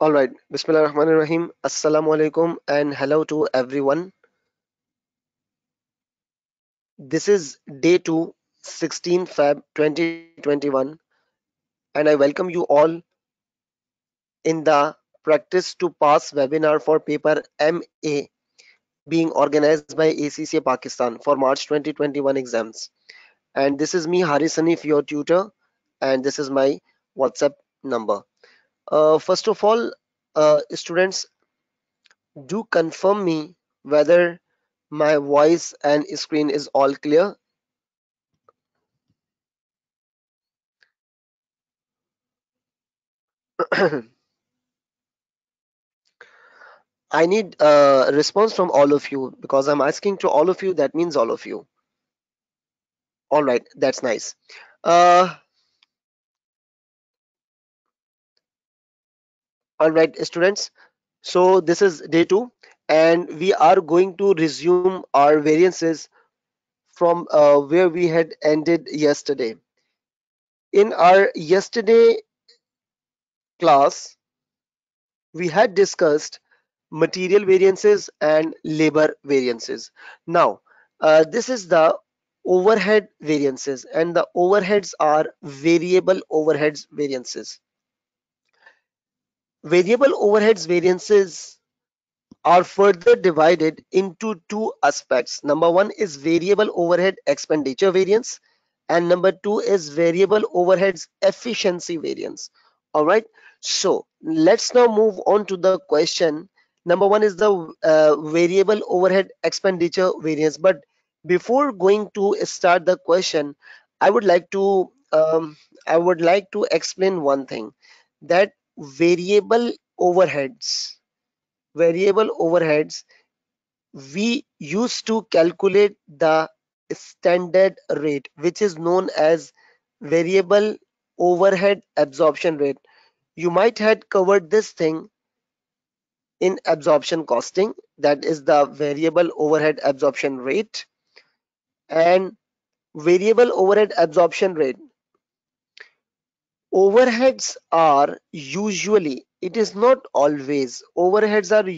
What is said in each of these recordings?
All right. Bismillah ar-Rahman ar-Rahim. Assalamu alaikum and hello to everyone. This is day 2, 16 Feb 2021, and I welcome you all in the Practice to Pass webinar for paper MA being organized by ACCA Pakistan for March 2021 exams. And this is me, Haris Hanif, your tutor, and this is my WhatsApp number. First of all, students, do confirm me whether my voice and screen is all clear. I need a response from all of you because I'm asking to all of you. That means all of you. All right, that's nice. Uh, all right, students. So this is day 2, and we are going to resume our variances from where we had ended yesterday. In our yesterday class, we had discussed material variances and labor variances. Now, this is the overhead variances, and the overheads are variable overheads variances. Variable overheads variances are further divided into two aspects. Number one is variable overhead expenditure variance, and number two is variable overheads efficiency variance. All right. So let's now move on to the question. Number one is the variable overhead expenditure variance. But before going to start the question, I would like to explain one thing, that variable overheads variable overheads, we used to calculate the standard rate, which is known as variable overhead absorption rate. You might had covered this thing in absorption costing, that is the variable overhead absorption rate. And variable overhead absorption rate, overheads are usually, it is not always, overheads are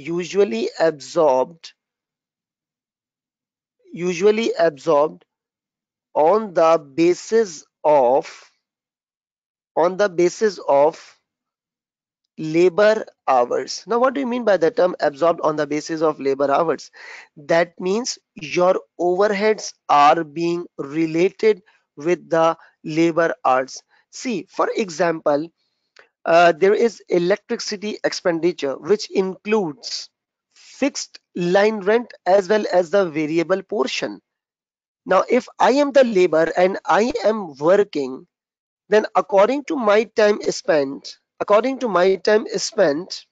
usually absorbed on the basis of on the basis of labor hours. Now, what do you mean by the term absorbed on the basis of labor hours? That means your overheads are being related with the labor hours. See, for example, there is electricity expenditure, which includes fixed line rent as well as the variable portion. Now, if I am the labor and I am working, then according to my time spent,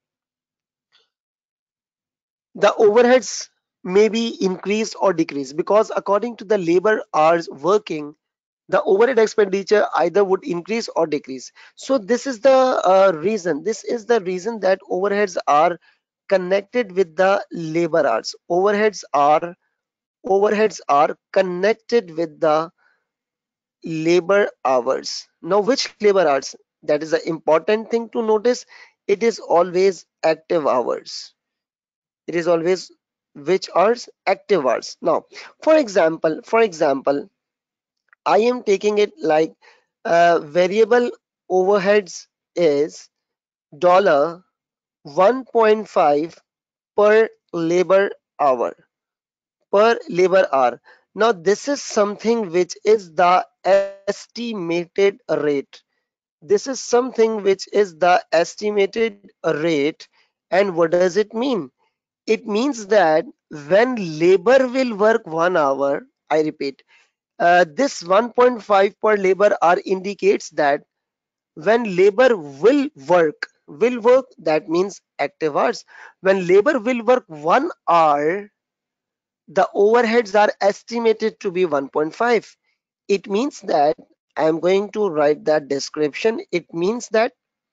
the overheads may be increased or decreased, because according to the labor hours working, the overhead expenditure either would increase or decrease. So this is the reason that overheads are connected with the labor hours. Overheads are connected with the labor hours. Now, which labor hours? That is the important thing to notice. It is always active hours. It is always which hours? Active hours. Now, for example, I am taking it like variable overheads is dollar 1.5 per labor hour per labor hour. Now, this is something which is the estimated rate. This is something which is the estimated rate. And what does it mean? It means that when labor will work 1 hour, I repeat, this 1.5 per labor hour indicates that when labor will work, that means active hours. When labor will work 1 hour, the overheads are estimated to be 1.5. It means that I'm going to write that description. It means that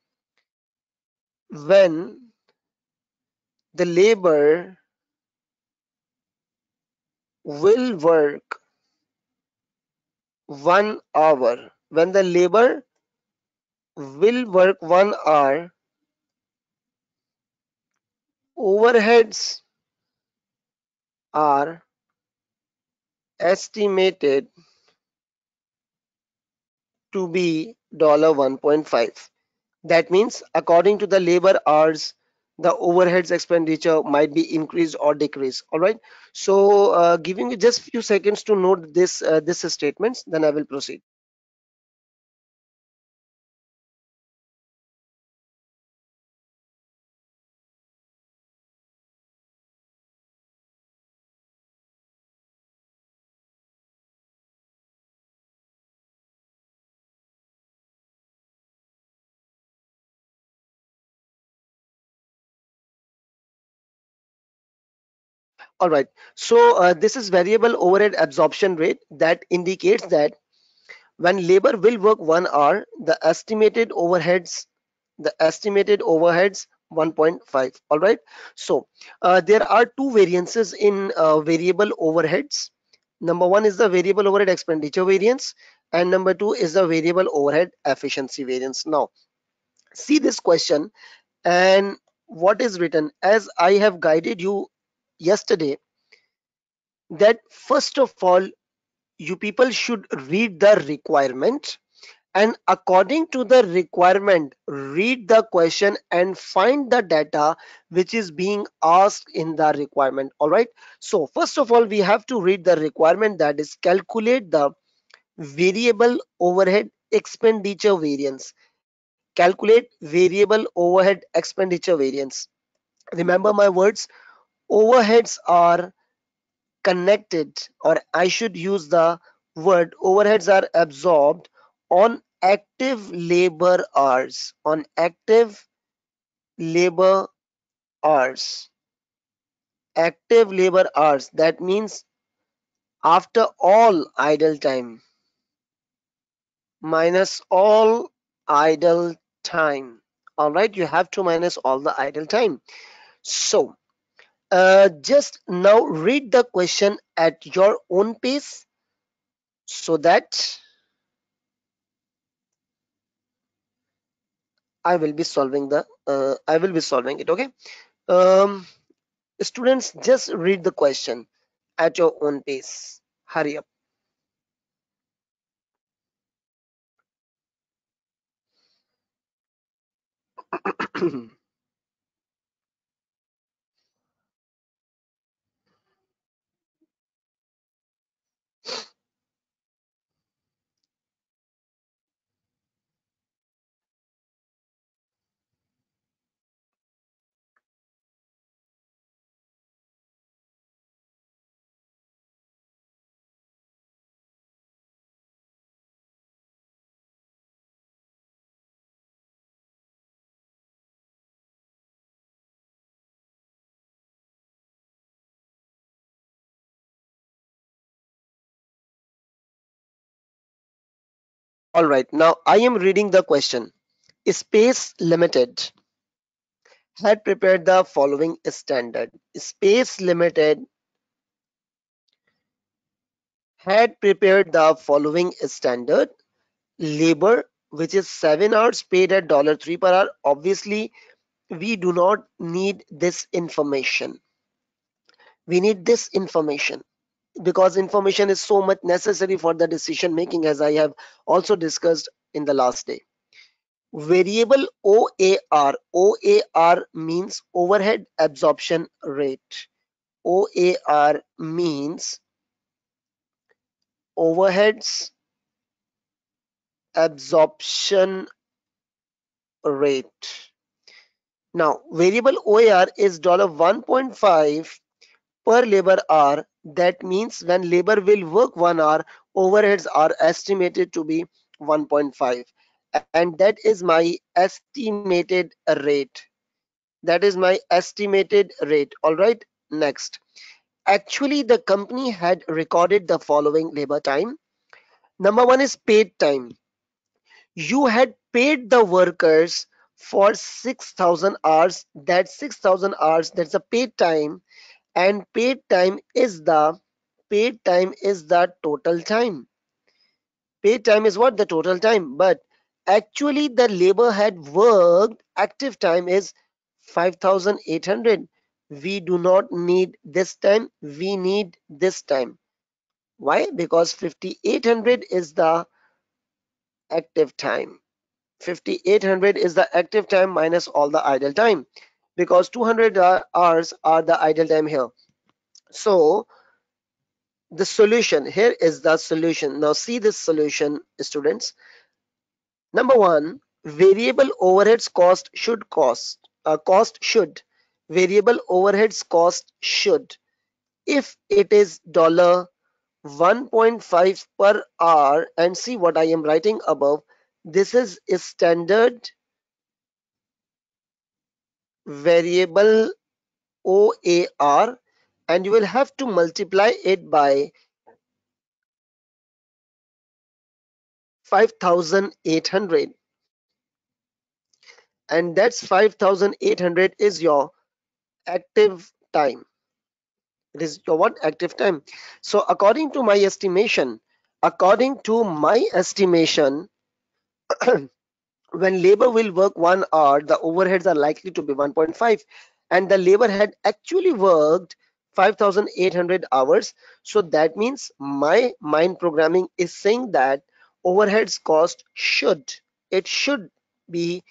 when the labor will work 1 hour, when the labor will work 1 hour, Overheads are estimated to be $1.5. That means according to the labor hours, the overheads expenditure might be increased or decreased. All right. So giving you just few seconds to note this statements, then I will proceed. All right. So this is variable overhead absorption rate that indicates that when labor will work 1 hour, the estimated overheads 1.5. All right. So there are two variances in variable overheads. Number one is the variable overhead expenditure variance, and number two is the variable overhead efficiency variance. Now, see this question and what is written as I have guided you yesterday, that first of all, you people should read the requirement, and according to the requirement read the question and find the data which is being asked in the requirement. All right. So first of all, we have to read the requirement, that is calculate the variable overhead expenditure variance. Calculate variable overhead expenditure variance. Remember my words, overheads are connected, or I should use the word overheads are absorbed on active labor hours. On active labor hours. Active labor hours. That means after all idle time minus all idle time. All right, you have to minus all the idle time. So just now read the question at your own pace so that I will be solving it. Okay. Um, Students, just read the question at your own pace. Hurry up. All right, now I am reading the question. Space Limited had prepared the following standard. Space Limited had prepared the following standard. Labor, which is 7 hours paid at $3 per hour. Obviously, we do not need this information. We need this information because information is so much necessary for the decision making, as I have also discussed in the last day. Variable OAR. OAR means overhead absorption rate. OAR means overheads absorption rate. Now, variable OAR is $1.5 per labor hour. That means when labor will work 1 hour, overheads are estimated to be 1.5. And that is my estimated rate. That is my estimated rate. All right. Next. Actually, the company had recorded the following labor time. Number one is paid time. You had paid the workers for 6,000 hours. That 6,000 hours, that's a paid time, and paid time is the total time. Paid time is what? The total time. But actually the labor had worked, active time is 5,800. We do not need this time, we need this time. Why? Because 5800 is the active time. 5800 is the active time minus all the idle time, because 200 hours are the idle time here. So the solution here is the solution. Now see this solution, students. Number one, variable overheads cost should. Variable overheads cost should. If it is dollar 1.5 per hour, and see what I am writing above. This is a standard variable OAR, and you will have to multiply it by 5800, and that's 5800 is your active time. It is your what? Active time. So according to my estimation, when labor will work 1 hour, the overheads are likely to be 1.5, and the labor had actually worked 5800 hours. So that means my mind programming is saying that overheads cost should be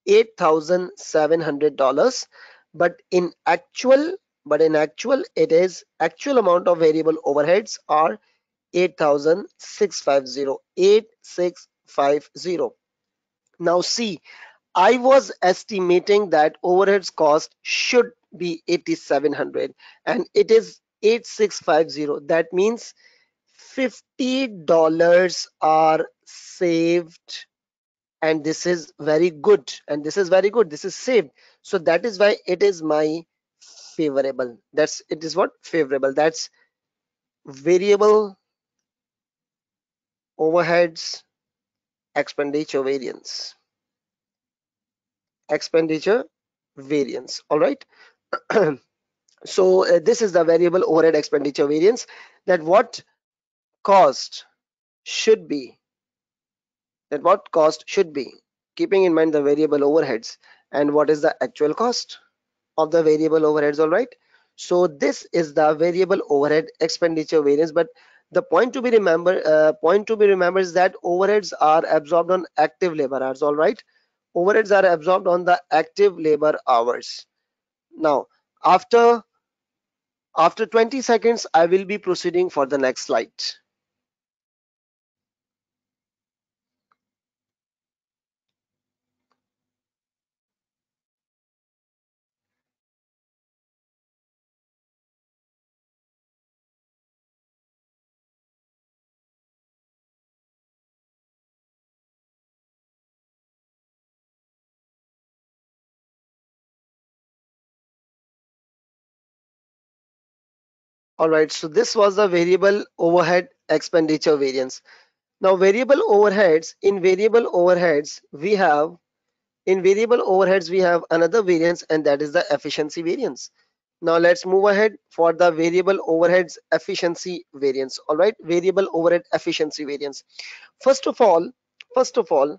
$8,700, but in actual it is actual amount of variable overheads are 8650. Now see, I was estimating that overheads cost should be 8700, and it is 8650. That means $50 are saved, and this is very good. This is saved. So that is why it is my favorable. It is what? Favorable. That's variable overheads expenditure variance. Expenditure variance. All right. So this is the variable overhead expenditure variance, that cost should be what cost should be, keeping in mind the variable overheads and what is the actual cost of the variable overheads. All right. So this is the variable overhead expenditure variance. But the point to be remembered is that overheads are absorbed on active labor hours. All right. Overheads are absorbed on the active labor hours. Now, after 20 seconds, I will be proceeding for the next slide. All right, so this was the variable overhead expenditure variance. Now, variable overheads we have another variance, and that is the efficiency variance. Now let's move ahead for the variable overheads efficiency variance. All right, variable overhead efficiency variance. First of all, first of all,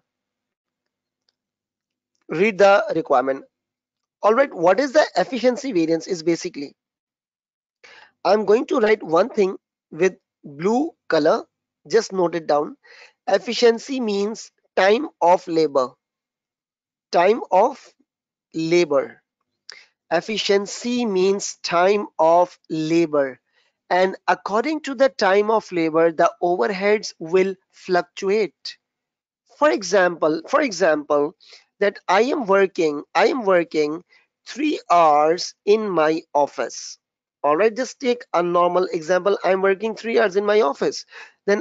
read the requirement. All right, what is the efficiency variance is basically, I'm going to write one thing with blue color. Just note it down. Efficiency means time of labor. Time of labor. Efficiency means time of labor. And according to the time of labor, the overheads will fluctuate. For example, that I am working 3 hours in my office. All right, just take a normal example. I'm working 3 hours in my office. Then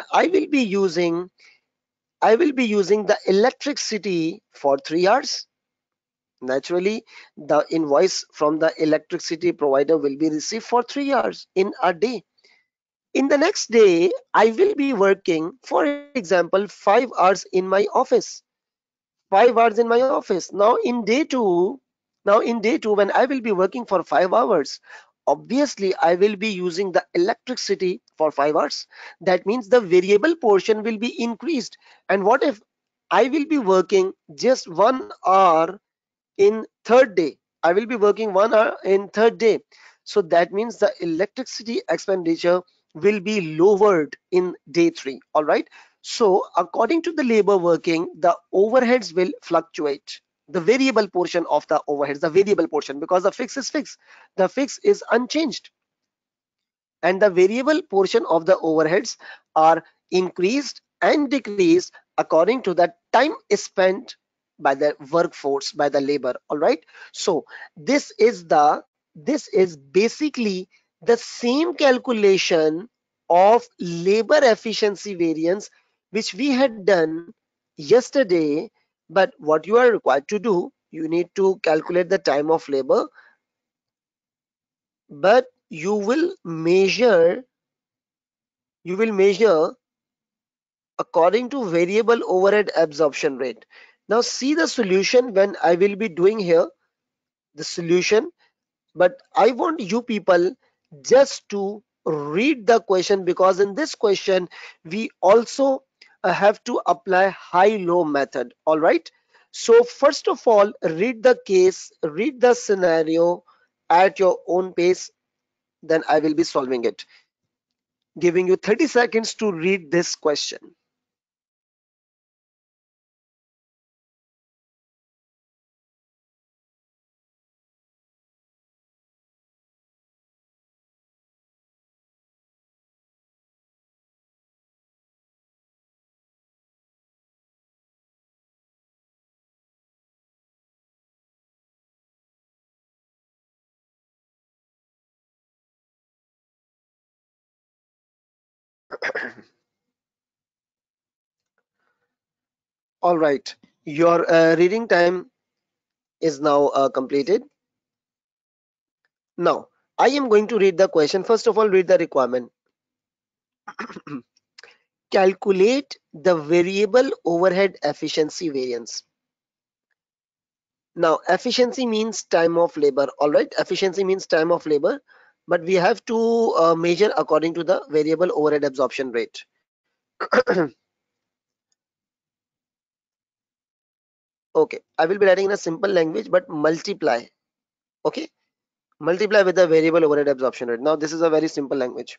I will be using the electricity for 3 hours. Naturally, the invoice from the electricity provider will be received for 3 hours in a day. In the next day, I will be working, for example, 5 hours in my office. 5 hours in my office. Now in day two, when I will be working for 5 hours, obviously I will be using the electricity for 5 hours. That means the variable portion will be increased. And what if I will be working just 1 hour in third day? I will be working 1 hour in third day. So that means the electricity expenditure will be lowered in day 3. All right. So according to the labor working, the overheads will fluctuate. The variable portion of the overheads, the variable portion, because the fix is fixed. The fix is unchanged, and the variable portion of the overheads are increased and decreased according to the time spent by the workforce, by the labor. All right. So this is basically the same calculation of labor efficiency variance which we had done yesterday. But what you are required to do, you need to calculate the time of labor, but you will measure according to variable overhead absorption rate. Now see the solution when I will be doing here the solution, but I want you people just to read the question, because in this question we also have to apply high-low method. All right. So first of all, read the case, read the scenario at your own pace, then I will be solving it. Giving you 30 seconds to read this question. All right, your reading time is now completed. Now, I am going to read the question. First of all, read the requirement. Calculate the variable overhead efficiency variance. Now, efficiency means time of labor. All right, efficiency means time of labor, but we have to measure according to the variable overhead absorption rate. Okay, I will be writing in a simple language, but multiply. Okay, multiply with the variable overhead absorption rate. Now, this is a very simple language.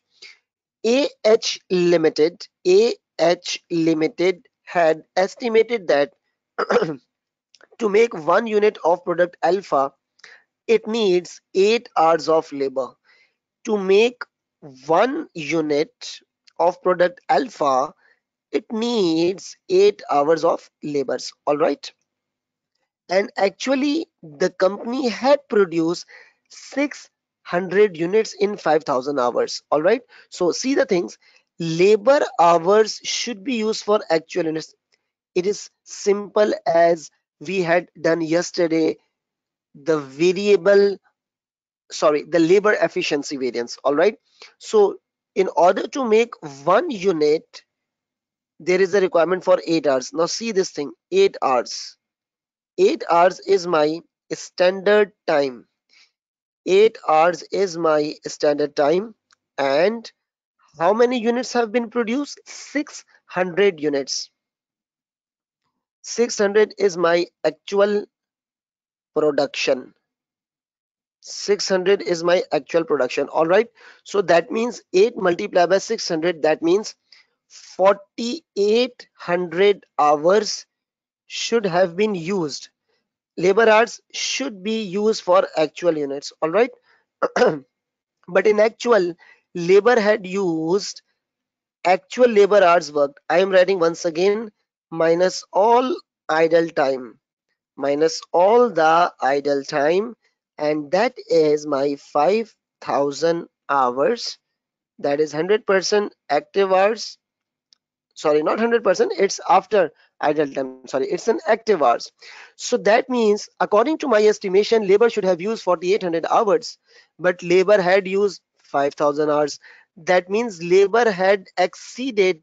AH Limited had estimated that to make 1 unit of product alpha, it needs 8 hours of labor. To make 1 unit of product alpha, it needs 8 hours of labors. All right. And actually, the company had produced 600 units in 5,000 hours. All right. So see the things. Labor hours should be used for actual units. It is simple as we had done yesterday, the variable, sorry, the labor efficiency variance. All right. So in order to make 1 unit, there is a requirement for 8 hours. Now see this thing, 8 hours. 8 hours is my standard time. 8 hours is my standard time. And how many units have been produced? 600 units. 600 is my actual production. 600 is my actual production. All right. So that means 8 multiplied by 600. That means 4800 hours should have been used. Labor hours should be used for actual units. All right. But in actual, labor had used actual labor hours worked. I am writing once again minus all idle time, minus all the idle time, and that is my 5,000 hours. That is 100% active hours. Sorry, not 100%, it's after idle time. Sorry, it's an active hours. So that means, according to my estimation, labor should have used 4,800 hours, but labor had used 5,000 hours. That means labor had exceeded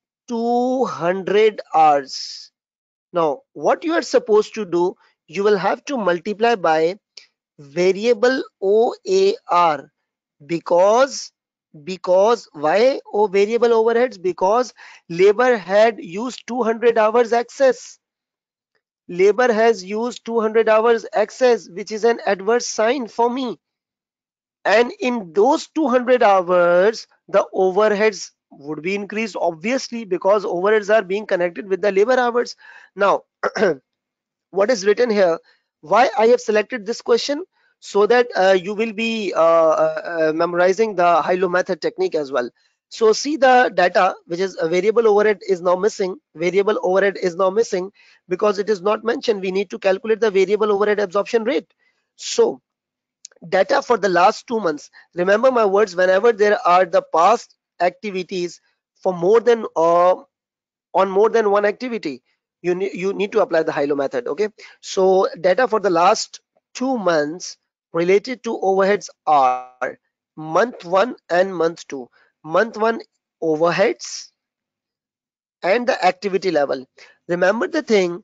200 hours. Now, what you are supposed to do, you will have to multiply by variable OAR, because why variable overheads? Because labor had used 200 hours excess. Labor has used 200 hours excess, which is an adverse sign for me. And in those 200 hours, the overheads would be increased, obviously, because overheads are being connected with the labor hours. Now, what is written here, why I have selected this question, so that you will be memorizing the high-low method technique as well. So see the data, which is a variable overhead is now missing. Variable overhead is now missing because it is not mentioned. We need to calculate the variable overhead absorption rate. So data for the last 2 months. Remember my words, whenever there are the past activities for more than on more than one activity, you need to apply the high-low method. Okay, so data for the last 2 months related to overheads are month 1 and month 2. Month 1 overheads and the activity level. Remember the thing,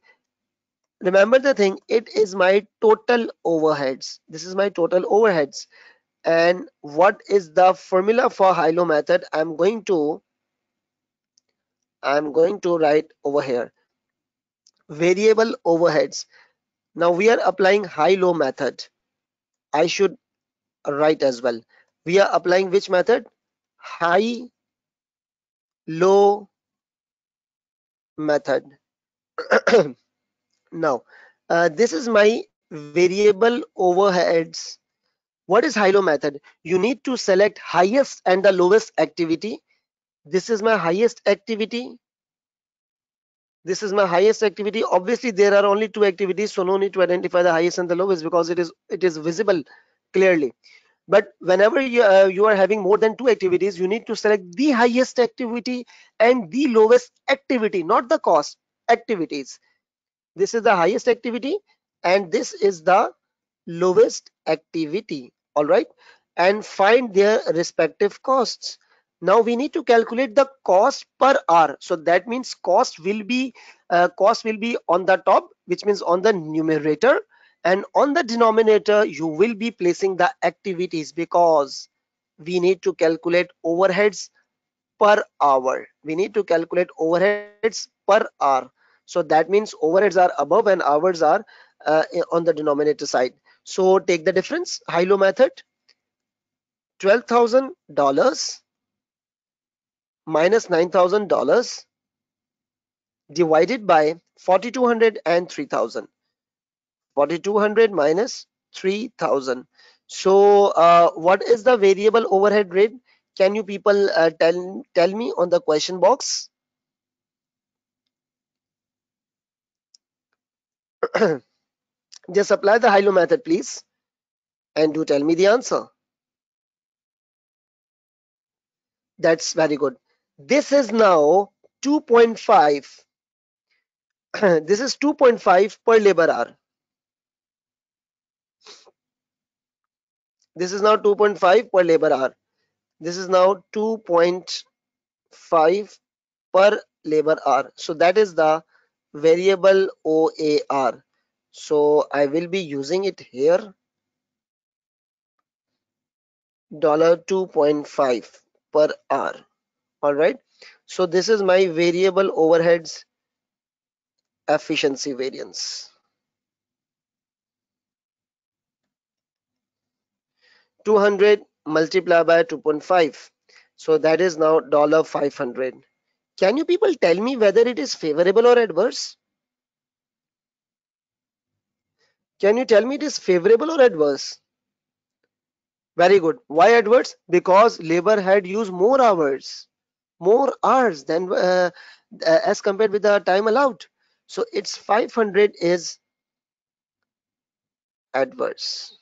it is my total overheads. This is my total overheads. And what is the formula for high-low method? I'm going to write over here, variable overheads. Now we are applying high-low method. I should write as well. We are applying which method? High-low method. Now, this is my variable overheads. What is high-low method? You need to select highest and the lowest activity. This is my highest activity. This is my highest activity. Obviously, there are only two activities, so no need to identify the highest and the lowest because it is visible clearly. But whenever you are having more than two activities, you need to select the highest activity and the lowest activity, not the cost. Activities. This is the highest activity and this is the lowest activity. All right, and find their respective costs. Now we need to calculate the cost per hour. So that means cost will be on the top, which means on the numerator, and on the denominator you will be placing the activities, because we need to calculate overheads per hour. We need to calculate overheads per hour. So that means overheads are above and hours are on the denominator side. So take the difference. High-low method, $12,000 minus $9,000 divided by 4,200 and 3,000. 4,200 minus 3,000. So what is the variable overhead rate? Can you people tell me on the question box? Just apply the high-low method, please, and do tell me the answer. That's very good. This is now 2.5. This is 2.5 per labor hour. This is now 2.5 per labor hour. This is now 2.5 per labor hour. So that is the variable OAR. So I will be using it here, $2.5 per hour. All right. So this is my variable overheads efficiency variance. 200 multiplied by 2.5. So that is now $500. Can you people tell me whether it is favorable or adverse? Can you tell me it is favorable or adverse? Very good. Why adverse? Because labor had used more hours than as compared with the time allowed. So its 500 is adverse.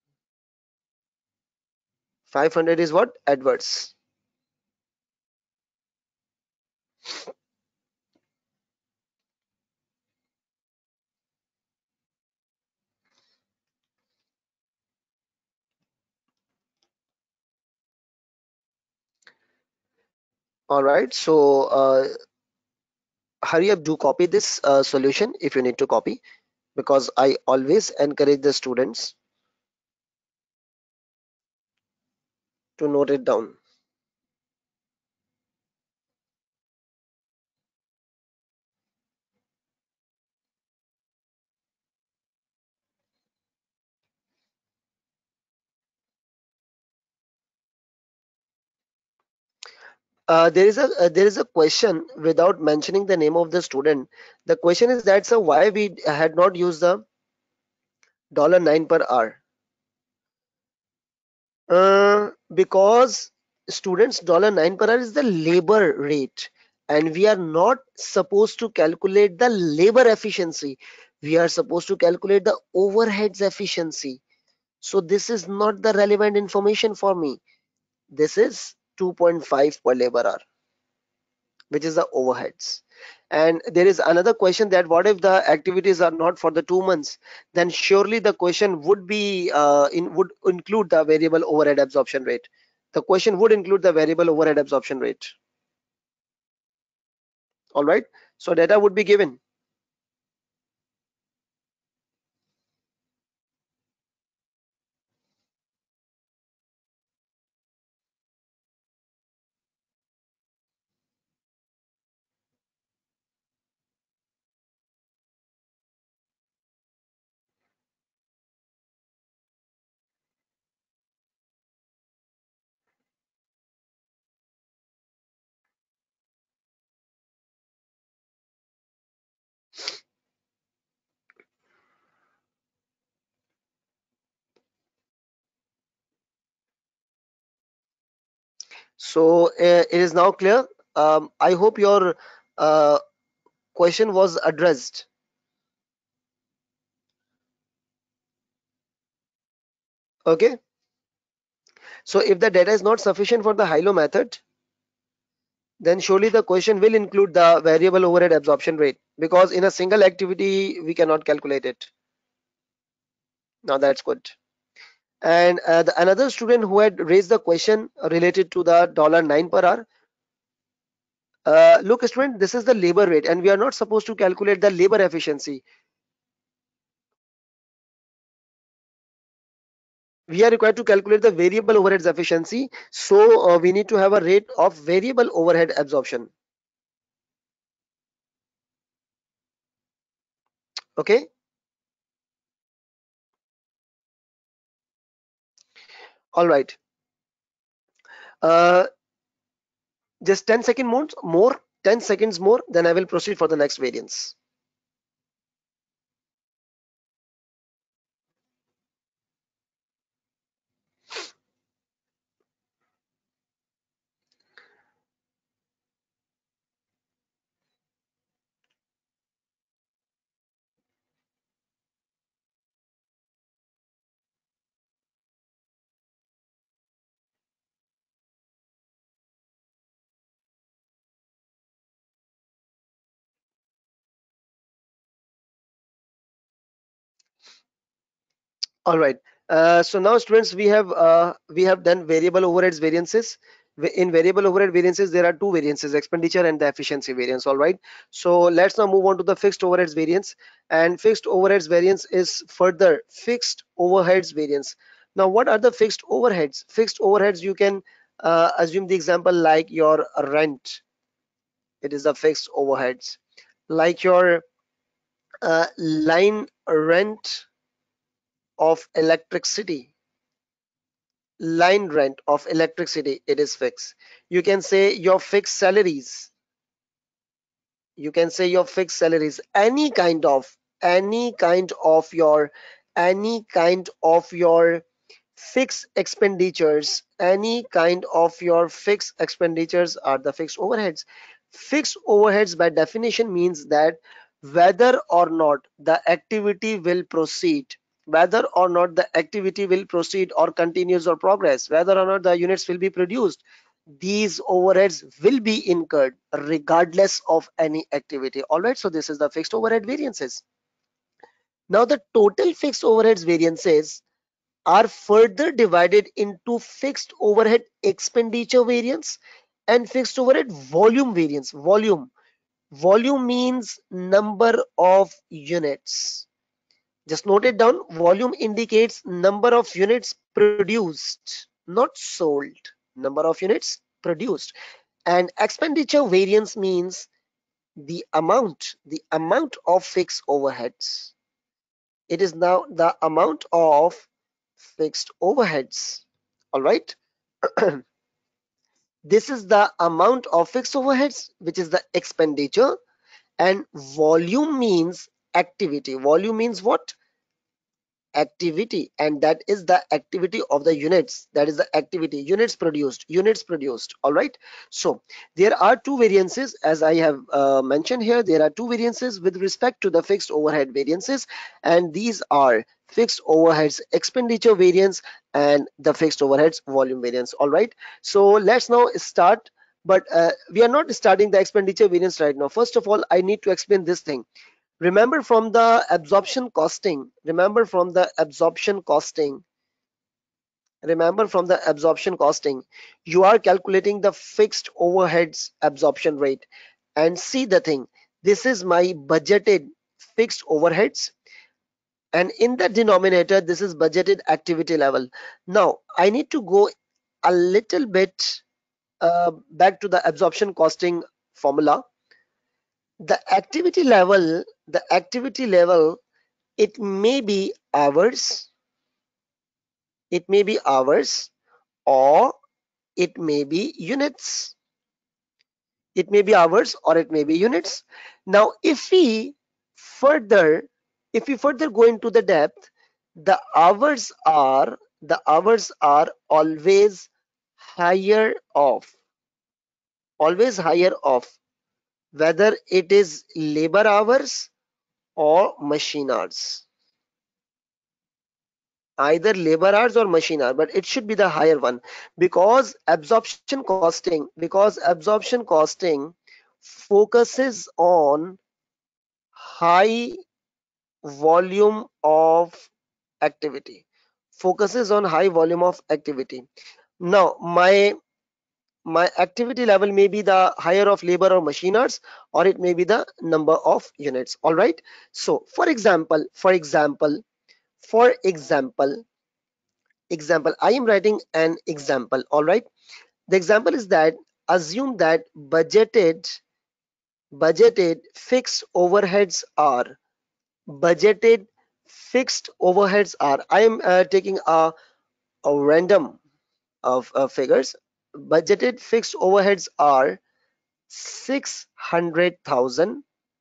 500 is what? Adverse. All right. So hurry up, do copy this solution if you need to copy, because I always encourage the students to note it down. There is a question without mentioning the name of the student. The question is that, so why we had not used the $9 per hour? Because students $9 per hour is the labor rate, and we are not supposed to calculate the labor efficiency. We are supposed to calculate the overheads efficiency. So this is not the relevant information for me. This is 2.5 per labor hour, which is the overheads. And there is another question that what if the activities are not for the 2 months? Then surely the question would be would include the variable overhead absorption rate. The question would include the variable overhead absorption rate. All right. So data would be given. So it is now clear. I hope your uh, question was addressed. Okay. So if the data is not sufficient for the Hilo method, then surely the question will include the variable overhead absorption rate, because in a single activity we cannot calculate it. Now that's good. And another student who had raised the question related to the $9 per hour. Look, student, this is the labor rate, and we are not supposed to calculate the labor efficiency. We are required to calculate the variable overheads efficiency. So we need to have a rate of variable overhead absorption. Okay. All right. Uh, just 10 second more, 10 seconds more, then I will proceed for the next variance. All right. So now, students, we have done variable overheads variances. In variable overhead variances, there are two variances: expenditure and the efficiency variance. All right. So let's now move on to the fixed overheads variance. And fixed overheads variance is further fixed overheads variance. Now, what are the fixed overheads? Fixed overheads, you can assume the example like your rent. It is the fixed overheads. Like your line rent of electricity, line rent of electricity, it is fixed. You can say your fixed salaries, you can say your fixed salaries, any kind of your fixed expenditures, any kind of your fixed expenditures are the fixed overheads. Fixed overheads by definition means that whether or not the activity will proceed, whether or not the activity will proceed or continues or progress, whether or not the units will be produced, these overheads will be incurred regardless of any activity. All right, so this is the fixed overhead variances. Now the total fixed overheads variances are further divided into fixed overhead expenditure variance and fixed overhead volume variance. Volume means number of units. Just note it down. Volume indicates number of units produced, not sold. Number of units produced. And expenditure variance means the amount of fixed overheads. It is now the amount of fixed overheads. All right. This is the amount of fixed overheads, which is the expenditure, and volume means activity. Volume means what? Activity, and that is the activity of the units. That is the activity, units produced. All right. So there are two variances, as I have mentioned here. There are two variances with respect to the fixed overhead variances, and these are fixed overheads expenditure variance and the fixed overheads volume variance. All right. So let's now start, but we are not starting the expenditure variance right now. First of all, I need to explain this thing. Remember from the absorption costing, you are calculating the fixed overheads absorption rate. And see the thing, this is my budgeted fixed overheads, and in the denominator, this is budgeted activity level. Now, I need to go a little bit back to the absorption costing formula. The activity level, it may be hours, or it may be units. Now if we further go into the depth, the hours are higher of always higher of whether it is labor hours or machine hours. Either labor hours or machine hour, but it should be the higher one, because absorption costing focuses on high volume of activity. Now my activity level may be the higher of labor or machine hours, or it may be the number of units. All right. So for example, I am writing an example. All right. The example is that assume that budgeted fixed overheads are I am taking a random of figures. Budgeted fixed overheads are 600,000.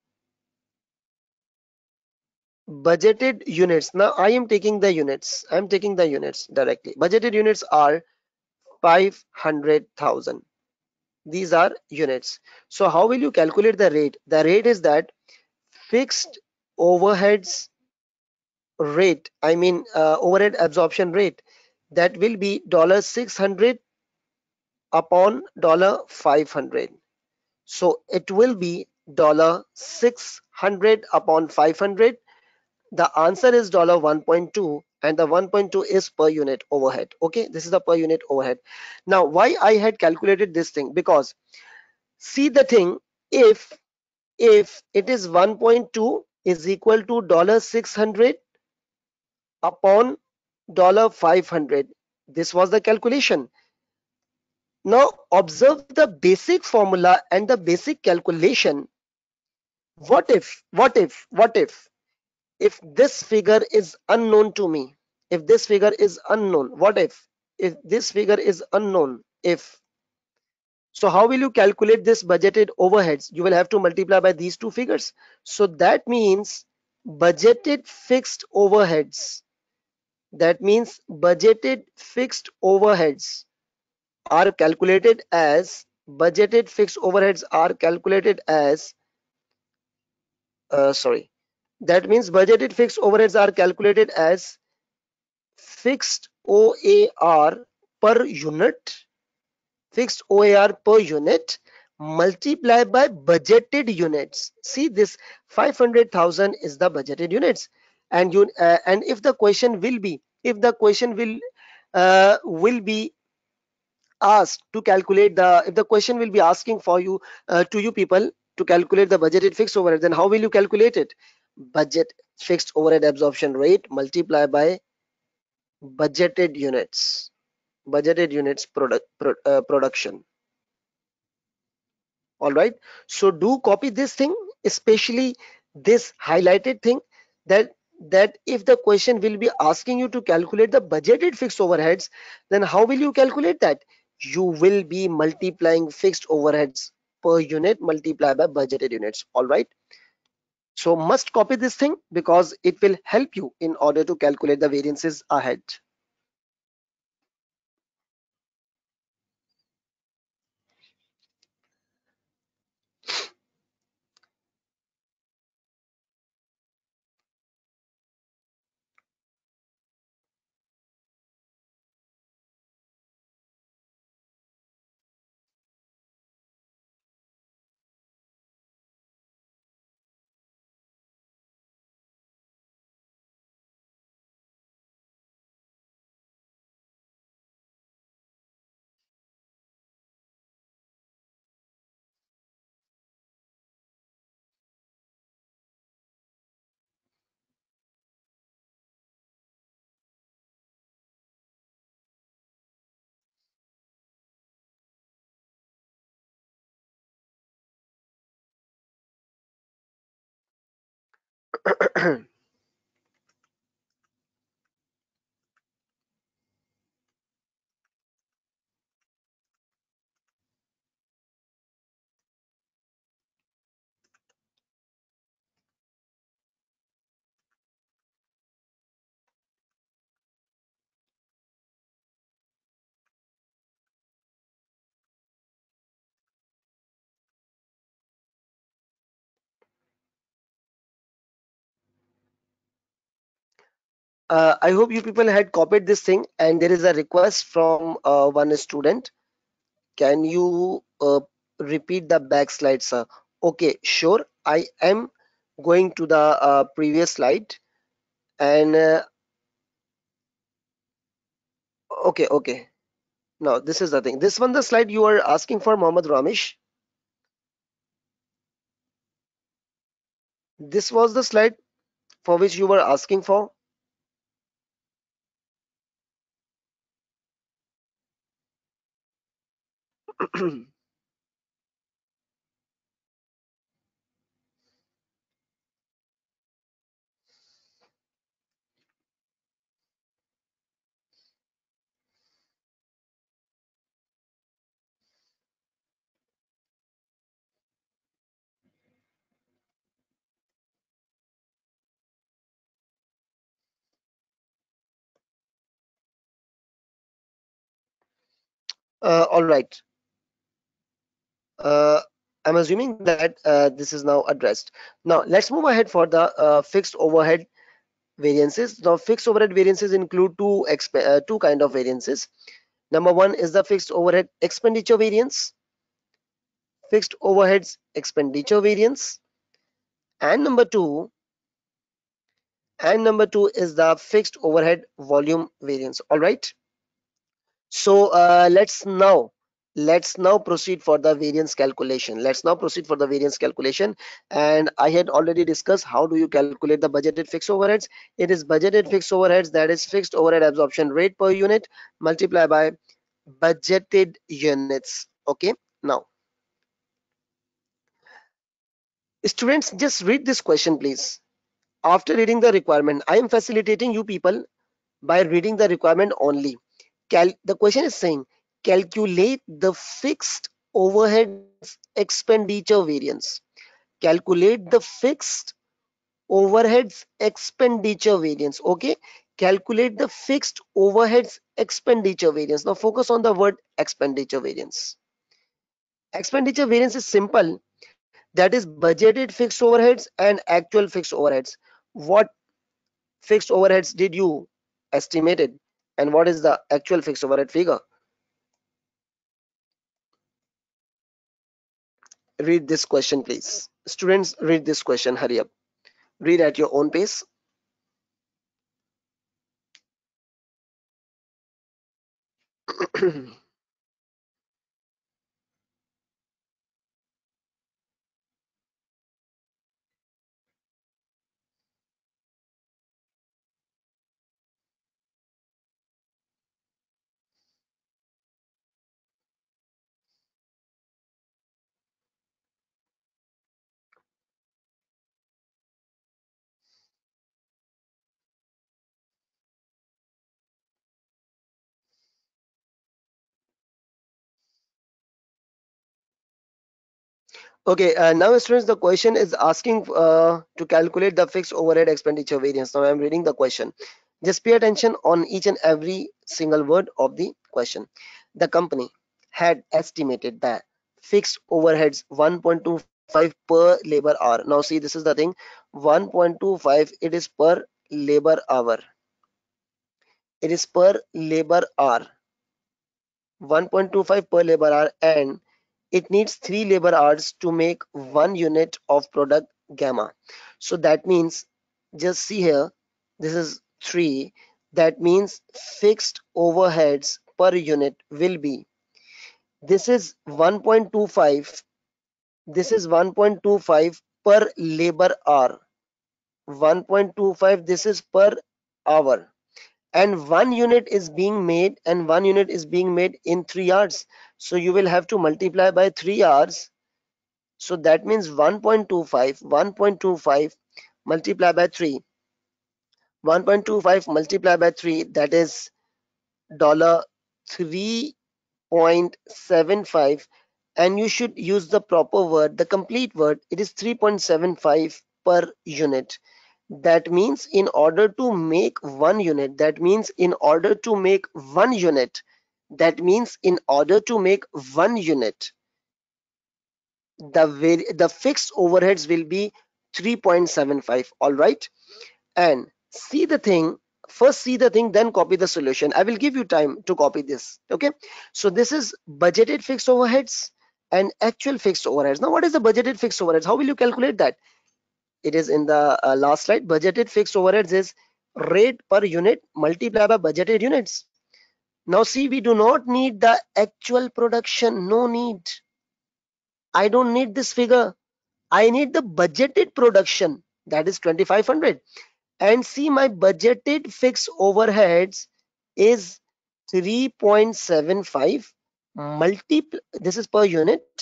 Budgeted units, now I'm taking the units directly. Budgeted units are 500,000. These are units. So how will you calculate the rate? The rate is that fixed overheads rate, overhead absorption rate, that will be $600 upon $500. So it will be $600 upon 500. The answer is $1.2, and the 1.2 is per unit overhead. Okay, this is the per unit overhead. Now, why I had calculated this thing? Because see the thing, if it is 1.2 is equal to 600 upon 500, this was the calculation. Now observe the basic formula and the basic calculation. What if this figure is unknown to me? If this figure is unknown, if this figure is unknown? If so, how will you calculate this budgeted overheads? You will have to multiply by these two figures. So that means budgeted fixed overheads. That means budgeted fixed overheads are calculated as sorry. That means budgeted fixed overheads are calculated as fixed OAR per unit, multiplied by budgeted units. See, this 500,000 is the budgeted units, and if the question will be asked to calculate the if the question will be asking for you to you people to calculate the budgeted fixed overhead, then how will you calculate it? Budget fixed overhead absorption rate multiplied by budgeted units production. All right. So do copy this thing, especially this highlighted thing, that if the question will be asking you to calculate the budgeted fixed overheads, then how will you calculate that? you will be multiplying fixed overheads per unit multiplied by budgeted units. All right. So must copy this thing because it will help you in order to calculate the variances ahead. I hope you people had copied this thing, and there is a request from one student. Can you repeat the back slide, sir? Okay, sure. I am going to the previous slide, and okay, okay. Now this is the thing. This one, the slide you are asking for, Mohammed Ramesh. This was the slide for which you were asking for. All right. Uh, I'm assuming that this is now addressed. Now let's move ahead for the fixed overhead variances. Now fixed overhead variances include two kind of variances. Number one is the fixed overhead expenditure variance, fixed overheads expenditure variance, and number two is the fixed overhead volume variance. All right. So let's now proceed for the variance calculation. Let's now proceed for the variance calculation. And I had already discussed how do you calculate the budgeted fixed overheads. It is budgeted fixed overheads, that is fixed overhead absorption rate per unit multiplied by budgeted units. Okay. Now, students, just read this question, please. After reading the requirement, I am facilitating you people by reading the requirement only. The question is saying calculate the fixed overheads expenditure variance. Calculate the fixed overheads expenditure variance. Okay. Calculate the fixed overheads expenditure variance. Now focus on the word expenditure variance. Expenditure variance is simple. That is budgeted fixed overheads and actual fixed overheads. What fixed overheads did you estimated, and what is the actual fixed overhead figure? Read this question, please. Students, read this question. Hurry up. Read at your own pace. Okay, now students, the question is asking to calculate the fixed overhead expenditure variance. Now I'm reading the question. Just pay attention on each and every single word of the question. The company had estimated that fixed overheads 1.25 per labor hour. Now see, this is the thing. 1.25, it is per labor hour. It is per labor hour. 1.25 per labor hour, and it needs 3 labor hours to make 1 unit of product gamma. So that means, just see here, this is 3. That means fixed overheads per unit will be, this is 1.25, this is 1.25 per labor hour. 1.25, this is per hour, and 1 unit is being made, and 1 unit is being made in 3 hours. So you will have to multiply by 3 hours. So that means 1.25 multiply by 3, 1.25 multiply by 3, that is dollar 3.75, and you should use the proper word, the complete word. It is 3.75 per unit. That means in order to make 1 unit, that means in order to make 1 unit, that means in order to make 1 unit, the fixed overheads will be 3.75. All right, and see the thing, first see the thing, then copy the solution. I will give you time to copy this. Okay, so this is budgeted fixed overheads and actual fixed overheads. Now what is the budgeted fixed overheads? How will you calculate that? It is in the last slide. Budgeted fixed overheads is rate per unit multiplied by budgeted units. Now see, we do not need the actual production. No need. I don't need this figure. I need the budgeted production, that is 2500. And see, my budgeted fixed overheads is 3.75 multiply, this is per unit,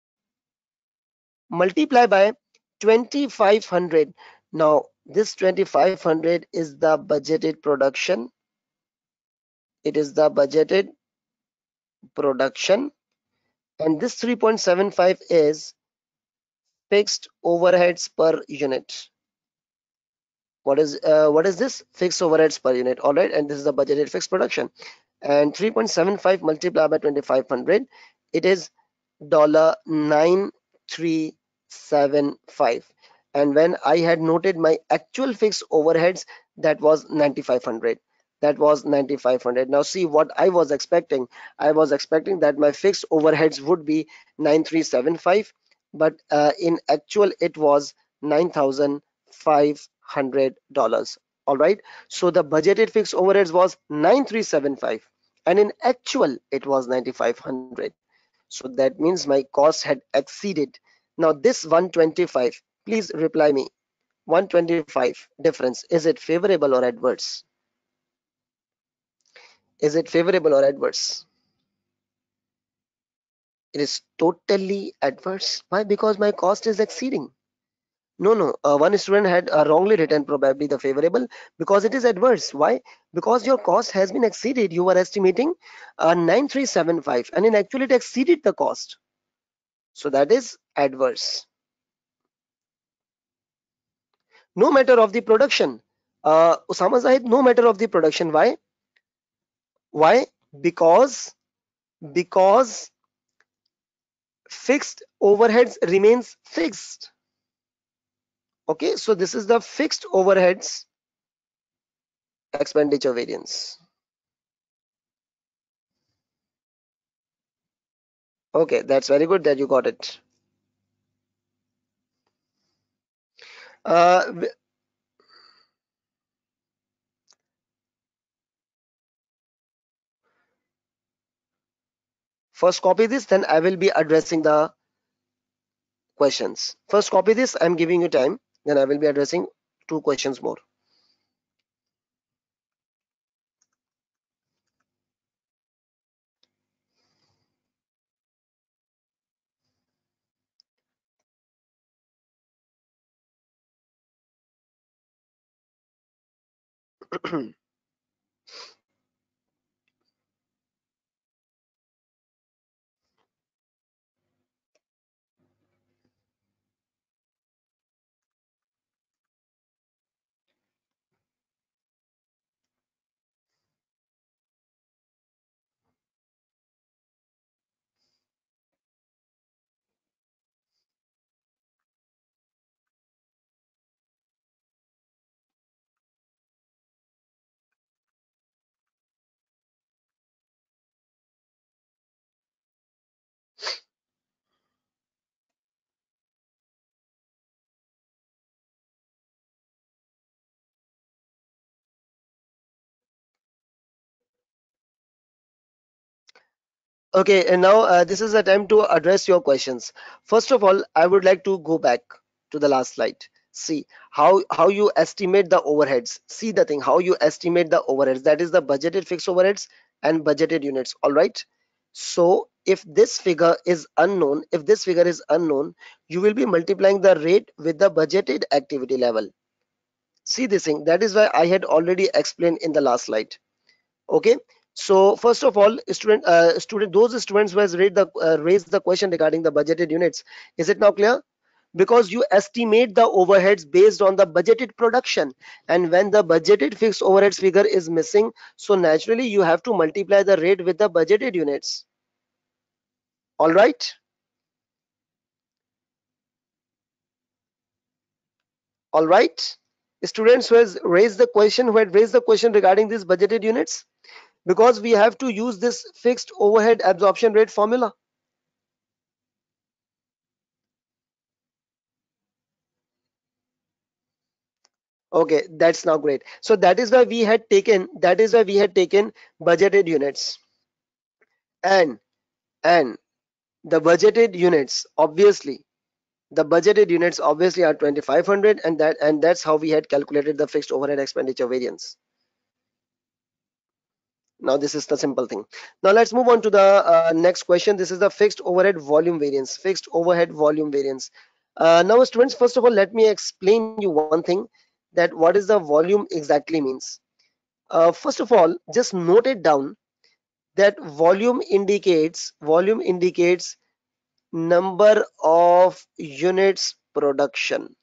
multiply by 2500. Now this 2500 is the budgeted production. It is the budgeted production, and this 3.75 is fixed overheads per unit. What is this? Fixed overheads per unit. All right, and this is the budgeted fixed production. And 3.75 multiplied by 2500, it is dollar 9375. And when I had noted my actual fixed overheads, that was 9500. That was 9500. Now see what I was expecting. I was expecting that my fixed overheads would be 9375, but in actual it was $9,500. All right, so the budgeted fixed overheads was 9375, and in actual it was 9500. So that means my cost had exceeded. Now this 125, please reply me. 125 difference, is it favorable or adverse? Is it favorable or adverse? It is totally adverse. Why? Because my cost is exceeding. No, no. One student had wrongly written probably the favorable, because it is adverse. Why? Because your cost has been exceeded. You were estimating 9375, and in actually it exceeded the cost. So that is adverse. No matter of the production. Usama Zahid, no matter of the production. Why? Why? Because because fixed overheads remains fixed. Okay, so this is the fixed overheads expenditure variance. Okay, that's very good that you got it. Uh, First copy this, then I will be addressing the questions. First copy this, I'm giving you time, then I will be addressing 2 questions more. Okay, and now this is the time to address your questions. First of all, I would like to go back to the last slide. See how you estimate the overheads. See the thing, how you estimate the overheads. That is the budgeted fixed overheads and budgeted units. All right. So if this figure is unknown, you will be multiplying the rate with the budgeted activity level. See this thing. That is why I had already explained in the last slide. Okay, so first of all, those students who has raised the question regarding the budgeted units, is it now clear? Because you estimate the overheads based on the budgeted production, and when the budgeted fixed overheads figure is missing, so naturally you have to multiply the rate with the budgeted units. All right, all right, students who had raised the question regarding these budgeted units, because we have to use this fixed overhead absorption rate formula. Okay, that's now great. So that is why we had taken budgeted units, and and the budgeted units obviously are 2500, and that's how we had calculated the fixed overhead expenditure variance. Now this is the simple thing. Now let's move on to the next question. This is the fixed overhead volume variance. Fixed overhead volume variance. Now students, first of all, let me explain you one thing, that what is the volume exactly means. First of all, just note it down that volume indicates number of units production.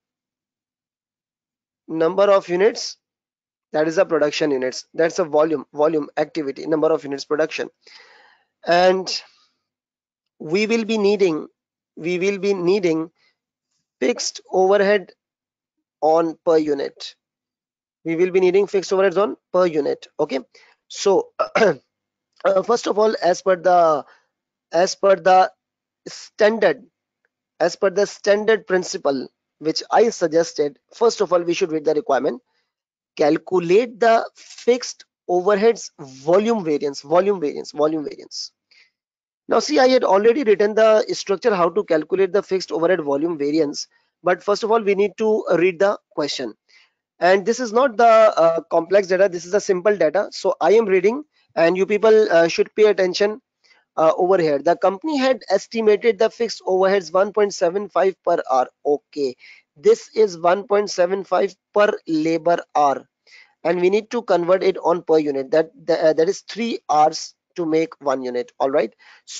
Number of units, that is a production units. That's a volume activity, number of units production. And we will be needing we will be needing fixed overhead on per unit. We will be needing fixed overheads on per unit. Okay. So first of all, as per the standard as per the standard principle which I suggested, first of all, we should read the requirement. Calculate the fixed overheads volume variance. Now, see, I had already written the structure how to calculate the fixed overhead volume variance. But first of all, we need to read the question. And this is not the complex data. This is a simple data. So I am reading, and you people should pay attention over here. The company had estimated the fixed overheads 1.75 per hour. Okay, this is 1.75 per labor hour, and we need to convert it on per unit. That is 3 hours to make 1 unit. All right.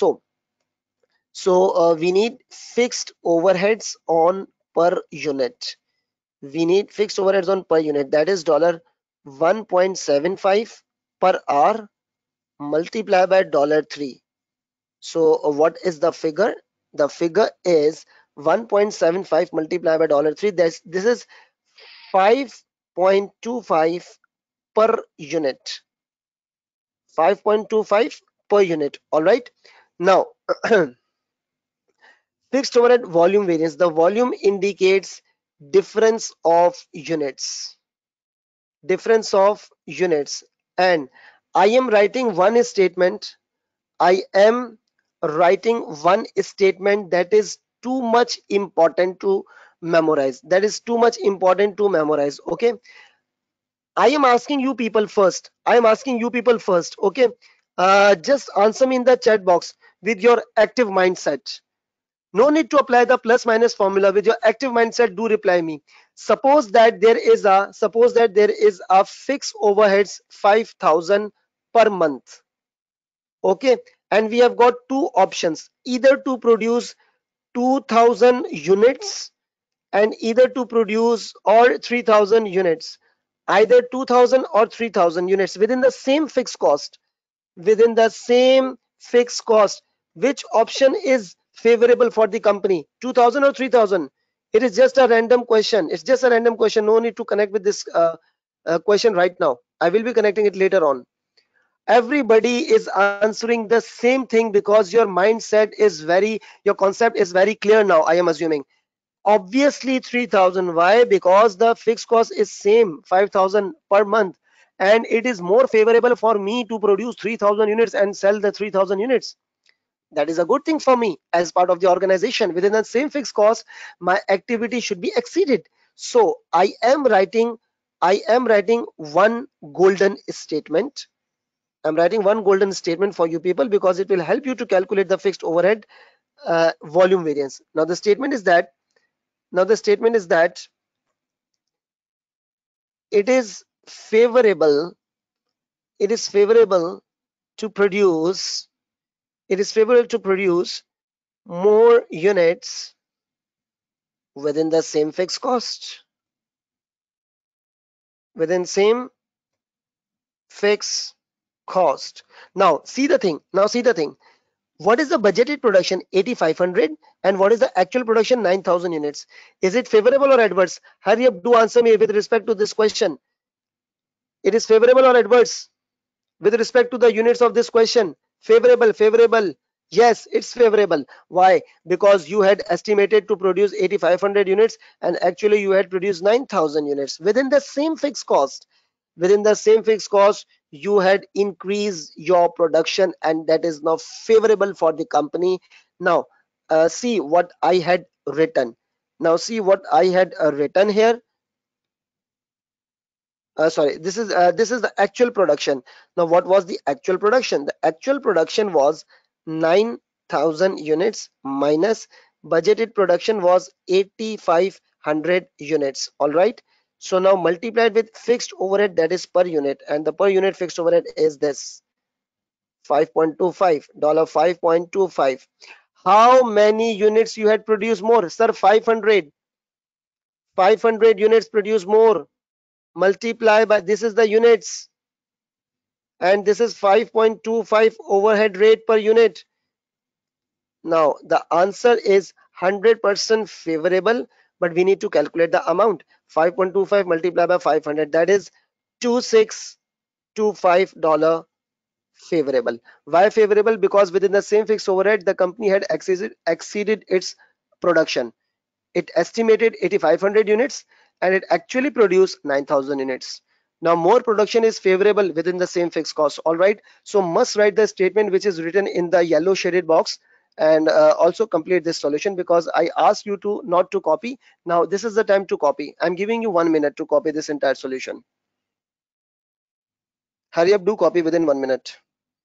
So we need fixed overheads on per unit. We need fixed overheads on per unit. That is dollar 1.75 per hour multiplied by dollar 3. So what is the figure? The figure is 1.75 multiplied by dollar 3. This is 5.25 per unit. 5.25 per unit. All right. Now, fixed overhead volume variance. The volume indicates difference of units. Difference of units. And I am writing one statement I am writing one statement that is too much important to memorize. That is too much important to memorize. Okay. I am asking you people first. I am asking you people first. Okay. Just answer me in the chat box with your active mindset. No need to apply the plus minus formula. With your active mindset, do reply me. Suppose that there is a fixed overheads 5,000 per month. Okay, and we have got two options, either to produce 2000 units and either to produce or 3000 units, either 2000 or 3000 units within the same fixed cost. Within the same fixed cost, which option is favorable for the company, 2000 or 3000? It is just a random question. It's just a random question. No need to connect with this question right now. I will be connecting it later on. Everybody is answering the same thing because your concept is very clear now, I am assuming. Obviously 3000. Why? Because the fixed cost is same, 5000 per month, and it is more favorable for me to produce 3000 units and sell the 3000 units. That is a good thing for me as part of the organization. Within the same fixed cost, my activity should be exceeded. So I am writing one golden statement. I'm writing one golden statement for you people because it will help you to calculate the fixed overhead volume variance. Now the statement is that it is favorable it is favorable to produce it is favorable to produce more units within the same fixed cost, within same fixed cost. Now see the thing. What is the budgeted production? 8500. And what is the actual production? 9000 units. Is it favorable or adverse? Hurry up, do answer me with respect to this question. It is favorable or adverse with respect to the units of this question? Favorable, favorable. Yes, it's favorable. Why? Because you had estimated to produce 8500 units and actually you had produced 9000 units within the same fixed cost. Within the same fixed cost, you had increased your production, and that is now favorable for the company. Now, see what I had written. Now, see what I had written here. Sorry, this is the actual production. Now what was the actual production? The actual production was 9000 units minus budgeted production was 8500 units. All right, so now multiplied with fixed overhead, that is per unit, and the per unit fixed overhead is this 5.25 dollar 5.25. How many units you had produced more, sir? 500 units produced more. Multiply by, this is the units, and this is 5.25 overhead rate per unit. Now the answer is 100% favorable, but we need to calculate the amount. 5.25 multiplied by 500, that is 2625 favorable. Why favorable? Because within the same fixed overhead, the company had exceeded its production. It estimated 8500 units and it actually produced 9000 units. Now more production is favorable within the same fixed cost. All right, so must write the statement which is written in the yellow shaded box, and also complete this solution because I asked you to not to copy. Now this is the time to copy. I'm giving you 1 minute to copy this entire solution. Hurry up, do copy within 1 minute.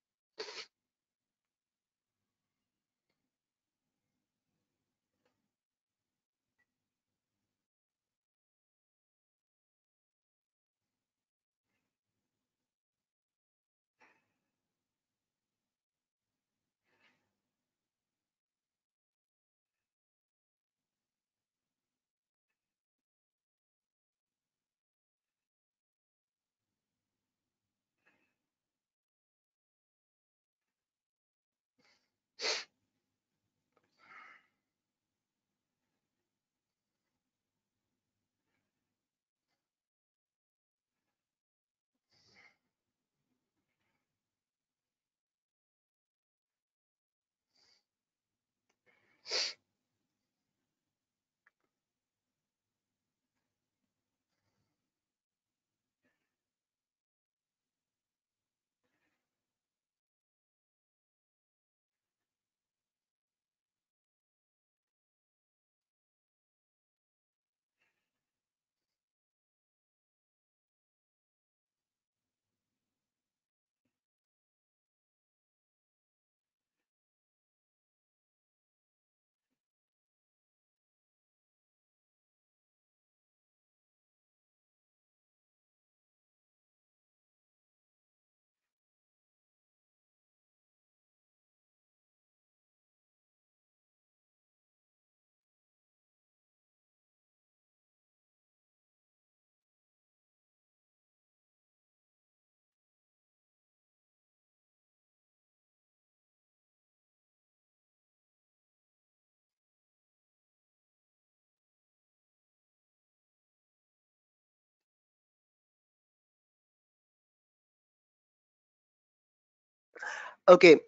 Okay,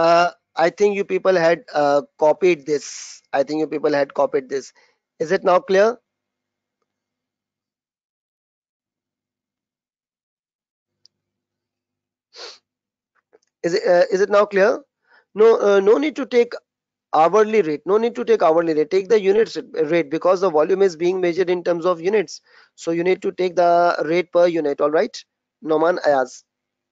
I think you people had copied this. I think you people had copied this. Is it now clear? Is it now clear? No need to take hourly rate. No need to take hourly rate. Take the units rate because the volume is being measured in terms of units. So you need to take the rate per unit. All right, Noman Ayaz.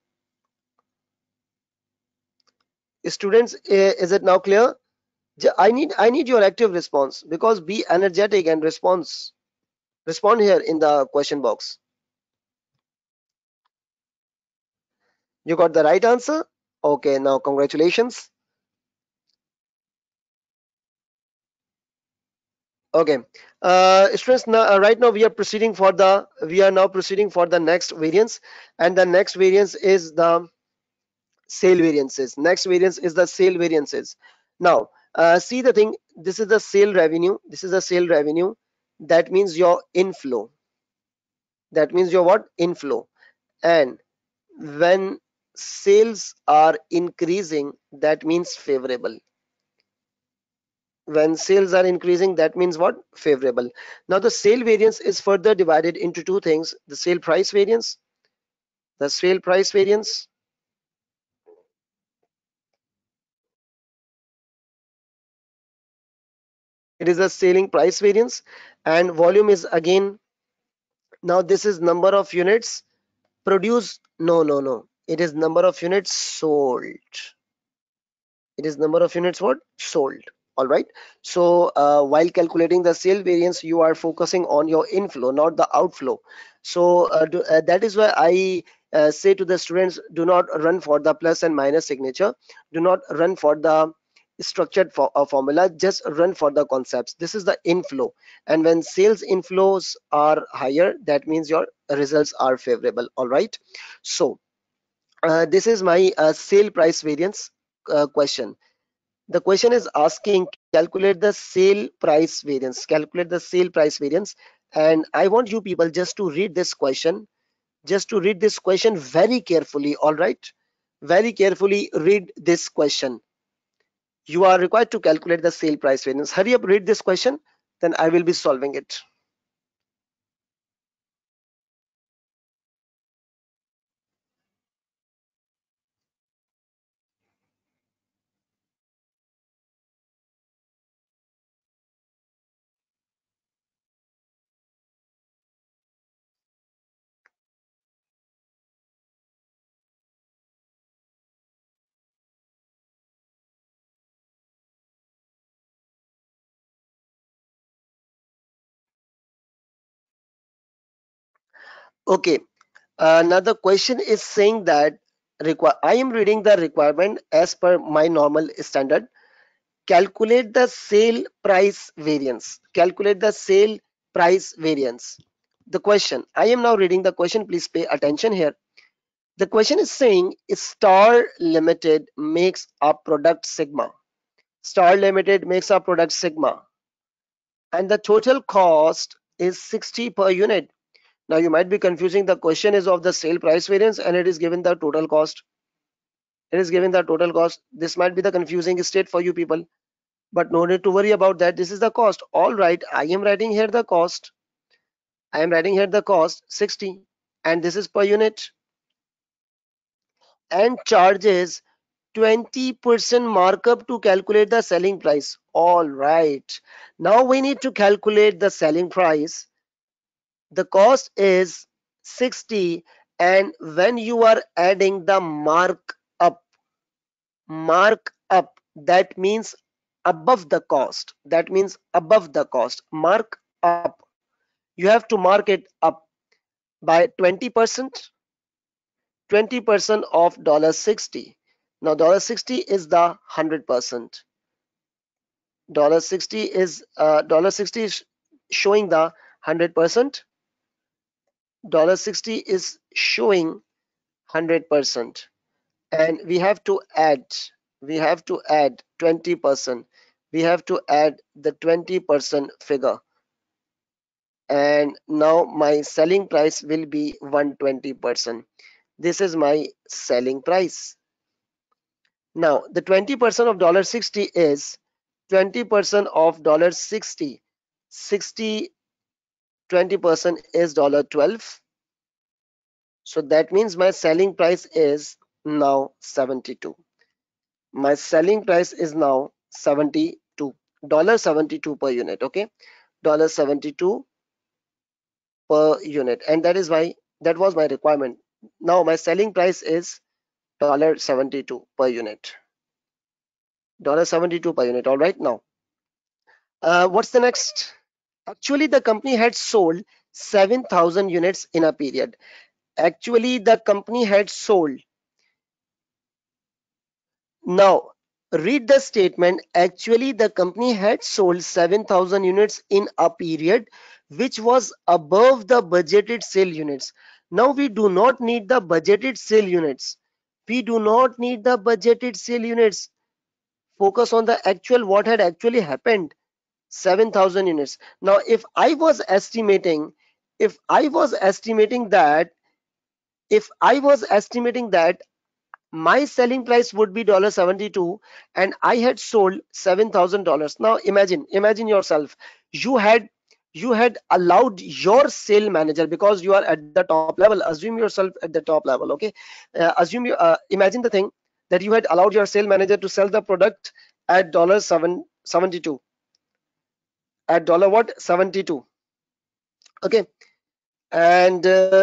Students, is it now clear? I need your active response because be energetic and respond here in the question box. You got the right answer? Okay, now congratulations. Okay. Students, now, right now we are now proceeding for the next variance, and the next variance is the sale variances. Next variance is the sale variances. Now, see the thing. This is the sale revenue. This is the sale revenue. That means your inflow. That means your what? Inflow. And when sales are increasing, that means favorable. When sales are increasing, that means what? Favorable. Now the sale variance is further divided into two things: the sale price variance, the sale price variance. It is a selling price variance, and volume is again. Now this is number of units produced. No, it is number of units sold. It is number of units what? Sold. All right. So while calculating the sale variance, you are focusing on your inflow, not the outflow. So that is why I say to the students, do not run for the plus and minus signature. Do not run for the structured formula. Just run for the concepts. This is the inflow. And when sales inflows are higher, that means your results are favorable. All right. So this is my sale price variance question. The question is asking calculate the sale price variance. Calculate the sale price variance. And I want you people just to read this question. Just to read this question very carefully. All right. Very carefully read this question. You are required to calculate the sale price variance. Hurry up, read this question. Then I will be solving it. Okay. Now the question is saying that I am reading the requirement as per my normal standard. Calculate the sale price variance. Calculate the sale price variance. The question, I am now reading the question. Please pay attention here. The question is saying Star Limited makes a product Sigma. Star Limited makes a product Sigma. And the total cost is 60 per unit. Now you might be confusing. The question is of the sale price variance and it is given the total cost. It is given the total cost. This might be the confusing state for you people. But no need to worry about that. This is the cost. All right, I am writing here the cost. I am writing here the cost 60 and this is per unit and charges 20% markup to calculate the selling price. All right. Now we need to calculate the selling price. The cost is 60 and when you are adding the mark up, that means above the cost. That means above the cost. Mark up. You have to mark it up by 20%. 20% of $60. Now $60 is the 100%. $60 is showing the 100%. $60 is showing 100%. And we have to add 20%. We have to add the 20% figure. And now my selling price will be 120%. This is my selling price. Now the 20% of $60 is 20% of $60. 60 20% is $12. So that means my selling price is now 72. My selling price is now 72 $72 per unit. Okay, $72 per unit, and that is why that was my requirement. Now my selling price is $72 per unit. $72 per unit. All right. Now, what's the next? Actually, the company had sold 7,000 units in a period. Actually, the company had sold. Now, read the statement. Actually, the company had sold 7,000 units in a period which was above the budgeted sale units. Now, we do not need the budgeted sale units. We do not need the budgeted sale units. Focus on the actual, what had actually happened. 7,000 units. Now, if I was estimating that, if I was estimating that my selling price would be $72 and I had sold $7,000. Now imagine yourself. You had you had allowed your sale manager, because you are at the top level. Assume yourself at the top level. Okay, imagine the thing that you had allowed your sale manager to sell the product at $72, at dollar what 72. Okay, and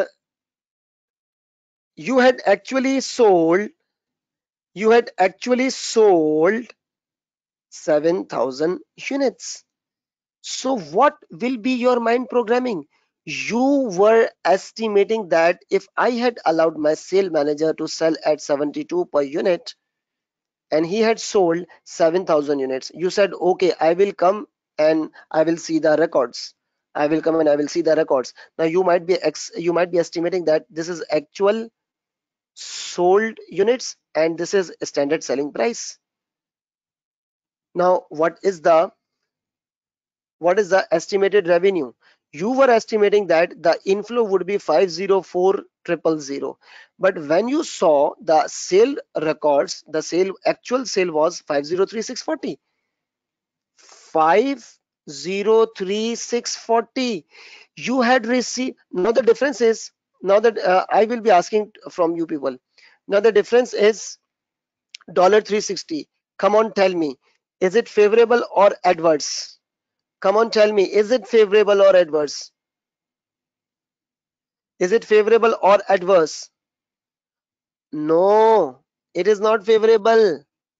you had actually sold you had actually sold 7,000 units. So what will be your mind programming? You were estimating that if I had allowed my sale manager to sell at 72 per unit and he had sold 7,000 units, you said, okay, I will come and I will see the records. I will come and I will see the records. Now you might be estimating that this is actual sold units and this is standard selling price. Now what is the estimated revenue? You were estimating that the inflow would be 504,000, but when you saw the sale records, the actual sale was 503,640. 503,640. You had received. Now the difference is, now that I will be asking from you people. Now the difference is $360. Come on, tell me, is it favorable or adverse? Come on, tell me, is it favorable or adverse? Is it favorable or adverse? No, it is not favorable.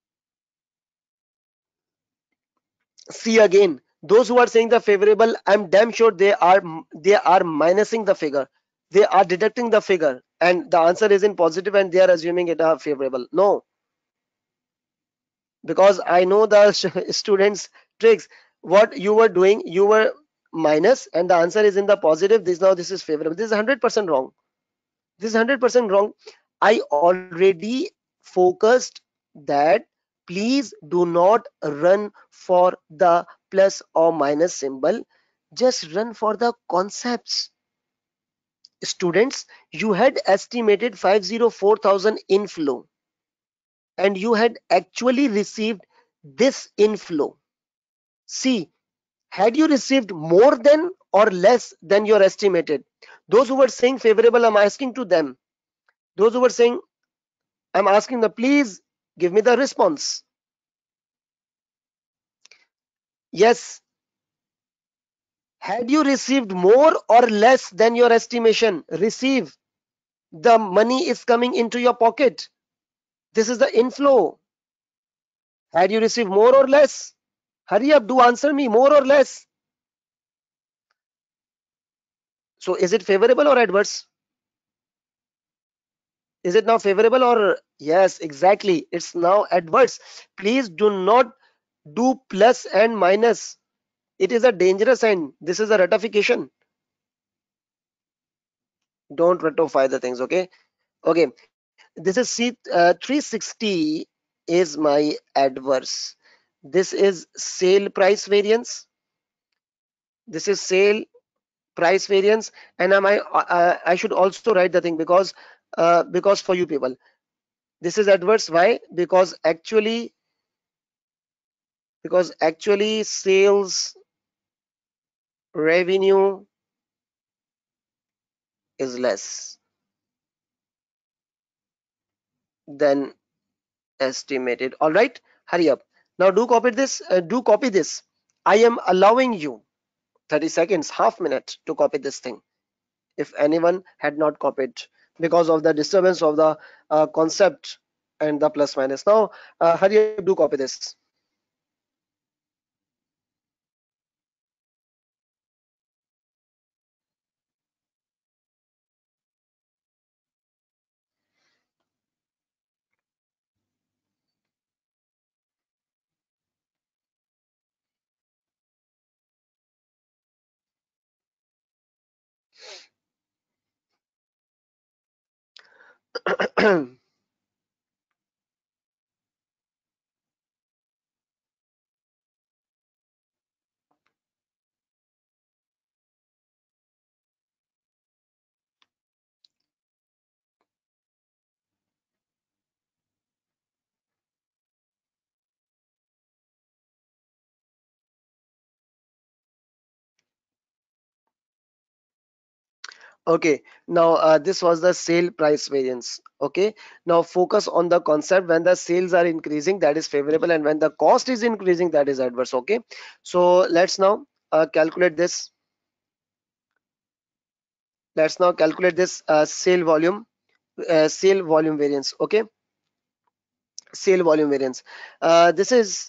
See again, those who are saying the favorable, I'm damn sure they are minusing the figure. They are deducting the figure, and the answer is in positive, and they are assuming it are favorable. No, because I know the students' tricks. What you were doing, you were minus, and the answer is in the positive. This is favorable. This is 100% wrong. This is 100% wrong. I already focused that please do not run for the plus or minus symbol. Just run for the concepts. Students, you had estimated 504,000 inflow and you had actually received this inflow. See, had you received more than or less than your estimated? Those who were saying favorable, I'm asking to them. Those who were saying, I'm asking them, please give me the response. Yes. Had you received more or less than your estimation? Receive. The money is coming into your pocket. This is the inflow. Had you received more or less? Hurry up, do answer me, more or less. So is it favorable or adverse? Is it now favorable or yes, exactly. It's now adverse. Please do not do plus and minus. It is a dangerous sign. This is a ratification. Don't ratify the things, okay? Okay, this is C 360 is my adverse. This is sale price variance. This is sale price variance, and I should also write the thing because for you people, this is adverse. Why? Because actually sales revenue is less. then estimated. All right, hurry up. Now do copy this. I am allowing you 30 seconds, half minute to copy this thing. If anyone had not copied because of the disturbance of the concept and the plus minus. Now, hurry up, do copy this. Okay, now this was the sale price variance. Okay, now focus on the concept. When the sales are increasing, that is favorable, and when the cost is increasing, that is adverse. Okay, so let's now calculate this. Let's now calculate this sale volume variance. Okay, sale volume variance. This is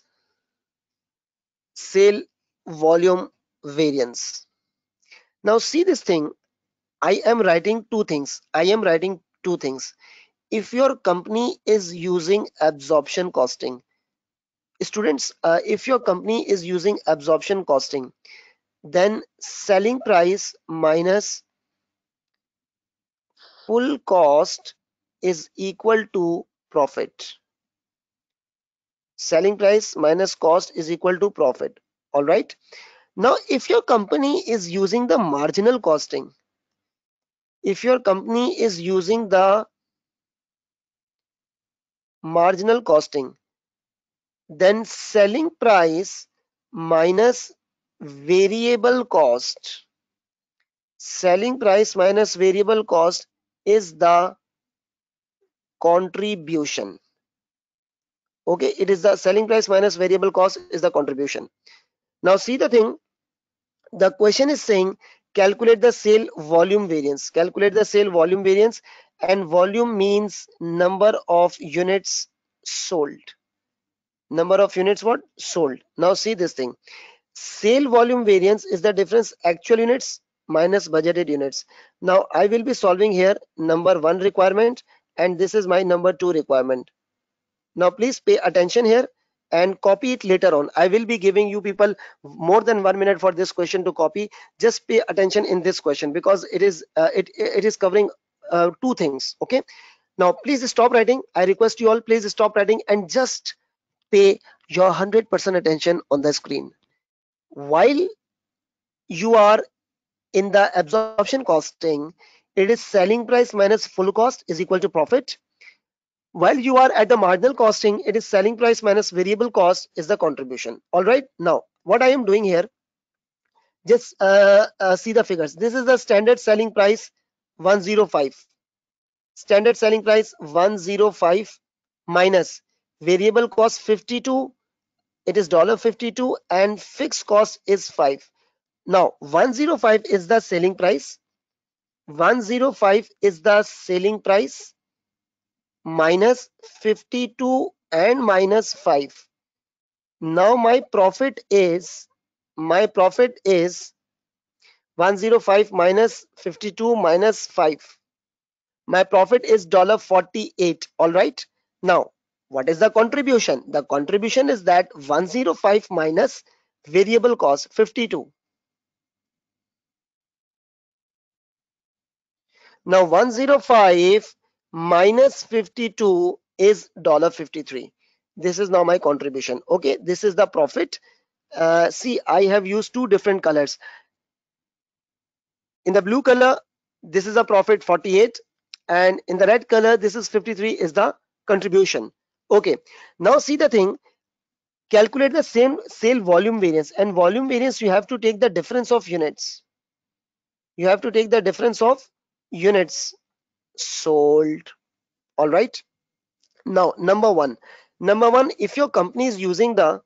sale volume variance. Now see this thing. I am writing two things. If your company is using absorption costing, students, if your company is using absorption costing, then selling price minus full cost is equal to profit. Selling price minus cost is equal to profit. All right. Now, if your company is using the marginal costing, if your company is using the marginal costing, then selling price minus variable cost, selling price minus variable cost is the contribution. Okay, it is the selling price minus variable cost is the contribution. Now see the thing, the question is saying calculate the sale volume variance. Calculate the sale volume variance, and volume means number of units sold. Number of units what? Sold. Now see this thing. Sale volume variance is the difference actual units minus budgeted units. Now I will be solving here number one requirement, and this is my number two requirement. Now please pay attention here and copy it later on. I will be giving you people more than 1 minute for this question to copy. Just pay attention in this question because it is covering two things. Okay. Now please stop writing. I request you all, please stop writing and just pay your 100% attention on the screen. While you are in the absorption costing, it is selling price minus full cost is equal to profit. While you are at the marginal costing, it is selling price minus variable cost is the contribution. All right. Now, what I am doing here, just see the figures. This is the standard selling price 105. Standard selling price 105 minus variable cost 52. It is $52 and fixed cost is 5. Now, 105 is the selling price. 105 is the selling price minus 52 and minus 5. Now my profit is 105 minus 52 minus 5. My profit is $48. All right. Now, what is the contribution? The contribution is that 105 minus variable cost 52. Now 105 minus 52 is $53. This is now my contribution. Okay, this is the profit. See, I have used two different colors. In the blue color, this is a profit 48, and in the red color, this is 53 is the contribution. Okay, now see the thing, calculate the same sale volume variance, and volume variance you have to take the difference of units. You have to take the difference of units sold. All right. Now, number one, if your company is using the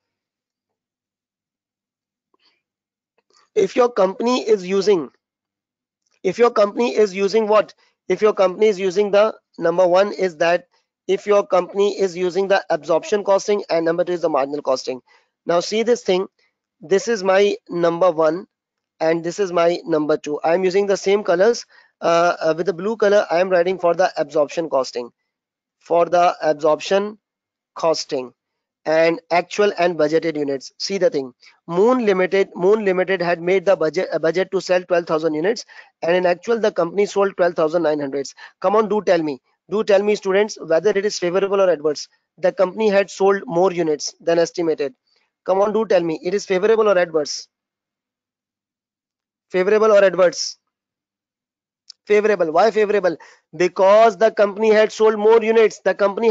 if your company is using if your company is using what if your company is using the number one is that if your company is using the absorption costing, and number two is the marginal costing. Now see this thing, this is my number one and this is my number two. I am using the same colors. With the blue color I am writing for the absorption costing, for the absorption costing and actual and budgeted units. See the thing, Moon Limited had made the budget to sell 12,000 units, and in actual the company sold 12,900. Come on, do tell me students, whether it is favorable or adverse. The company had sold more units than estimated. Come on, do tell me, it is favorable or adverse? Favorable or adverse? Favorable. Why favorable? Because the company had sold more units.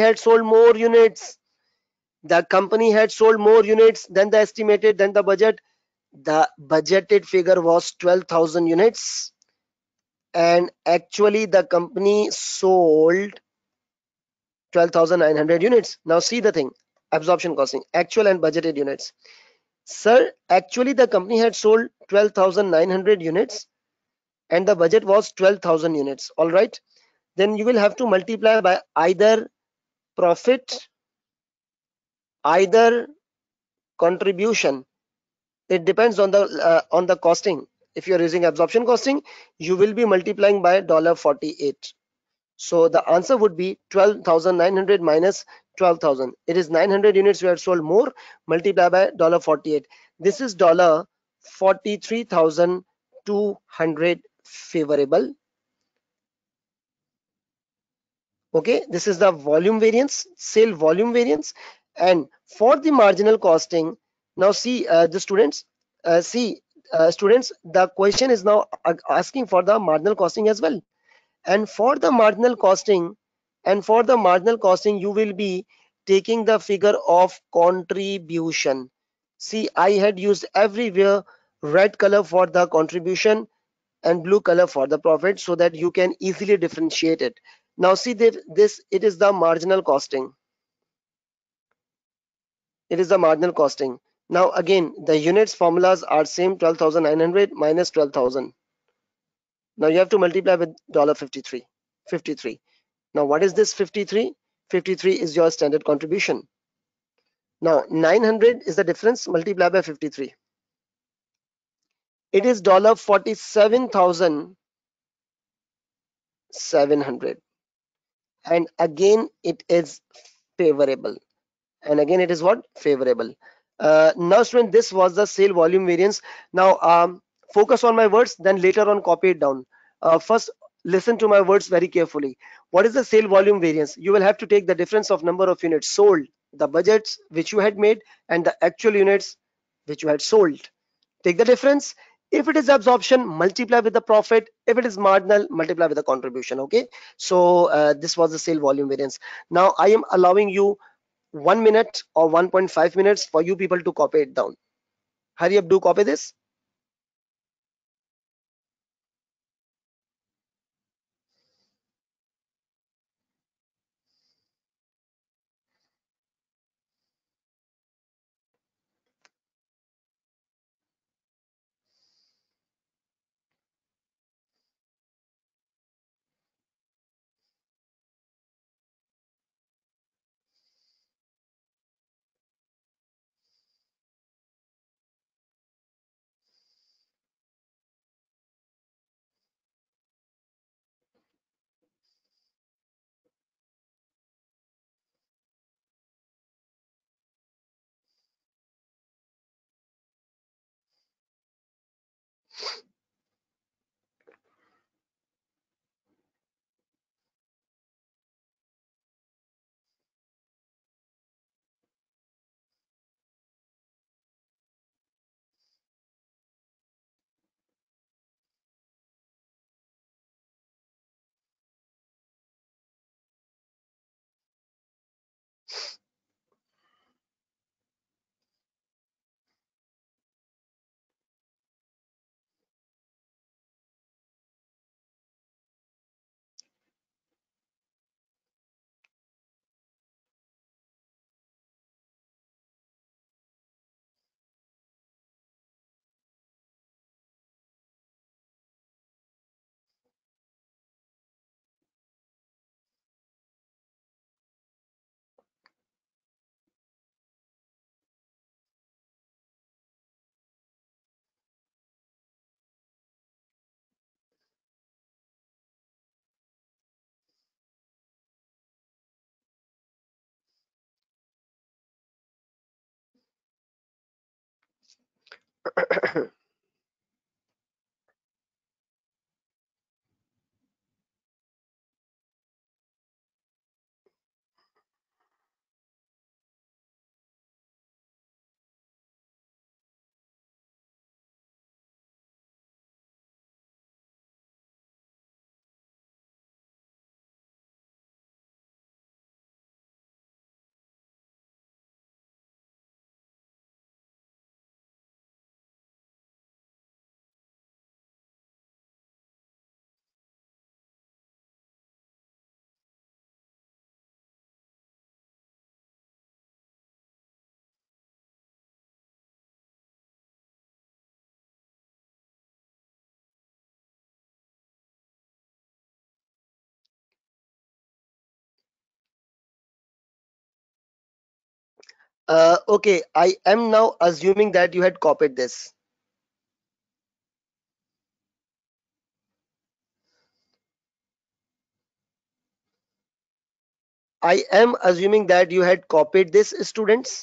The company had sold more units than the estimated, than the budget. The budgeted figure was 12,000 units, and actually the company sold 12,900 units. Now see the thing, absorption costing, actual and budgeted units. Sir, actually the company had sold 12,900 units and the budget was 12,000 units. All right. Then you will have to multiply by either profit, either contribution. It depends on the costing. If you're using absorption costing, you will be multiplying by $48. So the answer would be 12,900 minus 12,000. It is 900 units we have sold more, multiplied by $48. This is $43,200 favorable. Okay, this is the volume variance, sale volume variance. And for the marginal costing, now see the students, students, the question is now asking for the marginal costing as well. And for the marginal costing, you will be taking the figure of contribution. See, I had used everywhere red color for the contribution and blue color for the profit, so that you can easily differentiate it. Now see that this, it is the marginal costing. It is the marginal costing. Now again, the units formulas are same, 12,900 minus 12,000. Now you have to multiply with $53. 53. Now what is this 53? 53 is your standard contribution. Now 900 is the difference, multiply by 53. It is $47,700. And again it is favorable. And again it is what? Favorable. Now student, this was the sale volume variance. Now focus on my words, then later on copy it down. First listen to my words very carefully. What is the sale volume variance? You will have to take the difference of number of units sold, the budgets which you had made, and the actual units which you had sold. Take the difference. If it is absorption, multiply with the profit. If it is marginal, multiply with the contribution. Okay, so this was the sale volume variance. Now I am allowing you 1 minute or 1.5 minutes for you people to copy it down. Hurry up, do copy this. Okay, I am now assuming that you had copied this. I am assuming that you had copied this, students.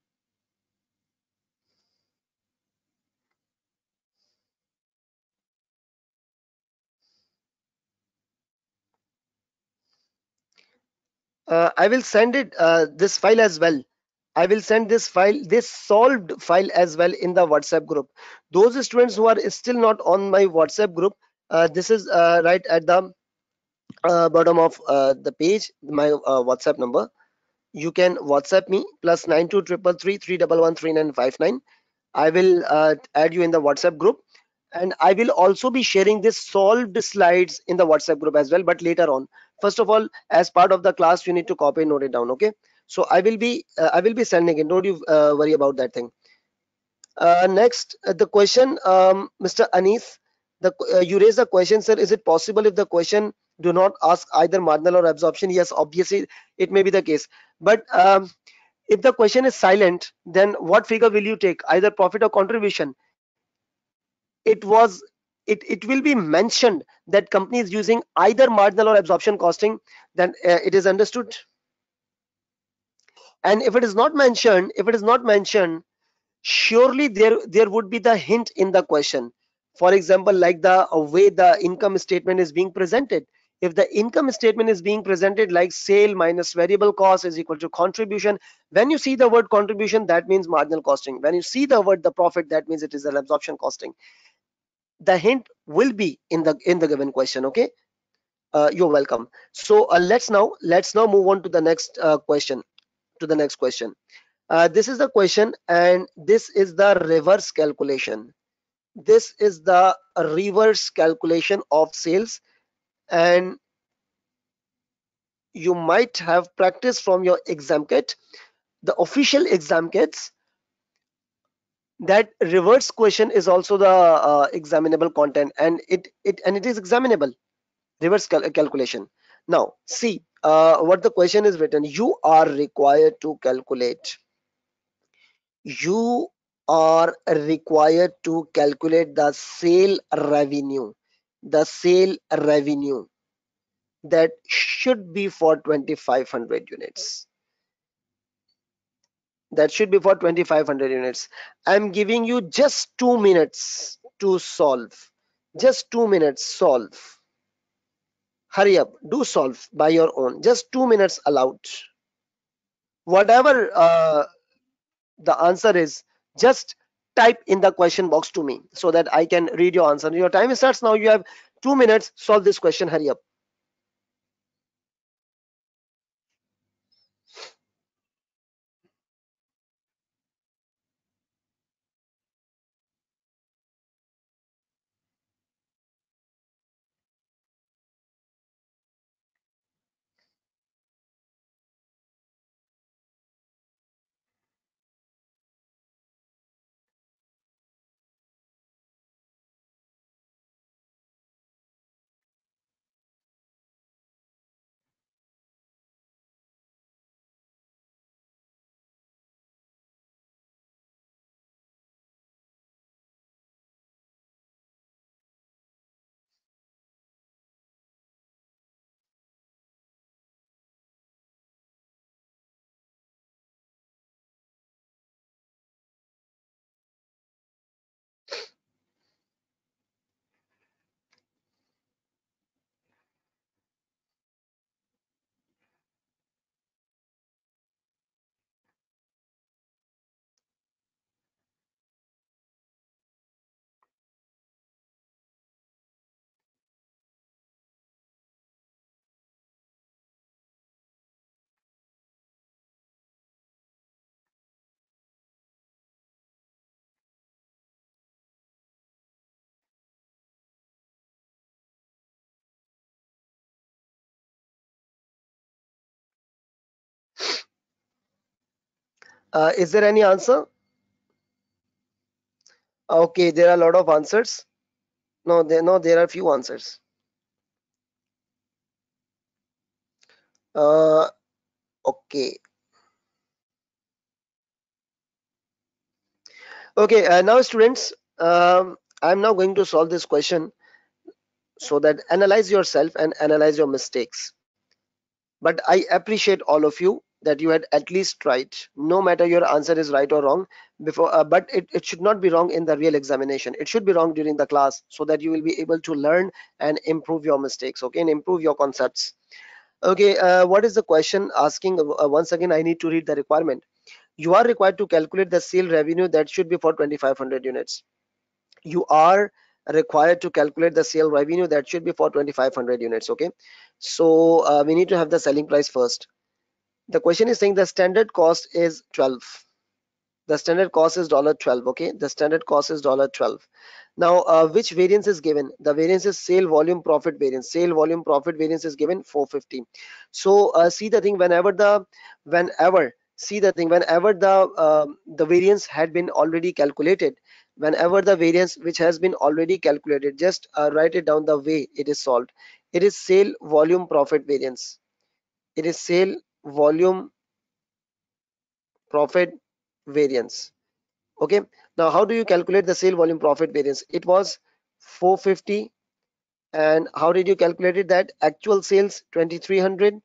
I will send it this file as well. I will send this file, this solved file as well in the WhatsApp group. Those students who are still not on my WhatsApp group, this is right at the bottom of the page, my WhatsApp number. You can WhatsApp me plus 923333113959. I will add you in the WhatsApp group, and I will also be sharing this solved slides in the WhatsApp group as well, but later on. First of all, as part of the class, you need to copy and note it down. Okay. So I will be sending it. Don't you worry about that thing. Next, the question, Mr. Anis, you raised the question, sir. Is it possible if the question do not ask either marginal or absorption? Yes, obviously it may be the case. But if the question is silent, then what figure will you take? Either profit or contribution? It was it will be mentioned that company is using either marginal or absorption costing, then it is understood. And if it is not mentioned, surely there would be the hint in the question. For example, like the way the income statement is being presented. If the income statement is being presented like sale minus variable cost is equal to contribution, when you see the word contribution, that means marginal costing. When you see the word the profit, that means it is an absorption costing. The hint will be in the given question. Okay. You're welcome. So let's now move on to the next question. This is the question, and this is the reverse calculation. This is the reverse calculation of sales, and you might have practiced from your exam kit, the official exam kits. That reverse question is also the examinable content, and it is examinable. Reverse calculation. Now, see what the question is written. You are required to calculate the sale revenue that should be for 2500 units. That should be for 2500 units. I'm giving you just 2 minutes to solve. Just 2 minutes, solve. Hurry up, do solve by your own. Just 2 minutes allowed. Whatever the answer is, just type in the question box to me so that I can read your answer. Your time starts now. You have 2 minutes. Solve this question. Hurry up. Is there any answer? Okay, there are a lot of answers. No, there are few answers. Uh, okay. Okay, now students, I'm now going to solve this question so that analyze yourself and analyze your mistakes. But I appreciate all of you that you had at least tried, no matter your answer is right or wrong before, but it should not be wrong in the real examination. It should be wrong during the class so that you will be able to learn and improve your mistakes, okay, and improve your concepts. Okay, what is the question asking? Once again, I need to read the requirement. You are required to calculate the sale revenue that should be for 2500 units. You are required to calculate the sale revenue that should be for 2500 units. Okay, so we need to have the selling price first. The question is saying the standard cost is 12. The standard cost is $12. Okay, the standard cost is $12. Now which variance is given? The variance is sale volume profit variance. Sale volume profit variance is given 450. So see the thing, whenever see the thing whenever the variance had been already calculated, whenever the variance which has been already calculated, just write it down the way it is solved. It is sale volume profit variance. It is sale volume profit variance. Okay, now how do you calculate the sale volume profit variance? It was 450, and how did you calculate it? That actual sales 2300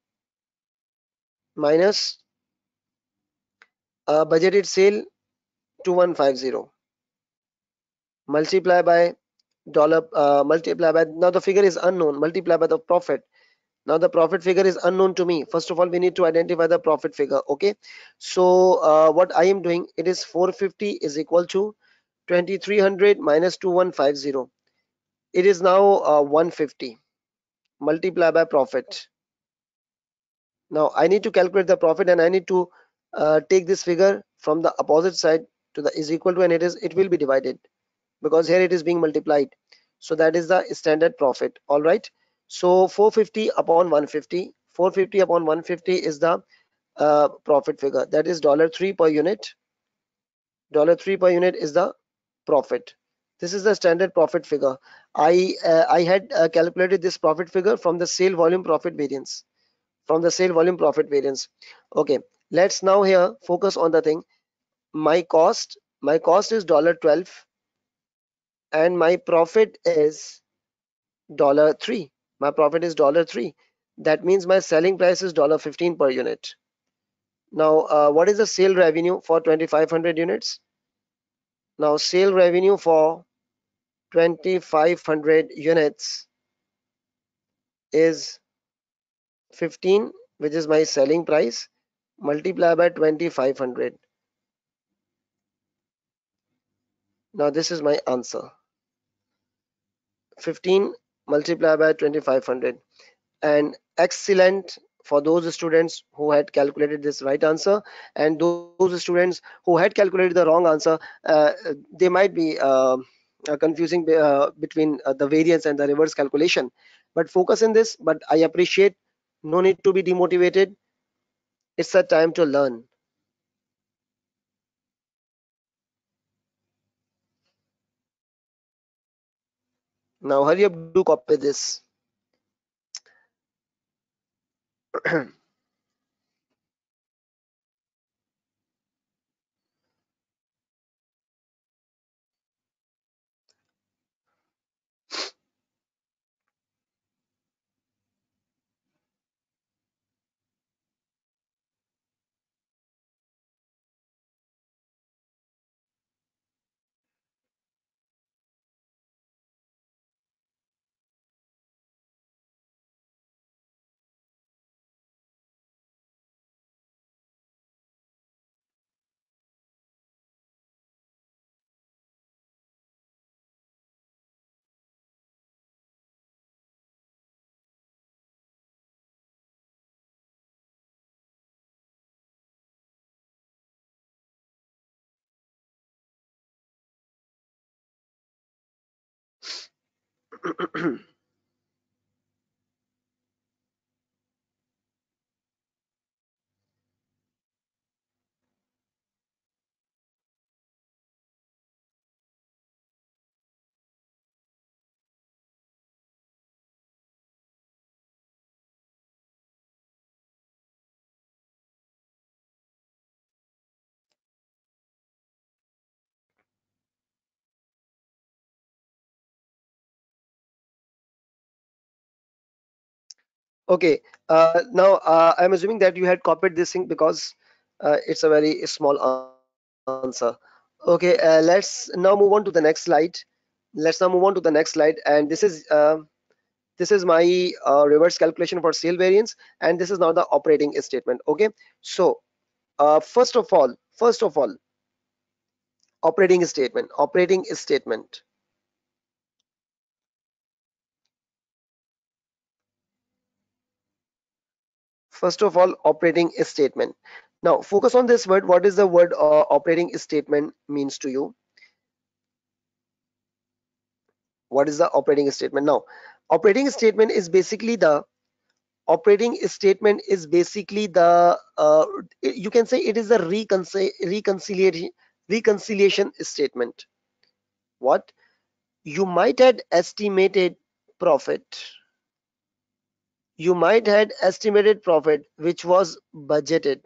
minus budgeted sale 2150, multiply by multiply by, now the figure is unknown, multiply by the profit. Now the profit figure is unknown to me. First of all, we need to identify the profit figure. Okay, so what I am doing, it is 450 is equal to 2300 minus 2150. It is now 150, multiply by profit. Now I need to calculate the profit, and I need to take this figure from the opposite side to the is equal to, and it will be divided because here it is being multiplied. So that is the standard profit. All right. So 450 upon 150, 450 upon 150 is the profit figure. That is $3 per unit. $3 per unit is the profit. This is the standard profit figure. I had calculated this profit figure from the sale volume profit variance. From the sale volume profit variance. Okay, let's now here focus on the thing. My cost is $12, and my profit is $3. My profit is $3. That means my selling price is $15 per unit. Now, what is the sale revenue for 2500 units? Now, sale revenue for 2500 units is 15, which is my selling price, multiply by 2500. Now, this is my answer. 15 multiplied by 2500. And excellent for those students who had calculated this right answer, and those students who had calculated the wrong answer, they might be confusing between the variance and the reverse calculation. But focus in this. But I appreciate, no need to be demotivated. It's a time to learn. Now hurry up, do copy this. Okay, now I'm assuming that you had copied this thing because it's a very small answer. Okay, let's now move on to the next slide. And this is my reverse calculation for sale variance, and this is now the operating statement. Okay, so first of all, operating statement. First of all, operating statement. Now, focus on this word. What is the word operating statement means to you? What is the operating statement? Now, operating statement is basically the operating statement is basically the you can say it is a reconciliation statement. What you might had estimated profit, which was budgeted.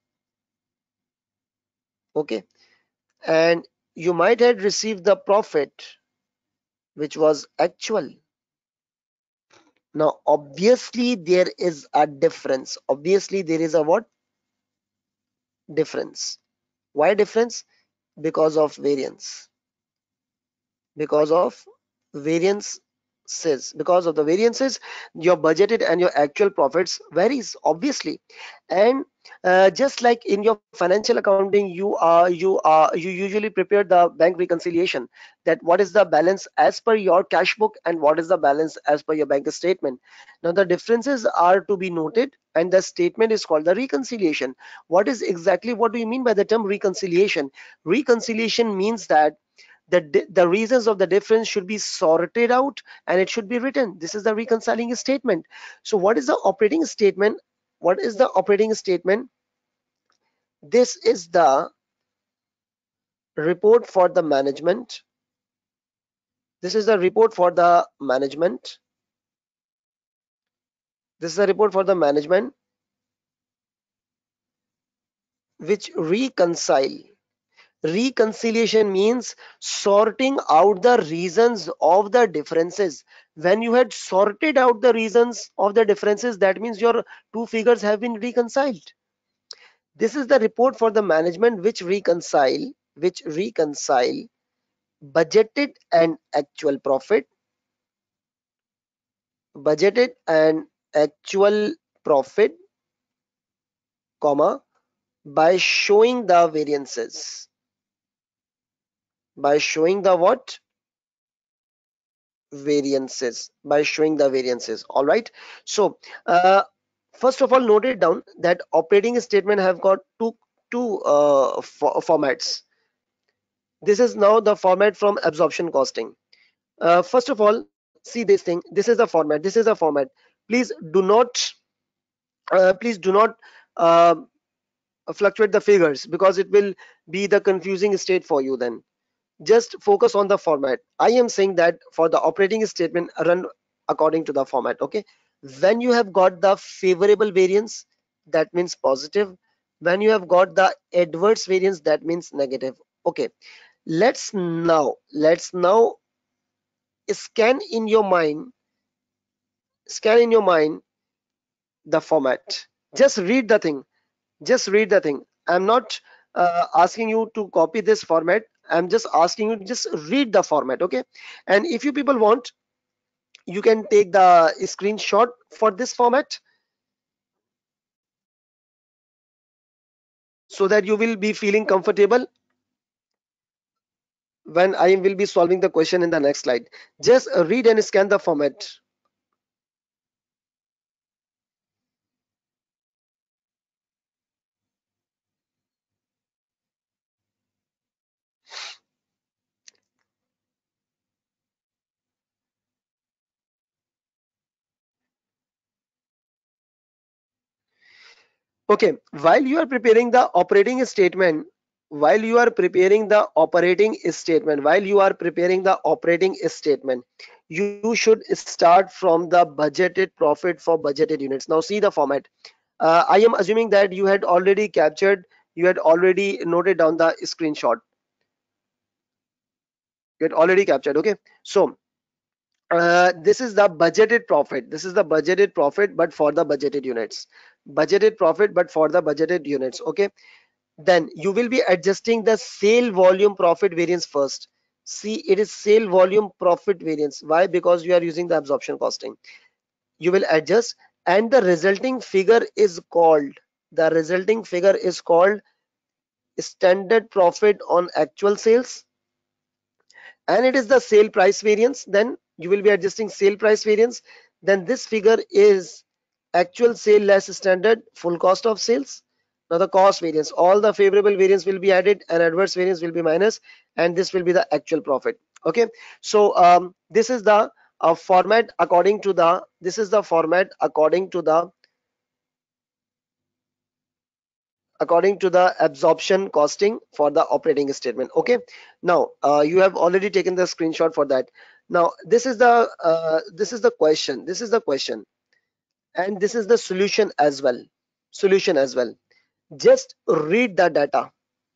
Okay, and you might have received the profit which was actual. Now obviously there is a difference. Obviously there is a what? Difference. Why difference? Because of variance. Because of variances. Because of the variances, your budgeted and your actual profits varies obviously. And just like in your financial accounting, you usually prepare the bank reconciliation, that what is the balance as per your cash book and what is the balance as per your bank statement. Now the differences are to be noted, and the statement is called the reconciliation. What do you mean by the term reconciliation? Reconciliation means that the reasons of the difference should be sorted out and it should be written. This is the reconciling statement. So what is the operating statement? What is the operating statement? This is the report for the management. This is the report for the management. This is the report for the management which reconcile. Reconciliation means sorting out the reasons of the differences. When you had sorted out the reasons of the differences, that means your two figures have been reconciled. This is the report for the management which reconcile budgeted and actual profit, budgeted and actual profit, comma, by showing the variances. By showing the what? Variances. By showing the variances. All right. So first of all, note it down that operating statement have got two formats. This is now the format from absorption costing. First of all, see this thing. This is the format. This is the format. Please do not please do not uh, fluctuate the figures, because it will be the confusing state for you then. Just focus on the format. I am saying that for the operating statement, run according to the format. Okay, when you have got the favorable variance, that means positive. When you have got the adverse variance, that means negative. Okay, let's now scan in your mind scan in your mind the format. Just read the thing. Just read the thing. I'm not asking you to copy this format. I'm just asking you to just read the format. Okay, and if you people want, you can take the screenshot for this format, so that you will be feeling comfortable when I will be solving the question in the next slide. Just read and scan the format. Okay, while you are preparing the operating statement, you should start from the budgeted profit for budgeted units. Now see the format. I am assuming that you had already noted down the screenshot. You had already captured. Okay, so this is the budgeted profit. This is the budgeted profit, but for the budgeted units. Budgeted profit, but for the budgeted units. Okay. Then you will be adjusting the sale volume profit variance first. See, it is sale volume profit variance. Why? Because you are using the absorption costing. You will adjust, and the resulting figure is called, the resulting figure is called standard profit on actual sales, and it is the sale price variance. Then you will be adjusting sale price variance. Then this figure is actual sale less standard full cost of sales. Now the cost variance, all the favorable variance will be added and adverse variance will be minus, and this will be the actual profit. Okay. So this is the format according to the, this is the format according to the absorption costing for the operating statement. Okay. Now you have already taken the screenshot for that. Now this is the question, this is the question, and this is the solution as well, solution as well. Just read the data,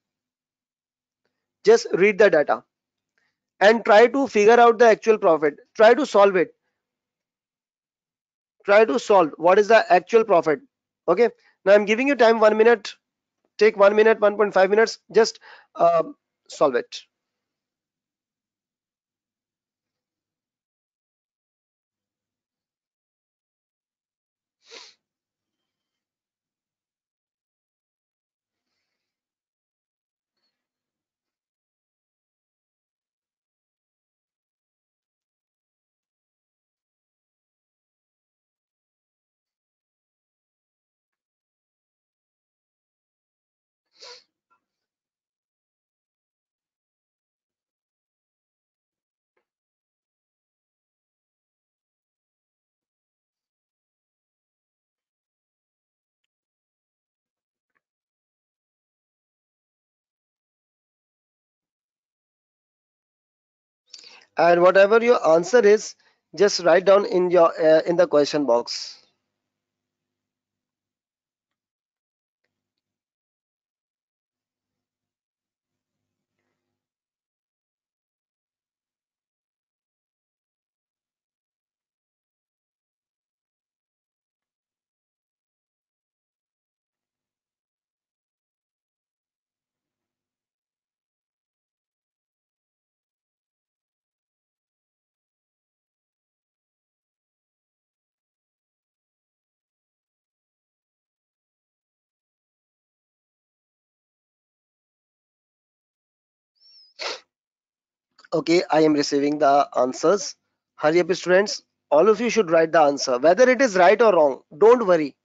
just read the data and try to figure out the actual profit. Try to solve it, try to solve what is the actual profit. Okay. Now I'm giving you time, 1 minute. Take 1 minute, 1.5 minutes, just uh, solve it. And whatever your answer is, just write down in your in the question box. Okay, I am receiving the answers. Hurry up, students, all of you should write the answer whether it is right or wrong. Don't worry.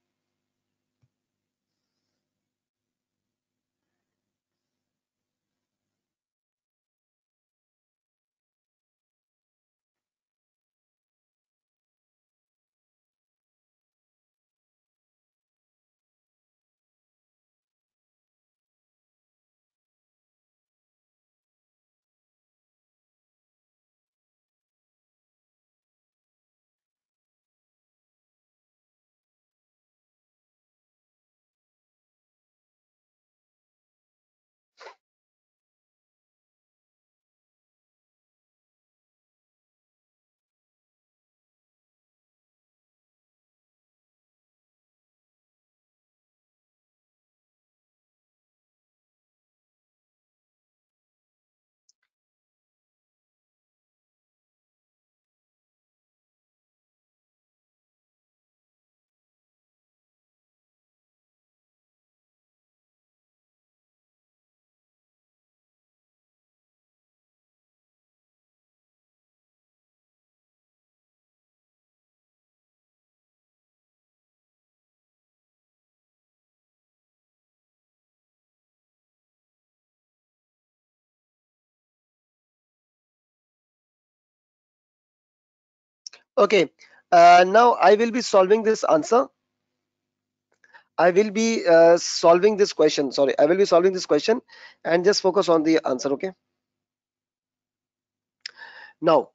Okay, now I will be solving this answer. I will be solving this question. Sorry, I will be solving this question, and just focus on the answer. Okay. Now,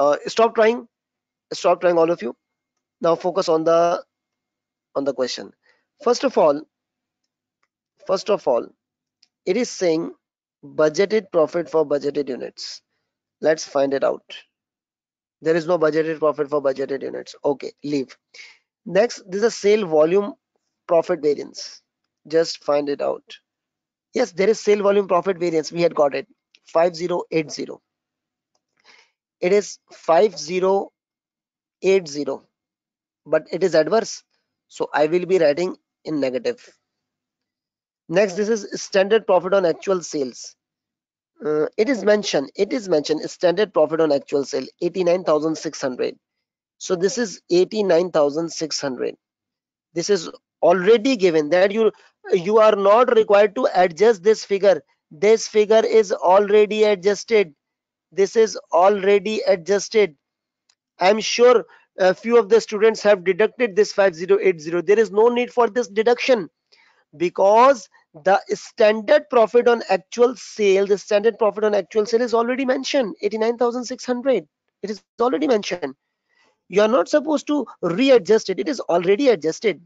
stop trying, all of you. Now focus on the question. First of all, first of all, it is saying budgeted profit for budgeted units. Let's find it out. There is no budgeted profit for budgeted units. Okay, leave. Next, this is a sale volume profit variance. Just find it out. Yes, there is sale volume profit variance. We had got it. 5080. It is 5080, but it is adverse. So I will be writing in negative. Next, this is standard profit on actual sales. It is mentioned standard profit on actual sale 89,600. So this is 89,600. This is already given that you are not required to adjust this figure. This figure is already adjusted. This is already adjusted. I'm sure a few of the students have deducted this 5080. There is no need for this deduction because the standard profit on actual sale, the standard profit on actual sale is already mentioned 89,600. It is already mentioned. You are not supposed to readjust it. It is already adjusted.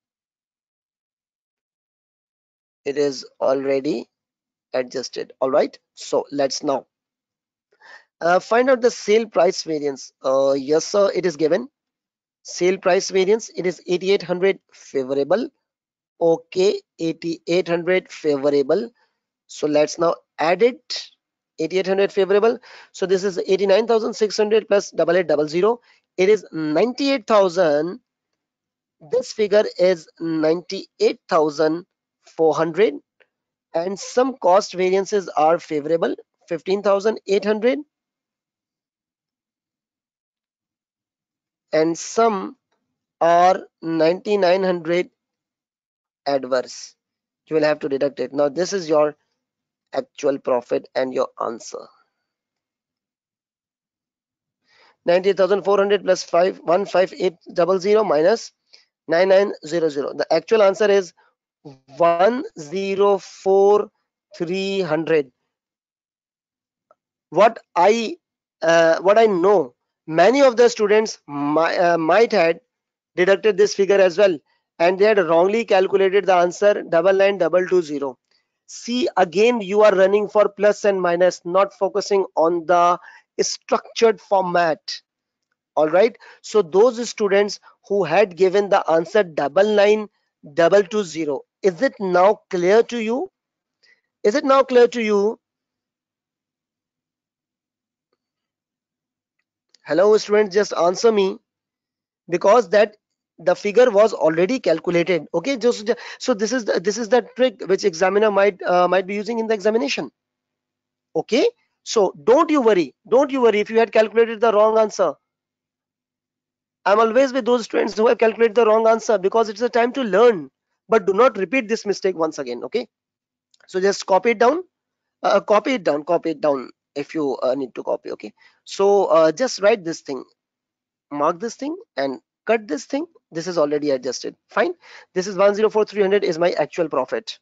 It is already adjusted. All right. So let's now find out the sale price variance. Yes, sir. It is given. Sale price variance. It is 8800 favorable. Okay, 8800 favorable. So let's now add it. 8800 favorable. So this is 89,600 plus 8800. It is 98,000. This figure is 98,400, and some cost variances are favorable 15,800, and some are 9,900 adverse. You will have to deduct it. Now this is your actual profit and your answer. 98,400 plus 15800 minus 9900. The actual answer is 104,300. What I know, many of the students might had deducted this figure as well, and they had wrongly calculated the answer 99220. See, again you are running for plus and minus, not focusing on the structured format. All right, so those students who had given the answer 99220, is it now clear to you? Is it now clear to you? Hello students, just answer me, because that the figure was already calculated. Okay, just so this is the trick which examiner might be using in the examination. Okay, so don't you worry if you had calculated the wrong answer. I'm always with those students who have calculated the wrong answer, because it's a time to learn, but do not repeat this mistake once again. Okay, so just copy it down if you need to copy. Okay, so just write this thing, mark this thing, and cut this thing. This is already adjusted. Fine. This is 104,300 is my actual profit.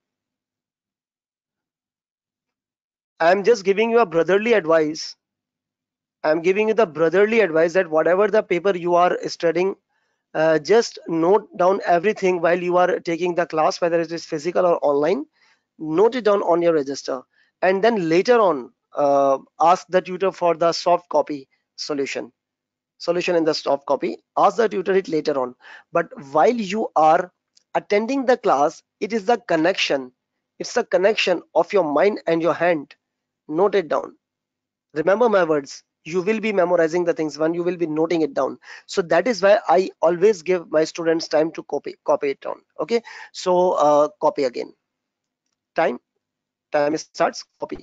I'm just giving you a brotherly advice. I'm giving you the brotherly advice that whatever the paper you are studying, just note down everything while you are taking the class, whether it is physical or online. Note it down on your register, and then later on ask the tutor for the soft copy solution. Solution in the soft copy. Ask the tutor it later on. But while you are attending the class, it is the connection. It's the connection of your mind and your hand. Note it down. Remember my words. You will be memorizing the things when you will be noting it down. So that is why I always give my students time to copy it down. Okay. So copy again. Time. Time starts. Copy.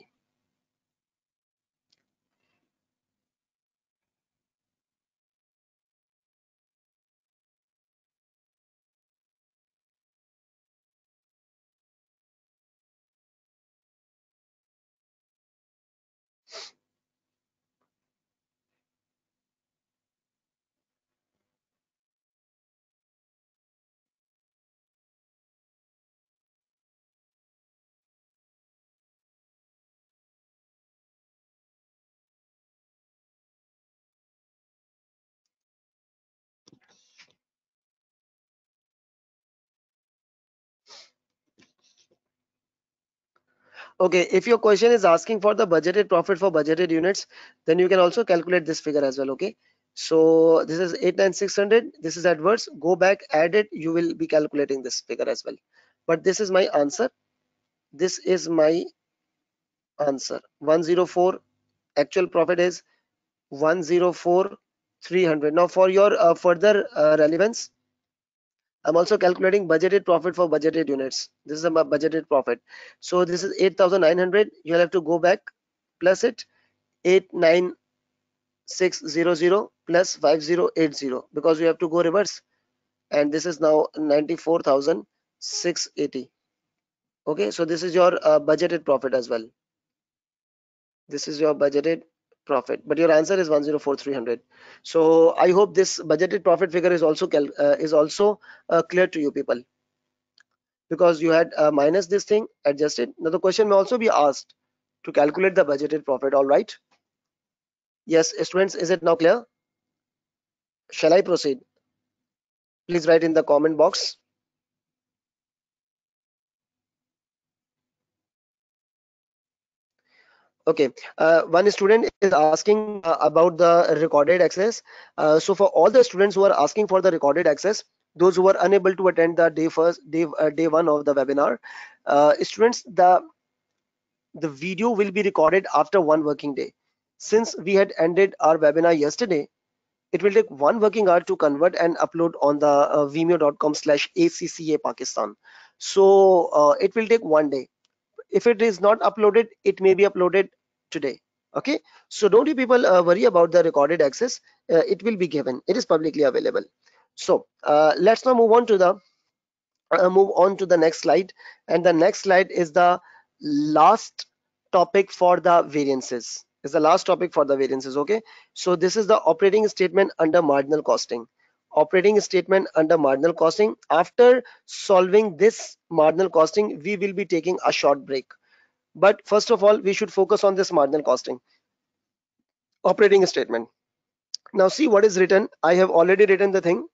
Okay, if your question is asking for the budgeted profit for budgeted units, then you can also calculate this figure as well. Okay, so this is 89600. This is adverse. Go back, add it. You will be calculating this figure as well. But this is my answer. This is my answer. 104. Actual profit is 104 300. Now for your further relevance, I'm also calculating budgeted profit for budgeted units. This is my budgeted profit. So this is 8900. You'll have to go back, plus it, 89600 plus 5080, because you have to go reverse. And this is now 94,680. Okay, so this is your budgeted profit as well. This is your budgeted profit, but your answer is 104,300. So I hope this budgeted profit figure is also clear to you people, because you had minus this thing adjusted. Now the question may also be asked to calculate the budgeted profit. All right. Yes, students, is it now clear? Shall I proceed? Please write in the comment box. Okay, one student is asking about the recorded access. So for all the students who are asking for the recorded access, those who are unable to attend the day one of the webinar, students, the video will be recorded after one working day. Since we had ended our webinar yesterday, it will take one working hour to convert and upload on the vimeo.com/ACCA Pakistan. So it will take one day. If it is not uploaded, it may be uploaded today. Okay, so don't you people worry about the recorded access. It will be given. It is publicly available. So let's now move on to the next slide, and the next slide is the last topic for the variances. Is the last topic for the variances. Okay, so this is the operating statement under marginal costing. Operating statement under marginal costing. After solving this marginal costing, we will be taking a short break. But first of all, we should focus on this marginal costing operating statement. Now see what is written. I have already written the thing.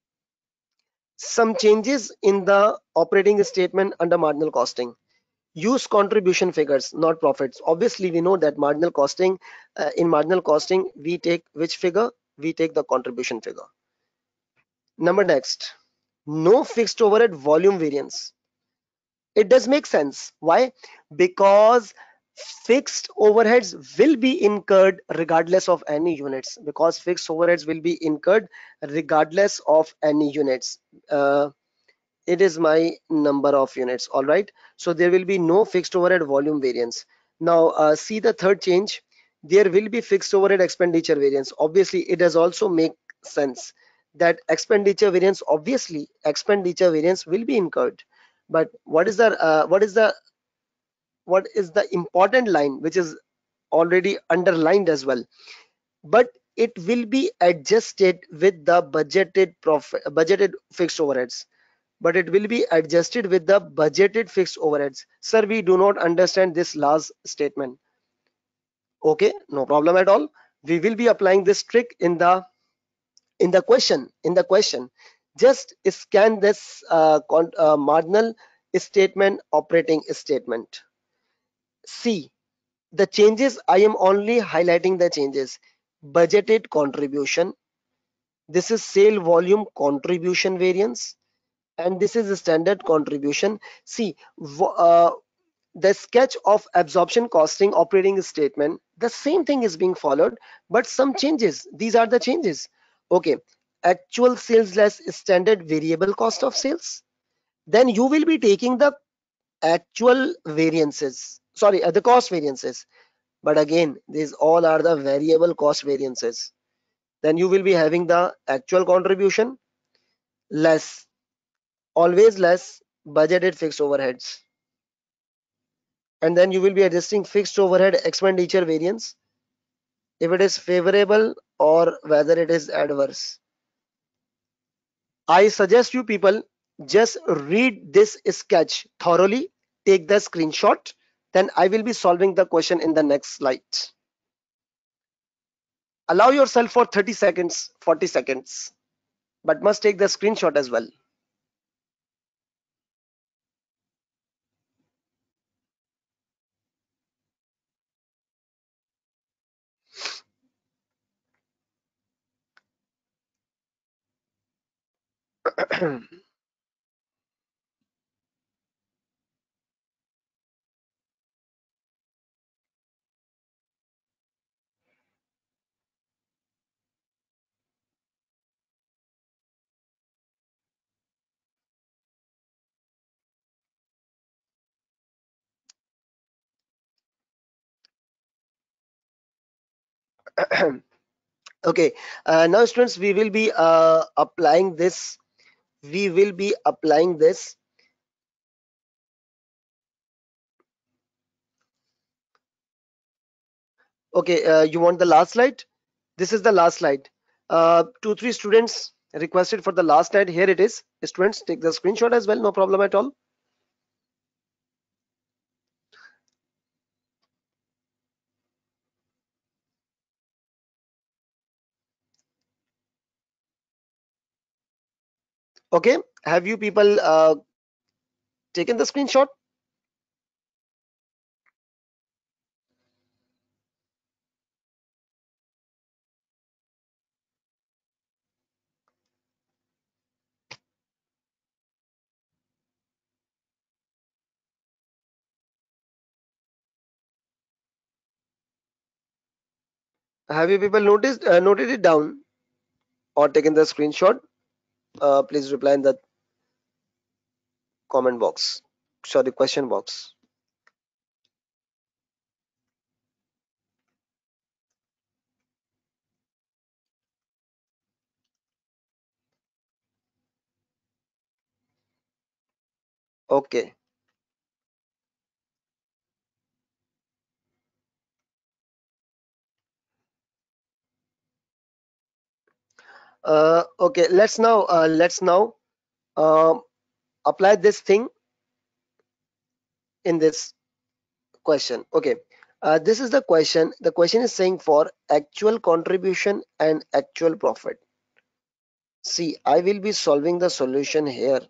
Some changes in the operating statement under marginal costing. Use contribution figures, not profits. Obviously, we know that marginal costing, in marginal costing, we take which figure? We take the contribution figure. Number next, no fixed overhead volume variance. It does make sense. Why? Because fixed overheads will be incurred regardless of any units. Because fixed overheads will be incurred regardless of any units. It is my number of units. All right, so there will be no fixed overhead volume variance. Now see the third change. There will be fixed overhead expenditure variance. Obviously it does also make sense that expenditure variance will be incurred. But what is the important line which is already underlined as well? But it will be adjusted with the budgeted fixed overheads. But it will be adjusted with the budgeted fixed overheads. Sir, we do not understand this last statement. Okay, no problem at all. We will be applying this trick in the question. Just scan this marginal statement, operating statement. See the changes. I am only highlighting the changes. Budgeted contribution. This is sale volume contribution variance, and this is a standard contribution. See, the sketch of absorption costing operating statement, the same thing is being followed, but some changes. These are the changes. Okay, actual sales less standard variable cost of sales. Then you will be taking the actual variances, sorry, the cost variances. But again, these all are the variable cost variances. Then you will be having the actual contribution less, always less, budgeted fixed overheads. And then you will be adjusting fixed overhead expenditure variance, if it is favorable or whether it is adverse. I suggest you people just read this sketch thoroughly, take the screenshot, then I will be solving the question in the next slide. Allow yourself for 30 seconds, 40 seconds, but must take the screenshot as well. Okay, now students, we will be applying this. We will be applying this. Okay, you want the last slide? This is the last slide. Two, three students requested for the last slide. Here it is. Students, take the screenshot as well. No problem at all. Okay, have you people taken the screenshot? Have you people noted it down or taken the screenshot? Please reply in the comment box. Sorry, question box. Okay. Okay. Let's now um, apply this thing in this question. Okay. This is the question. The question is saying for actual contribution and actual profit. See, I will be solving the solution here.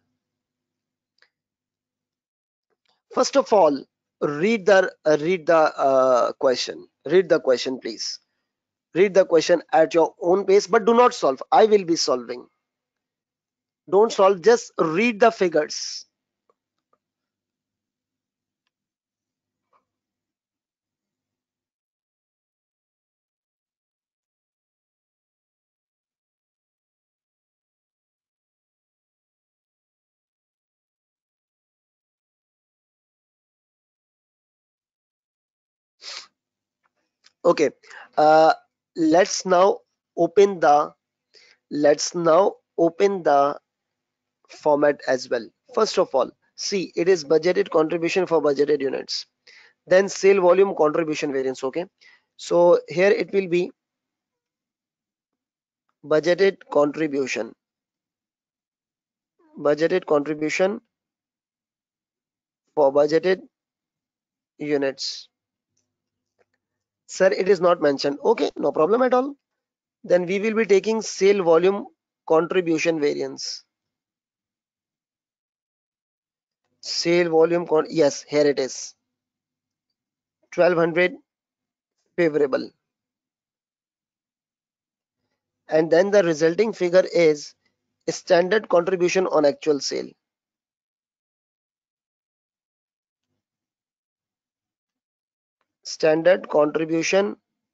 First of all, read the question. Read the question, please. Read the question at your own pace, but do not solve. I will be solving. Don't solve. Just read the figures. Okay. Uh, let's now open the. Let's now open the format as well. First of all, see, it is budgeted contribution for budgeted units. Then sale volume contribution variance. Okay. So here it will be budgeted contribution. Budgeted contribution for budgeted units. Sir, it is not mentioned. Okay, no problem at all. Then we will be taking sale volume contribution variance. Sale volume, yes, here it is. 1200 favorable. And then the resulting figure is standard contribution on actual sale. Standard contribution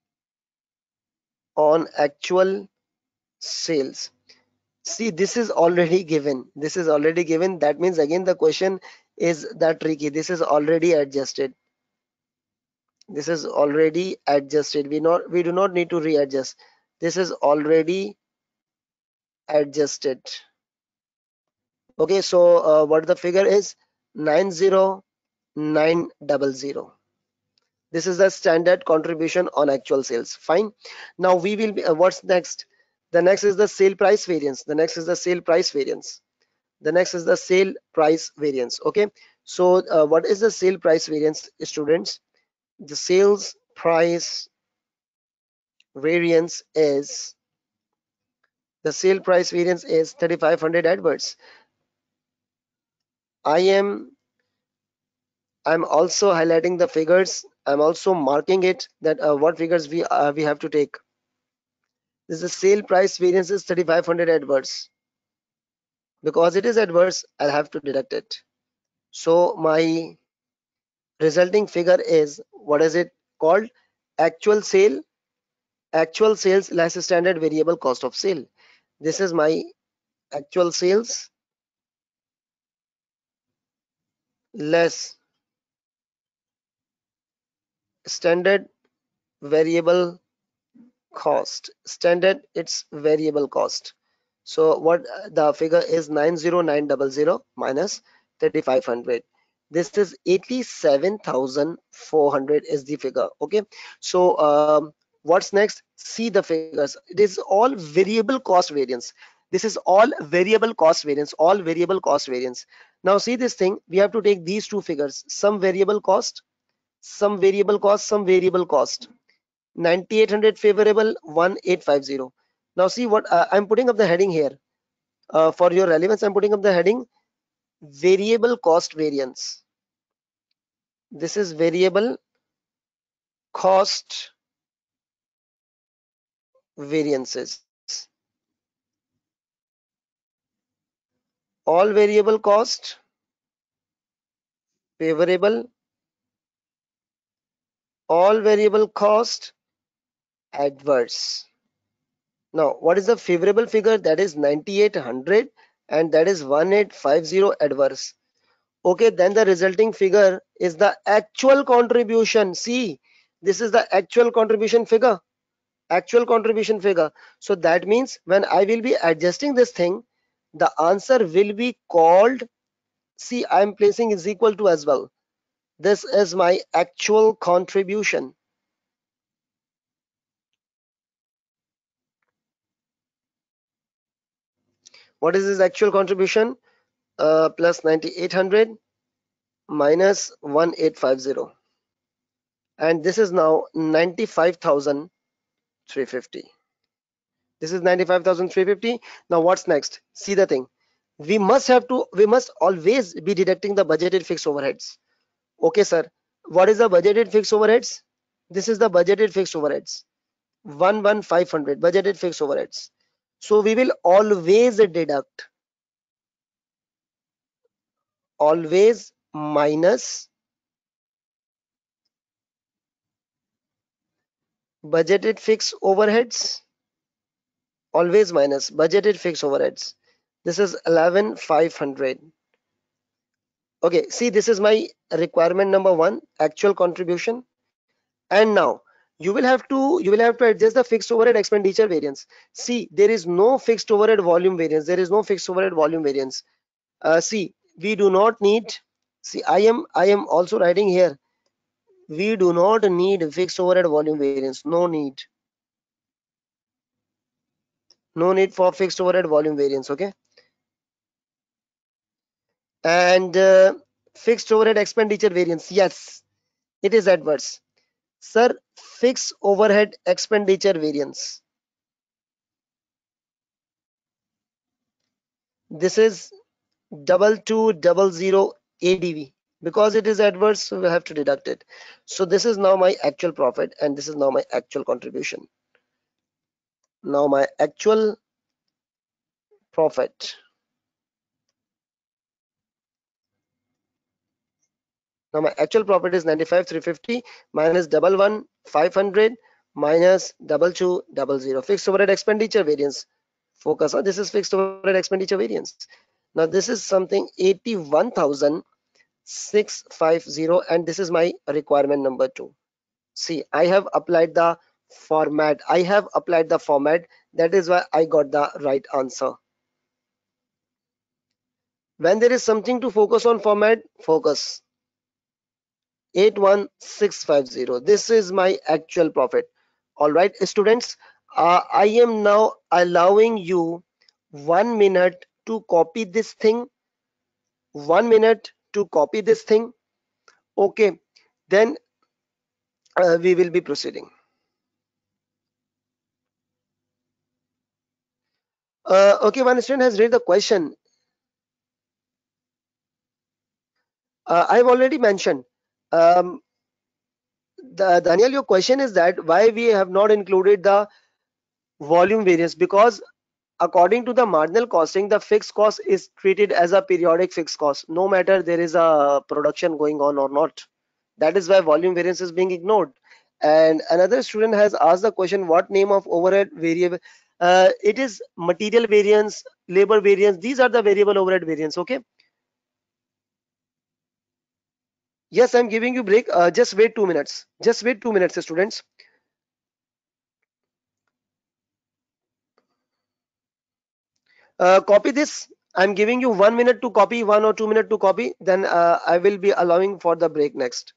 on actual sales. See, this is already given. This is already given. That means again the question is that tricky. This is already adjusted. This is already adjusted. We do not need to readjust. This is already adjusted. Okay, so what the figure is 90900. This is the standard contribution on actual sales. Fine. Now we will be what's next? The next is the sale price variance. The next is the sale price variance. The next is the sale price variance. Okay, so what is the sale price variance, students? The sales price variance is the sale price variance is 3500 adverts. I'm also highlighting the figures. I'm also marking it that what figures we have to take. This is the sale price variance is 3500 adverts. Because it is adverse, I'll have to deduct it. So my resulting figure is, what is it called? Actual sale, actual sales less standard variable cost of sale. This is my actual sales less standard variable cost. Standard, it's variable cost. So what the figure is, 90900 minus 3500. This is 87,400 is the figure. Okay. So what's next? See the figures. It is all variable cost variance. This is all variable cost variance, all variable cost variance. Now see this thing. We have to take these two figures. Some variable cost, some variable cost, some variable cost. 9800 favorable, 1850. Now see what I'm putting up the heading here. For your relevance, I'm putting up the heading variable cost variance. This is variable cost variances. All variable cost favorable, all variable cost adverse. Now, what is the favorable figure? That is 9800 and that is 1850 adverse. Okay, then the resulting figure is the actual contribution. See, this is the actual contribution figure. Actual contribution figure. So that means when I will be adjusting this thing, the answer will be called, see, I am placing is equal to as well. This is my actual contribution. What is this actual contribution? Plus 9800 minus 1850. And this is now 95,350. This is 95,350. Now what's next? See the thing. We must always be deducting the budgeted fixed overheads. Okay, sir. What is the budgeted fixed overheads? This is the budgeted fixed overheads. 11,500 budgeted fixed overheads. So we will always minus budgeted fixed overheads. Always minus budgeted fixed overheads. This is 11,500. Okay, see, this is my requirement number one, actual contribution. And now you will have to adjust the fixed overhead expenditure variance. See, there is no fixed overhead volume variance. There is no fixed overhead volume variance. See, we do not need. See, I am also writing here. We do not need fixed overhead volume variance. No need. No need for fixed overhead volume variance. Okay. And fixed overhead expenditure variance. Yes, it is adverse. Sir, fixed overhead expenditure variance. This is 2200 ADV. Because it is adverse, so we have to deduct it. So this is now my actual profit and this is now my actual contribution. Now my actual profit. Now my actual profit is 95,350 minus 11,500 minus 2200. Fixed overhead expenditure variance. Focus on this is fixed overhead expenditure variance. Now this is something 81,650 and this is my requirement number two. See, I have applied the format. That is why I got the right answer. When there is something to focus on format, focus. 81,650. This is my actual profit. All right, students, I am now allowing you 1 minute to copy this thing. 1 minute to copy this thing. Okay, then we will be proceeding. Okay, one student has read the question. I've already mentioned. Um, Daniel, your question is that why we have not included the volume variance, because According to the marginal costing, the fixed cost is treated as a periodic fixed cost, no matter there is a production going on or not. That is why volume variance is being ignored. And another student has asked the question, what name of overhead variable? It is material variance, labor variance. These are the variable overhead variance. Okay. Yes, I'm giving you break. Just wait 2 minutes. Just wait 2 minutes, students. Copy this. I'm giving you 1 minute to copy, 1 or 2 minutes to copy. Then I will be allowing for the break next.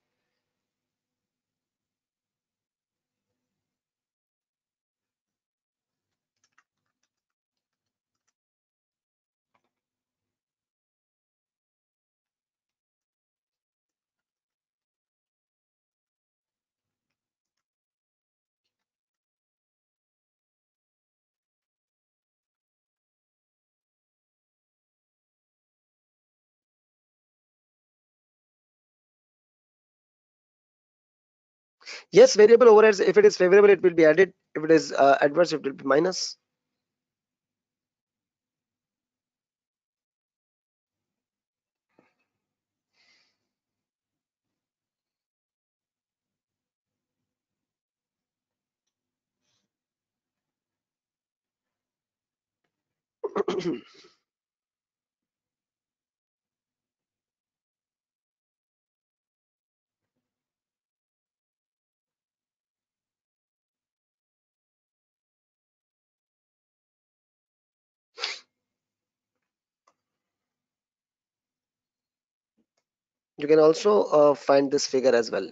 Yes, variable overheads. If it is favorable, it will be added. If it is adverse, it will be minus. You can also find this figure as well.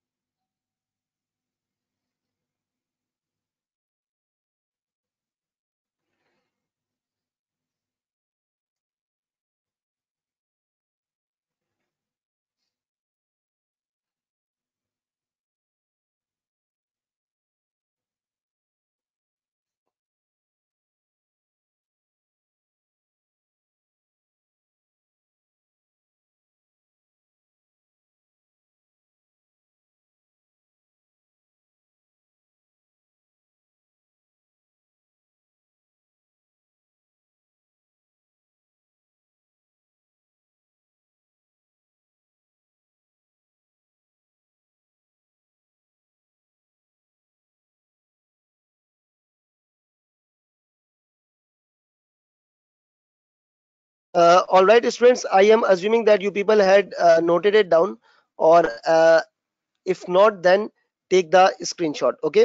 All right, students. I am assuming that you people had noted it down, or if not, then take the screenshot. Okay.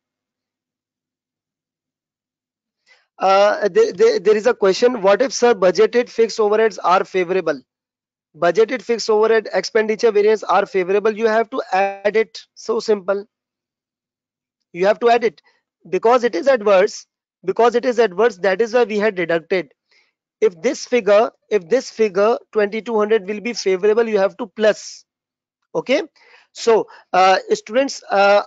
There is a question. What if, sir, budgeted fixed overheads are favorable? Budgeted fixed overhead expenditure variance are favorable. You have to add it. So simple. You have to add it because it is adverse. Because it is adverse, that is why we had deducted. If this figure 2200 will be favorable, you have to plus. Okay. So students,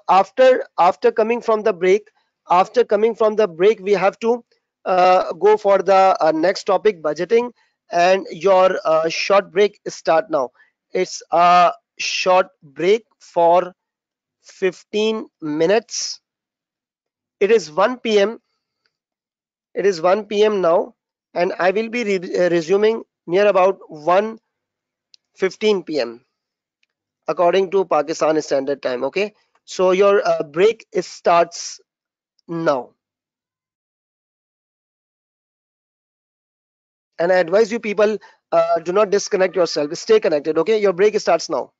after coming from the break, we have to go for the next topic, budgeting. And your short break start now. It's a short break for 15 minutes. It is 1 p.m. It is 1 p.m. now, and I will be resuming near about 1:15 p.m. according to Pakistan Standard Time. Okay, so your break starts now, and I advise you people, do not disconnect yourself. Stay connected. Okay, your break starts now.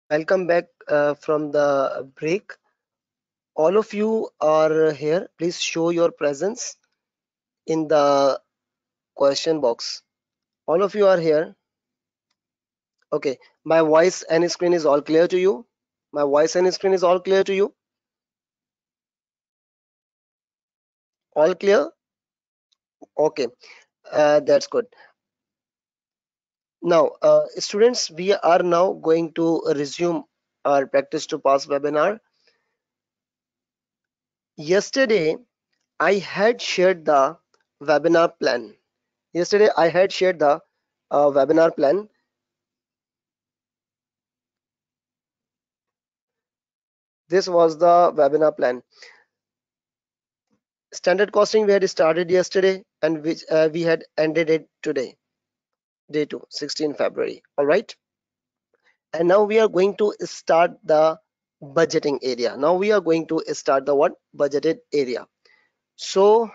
Welcome back from the break. All of you are here. Please show your presence in the question box. All of you are here. Okay. My voice and screen is all clear to you. My voice and screen is all clear to you. All clear? Okay. That's good. Now, students, we are now going to resume our practice to pass webinar. Yesterday, I had shared the webinar plan. Yesterday, I had shared the webinar plan. This was the webinar plan. Standard costing we had started yesterday and which we had ended it today, day 2, 16 February. All right. And now we are going to start the budgeting area. Now we are going to start the what? Budgeted area. So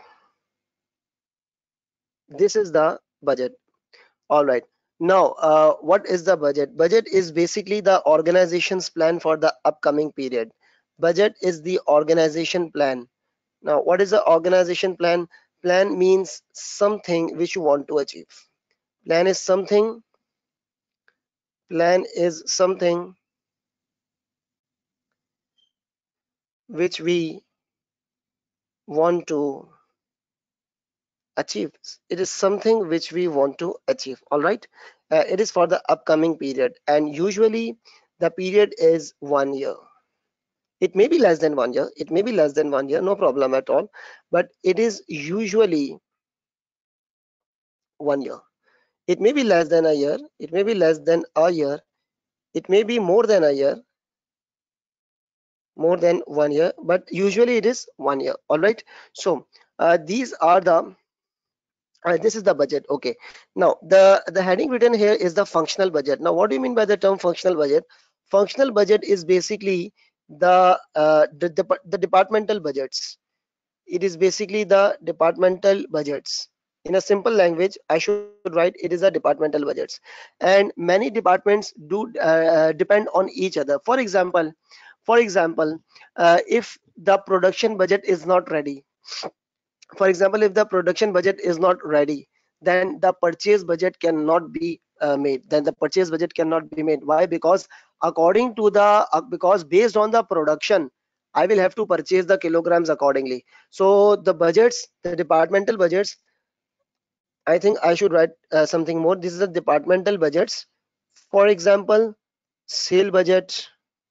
this is the budget. All right. Now, what is the budget? Budget is basically the organization's plan for the upcoming period. Budget is the organization plan. Now, what is the organization plan? Plan means something which you want to achieve. Plan is something, plan is something which we want to achieve. It is something which we want to achieve. All right. It is for the upcoming period, and usually the period is 1 year. It may be less than 1 year. It may be less than 1 year. No problem at all. But it is usually 1 year. It may be less than a year. It may be less than a year. It may be more than a year, more than 1 year, but usually it is 1 year. All right. So these are the this is the budget. Okay. Now the heading written here is the functional budget. Now what do you mean by the term functional budget? Functional budget is basically the departmental budgets. It is basically the departmental budgets. In a simple language, I should write it is a departmental budgets, and many departments do depend on each other. For example, if the production budget is not ready, for example, if the production budget is not ready, then the purchase budget cannot be made. Then the purchase budget cannot be made. Why? Because according to the because based on the production, I will have to purchase the kilograms accordingly. So the budgets, the departmental budgets, I think I should write something more. This is the departmental budgets. For example, sale budget.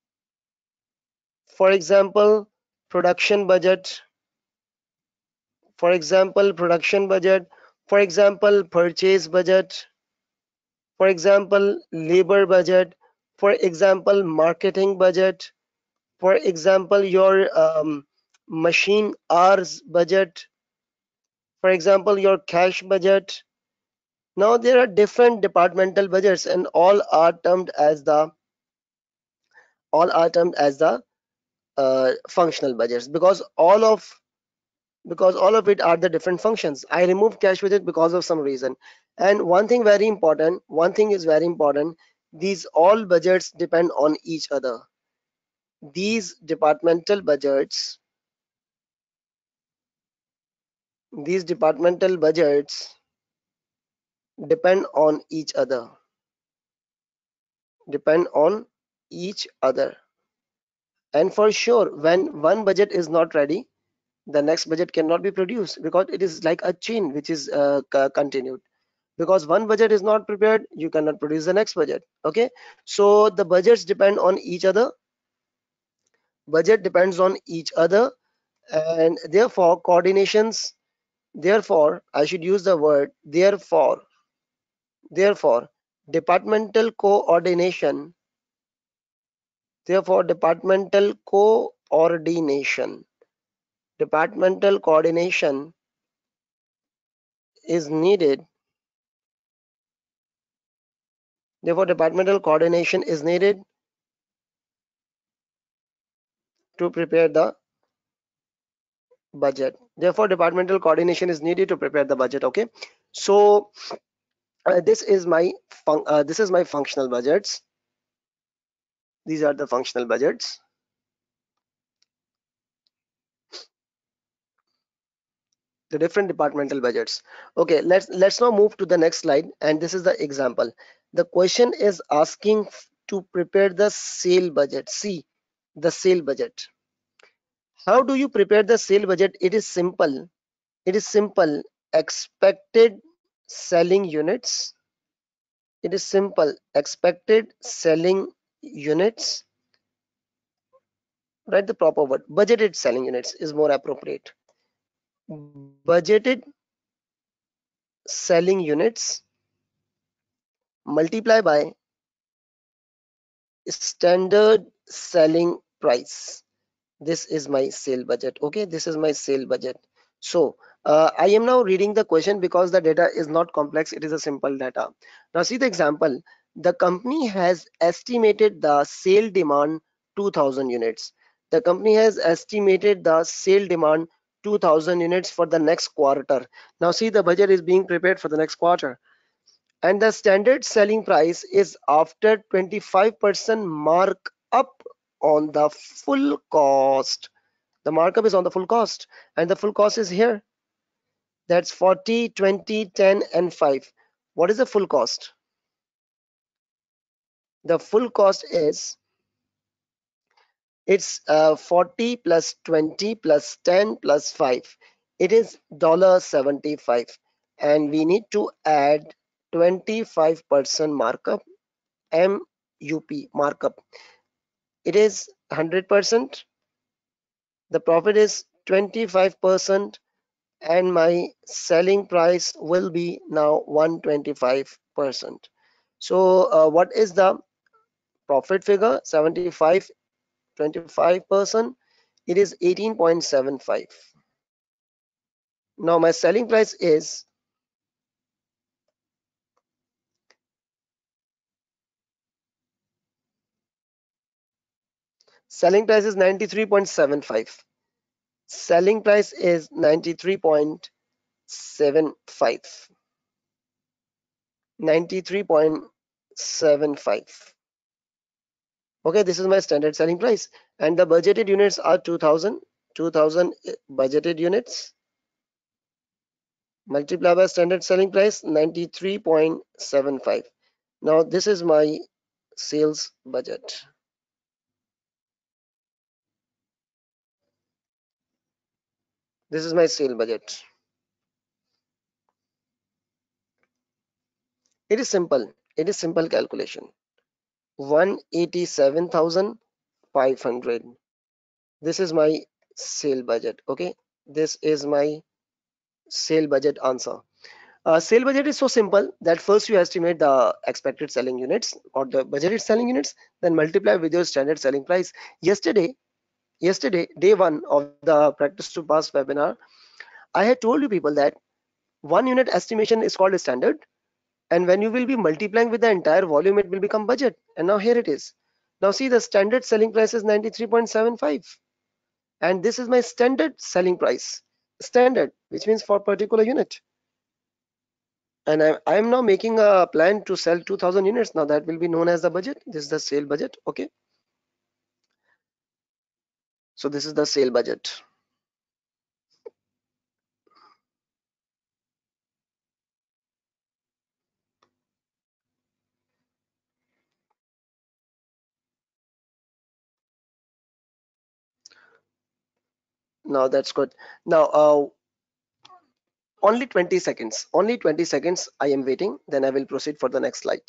For example, production budget. For example, production budget. For example, purchase budget. For example, labor budget. For example, marketing budget. For example, your machine hours budget. For example, your cash budget. Now there are different departmental budgets, and all are termed as the functional budgets, because all of it are the different functions. I removed cash budget because of some reason. And one thing is very important. These all budgets depend on each other. These departmental budgets, these departmental budgets depend on each other, depend on each other. And for sure, when one budget is not ready, the next budget cannot be produced, because it is like a chain which is continued. Because one budget is not prepared, you cannot produce the next budget. Okay. So the budgets depend on each other. Budget depends on each other, and therefore coordinations, therefore I should use the word therefore departmental coordination, therefore departmental coordination is needed. Therefore departmental coordination is needed to prepare the budget. Therefore departmental coordination is needed to prepare the budget. Okay. So this is my functional budgets. These are the functional budgets. The different departmental budgets. Okay, let's now move to the next slide, and this is the example. The question is asking to prepare the sale budget. See, the sale budget. How do you prepare the sale budget? It is simple. It is simple. Expected selling units. It is simple. Expected selling units. Write the proper word. Budgeted selling units is more appropriate. Budgeted selling units multiply by standard selling price. This is my sale budget. Okay, this is my sale budget. So I am now reading the question because the data is not complex, it is a simple data. Now see the example. The company has estimated the sale demand 2000 units. The company has estimated the sale demand 2000 units for the next quarter. Now see, the budget is being prepared for the next quarter, and the standard selling price is after 25% markup on the full cost. The markup is on the full cost, and the full cost is here. That's 40, 20, 10, and 5. What is the full cost? The full cost is, it's 40 plus 20 plus 10 plus 5. It is $75, and we need to add 25% markup, MUP markup. It is 100%. The profit is 25%, and my selling price will be now 125%. So what is the profit figure? 75, 25%. It is 18.75. Now my selling price is, selling price is 93.75. Selling price is 93.75. 93.75. Okay, this is my standard selling price, and the budgeted units are 2000. 2000 budgeted units multiplied by standard selling price 93.75. Now this is my sales budget. This is my sale budget. It is simple. It is simple calculation. 187,500. This is my sale budget. Okay, this is my sale budget answer. Sale budget is so simple that first you estimate the expected selling units or the budgeted selling units, then multiply with your standard selling price. Yesterday, day one of the Practice to Pass webinar, I had told you people that one unit estimation is called a standard, and when you will be multiplying with the entire volume, it will become budget. And now here it is. Now see, the standard selling price is 93.75, and this is my standard selling price. Standard, which means for particular unit. And I am now making a plan to sell 2000 units. Now that will be known as the budget. This is the sale budget. Okay, so this is the sale budget. Now that's good. Now only 20 seconds, only 20 seconds I am waiting, then I will proceed for the next slide.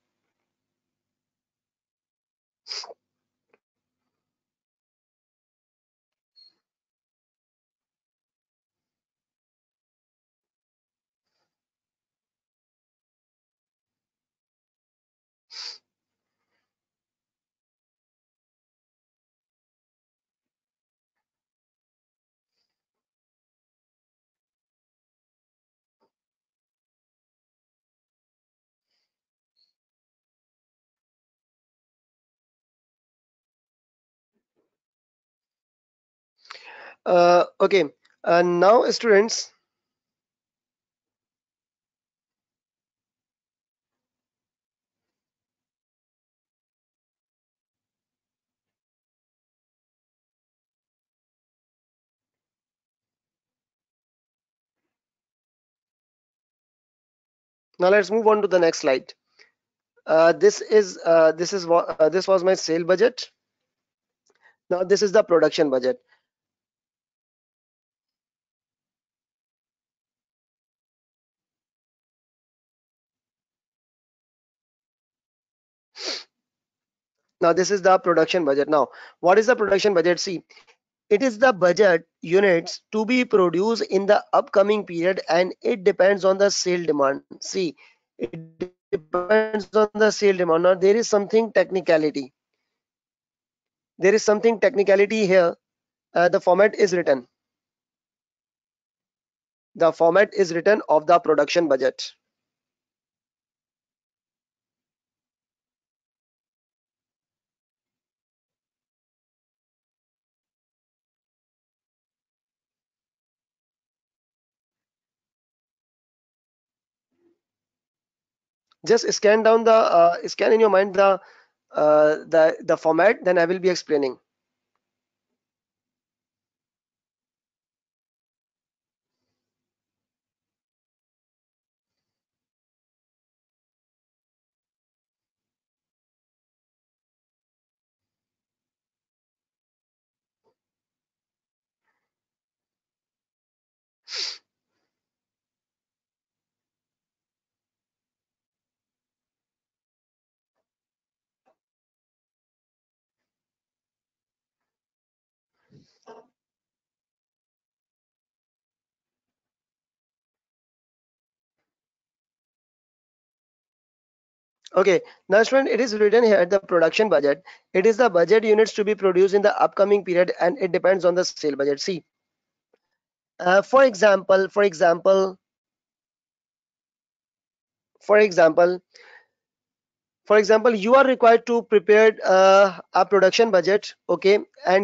Okay, now students, Now let's move on to the next slide. This was my sale budget. Now this is the production budget. Now this is the production budget. Now what is the production budget? See, it is the budget units to be produced in the upcoming period, and it depends on the sale demand. See, it depends on the sale demand. Now there is something technicality. There is something technicality here. The format is written. The format is written of the production budget. Just scan in your mind the format. Then I will be explaining. Okay, now student, it is written here the production budget. It is the budget units to be produced in the upcoming period, and it depends on the sale budget. See, for example, for example, you are required to prepare a production budget, okay, and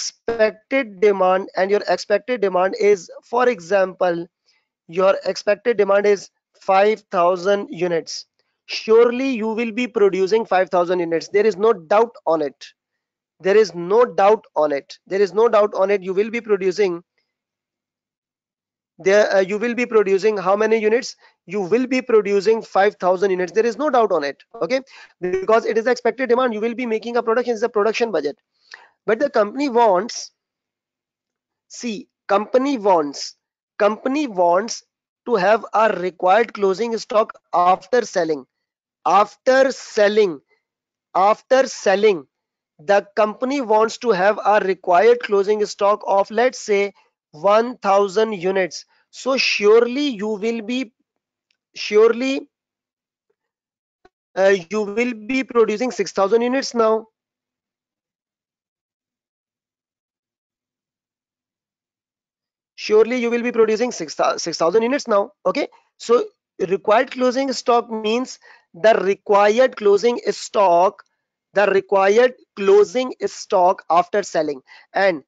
your expected demand is, for example, your expected demand is 5,000 units. Surely you will be producing 5,000 units. There is no doubt on it. There is no doubt on it. There is no doubt on it. You will be producing there. You will be producing how many units? You will be producing 5,000 units. There is no doubt on it. Okay, because it is the expected demand. You will be making a production. It's a production budget. But the company wants. See, company wants to have a required closing stock after selling. After selling, after selling, the company wants to have a required closing stock of, let's say, 1,000 units. So surely you will be producing 6,000 units now. Surely you will be producing 6,000 units now. Okay, so required closing stock means the required closing stock, the required closing stock after selling. And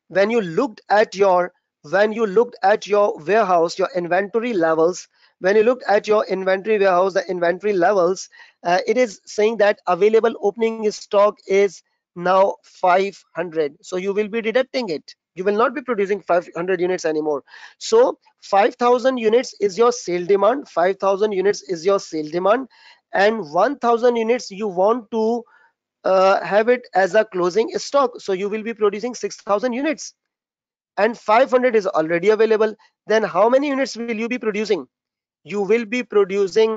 when you looked at your warehouse, your inventory levels, when you looked at your inventory warehouse, the inventory levels, it is saying that available opening stock is now 500. So you will be deducting it. You will not be producing 500 units anymore. So 5,000 units is your sale demand. 5,000 units is your sale demand, and 1,000 units you want to have it as a closing stock. So you will be producing 6,000 units, and 500 is already available. Then how many units will you be producing? You will be producing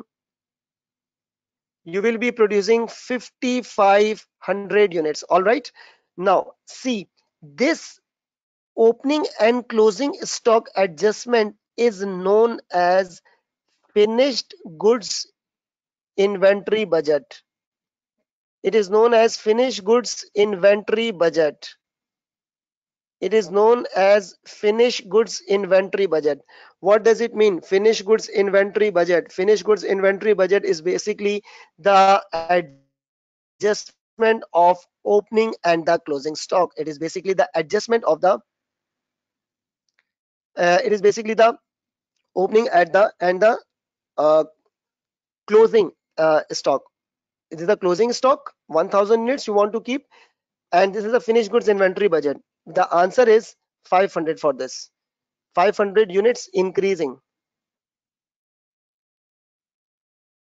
5,500 units. All right. Now see, this opening and closing stock adjustment is known as finished goods inventory budget. It is known as finished goods inventory budget. It is known as finished goods inventory budget. What does it mean? Finished goods inventory budget. Finished goods inventory budget is basically the adjustment of opening and the closing stock. It is basically the adjustment of the it is basically the opening at the and the uh, closing stock. This is the closing stock, 1,000 units you want to keep, and this is the finished goods inventory budget. The answer is 500 for this. 500 units increasing.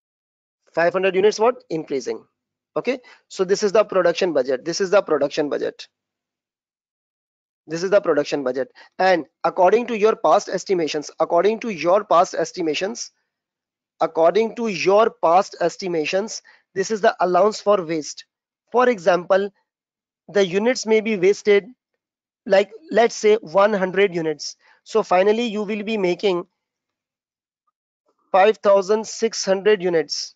500 units what? Increasing. Okay, so this is the production budget. This is the production budget. This is the production budget. And according to your past estimations, this is the allowance for waste. For example, the units may be wasted, like let's say 100 units. So finally you will be making 5600 units.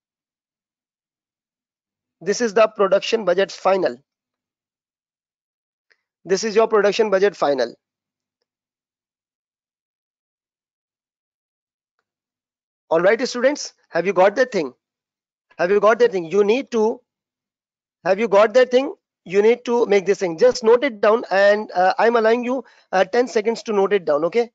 This is the production budget final. This is your production budget final. All right, students, have you got that thing? Have you got that thing? You need to, have you got that thing? You need to make this thing. Just note it down, and I'm allowing you 10 seconds to note it down, okay?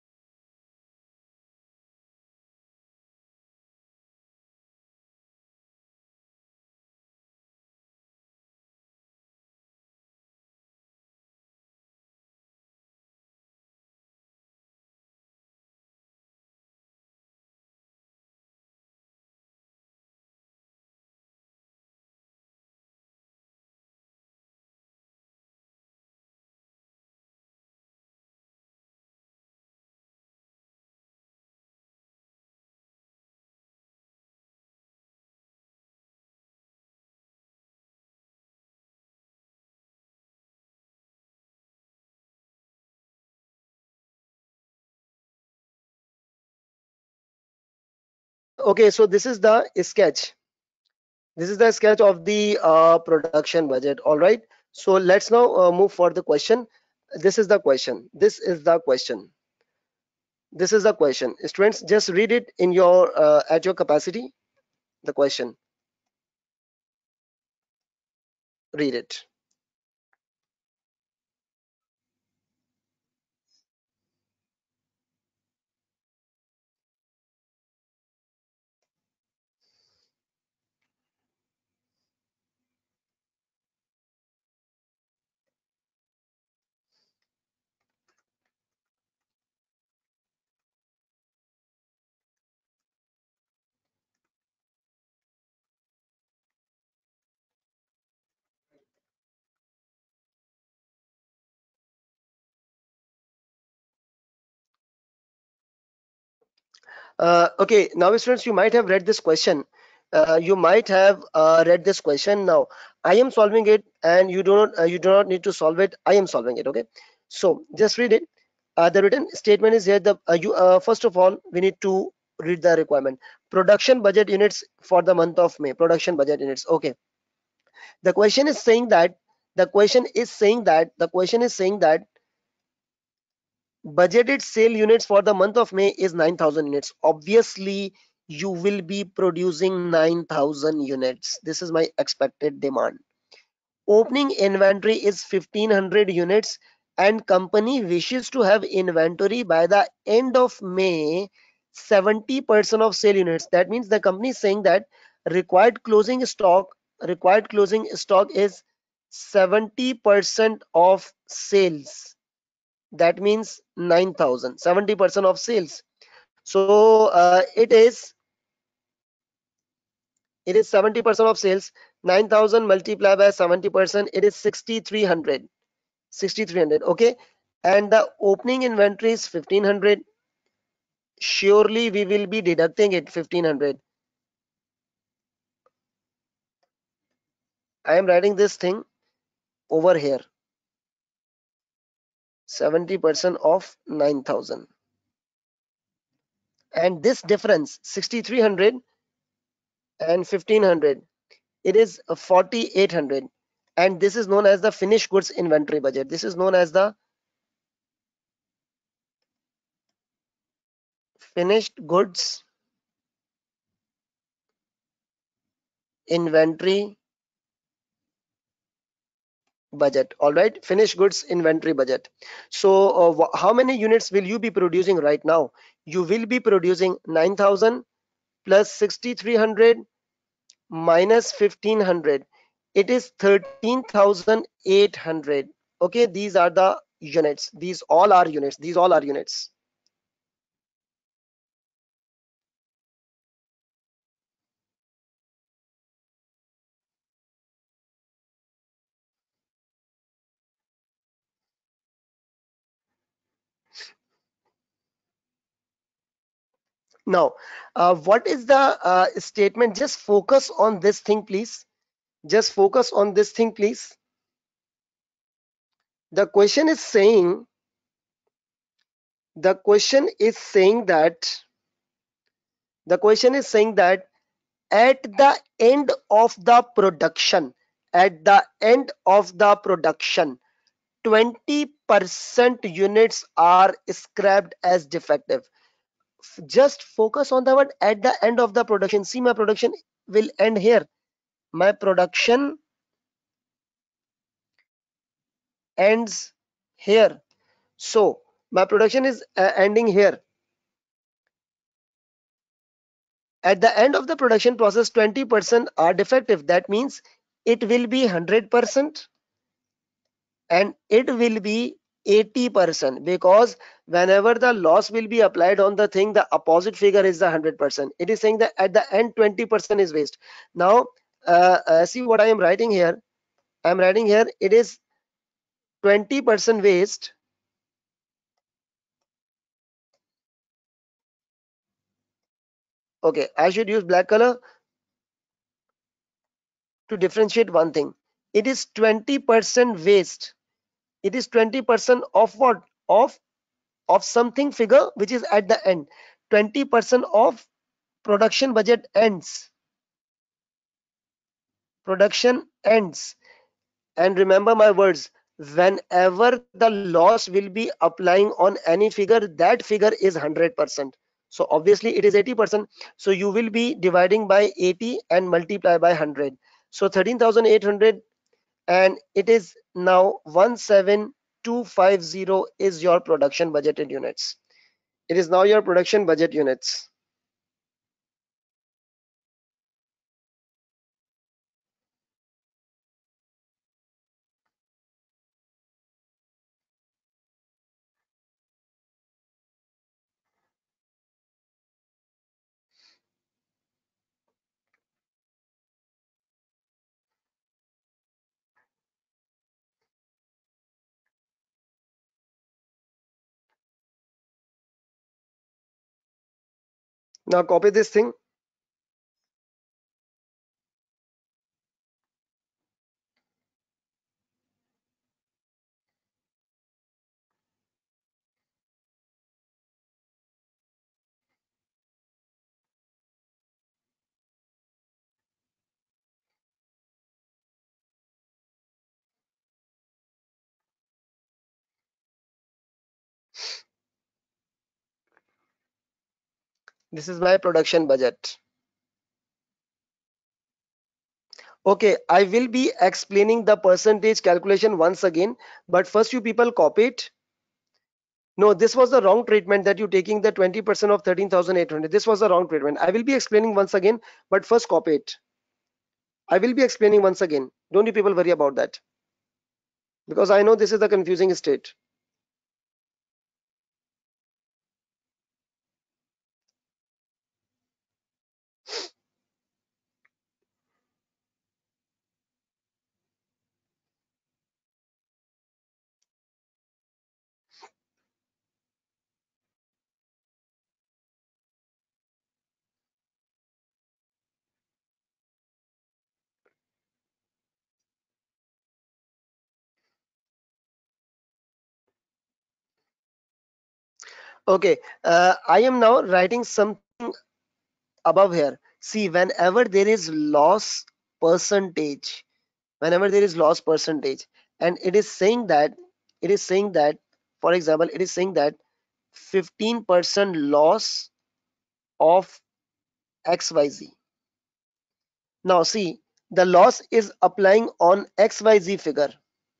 Okay, so this is the sketch. This is the sketch of the production budget. All right. So let's now move for the question. This is the question. This is the question. This is the question. Students, just read it in your at your capacity. The question. Read it. Okay, now students, you might have read this question. You might have read this question. Now, I am solving it, and you do not need to solve it. I am solving it. Okay, so just read it. The written statement is here. The you first of all, we need to read the requirement. Production budget units for the month of May. Production budget units. Okay. The question is saying that. The question is saying that budgeted sale units for the month of May is 9,000 units. Obviously, you will be producing 9,000 units. This is my expected demand. Opening inventory is 1,500 units, and company wishes to have inventory by the end of May 70% of sale units. That means the company is saying that required closing stock required closing stock is 70% of sales. That means 9,000, 70% of sales. So it is 70% of sales. 9,000 multiplied by 70%, it is 6,300. 6,300. Okay, and the opening inventory is 1,500. Surely we will be deducting it 1,500. I am writing this thing over here. 70% of 9,000, and this difference 6,300 and 1,500, it is 4,800, and this is known as the finished goods inventory budget. This is known as the finished goods inventory budget. All right, finished goods inventory budget. So how many units will you be producing right now? You will be producing 9,000 plus 6,300 minus 1,500. It is 13,800. Okay, these are the units. These all are units. Now, what is the statement? Just focus on this thing, please. Just focus on this thing, please. The question is saying, the question is saying that, the question is saying that at the end of the production, at the end of the production, 20% units are scrapped as defective. Just focus on the word at the end of the production. See, my production will end here. My production ends here. So my production is ending here. At the end of the production process, 20% are defective. That means it will be 100% and it will be 80%, because whenever the loss will be applied on the thing, the opposite figure is the 100%. It is saying that at the end 20% is waste. Now see what I am writing here. I am writing here, it is 20% waste. Okay, I should use black color to differentiate one thing. It is 20% waste. It is 20% of what? Of something figure which is at the end. 20% of production budget ends. Production ends. And remember my words, whenever the loss will be applying on any figure, that figure is 100%. So obviously it is 80%. So you will be dividing by 80 and multiply by 100. So 13,800, and it is now 17250 is your production budgeted units. It is now your production budget units. Now copy this thing. This is my production budget. Okay, I will be explaining the percentage calculation once again, but first you people copy it. No, this was the wrong treatment, that you taking the 20% of 13,800. This was the wrong treatment. I will be explaining once again, but first copy it. I will be explaining once again. Don't you people worry about that, because I know this is the confusing state. Okay, I am now writing something above here. See, whenever there is loss percentage, whenever there is loss percentage, and it is saying that, it is saying that, for example, it is saying that 15% loss of XYZ. Now see, the loss is applying on XYZ figure.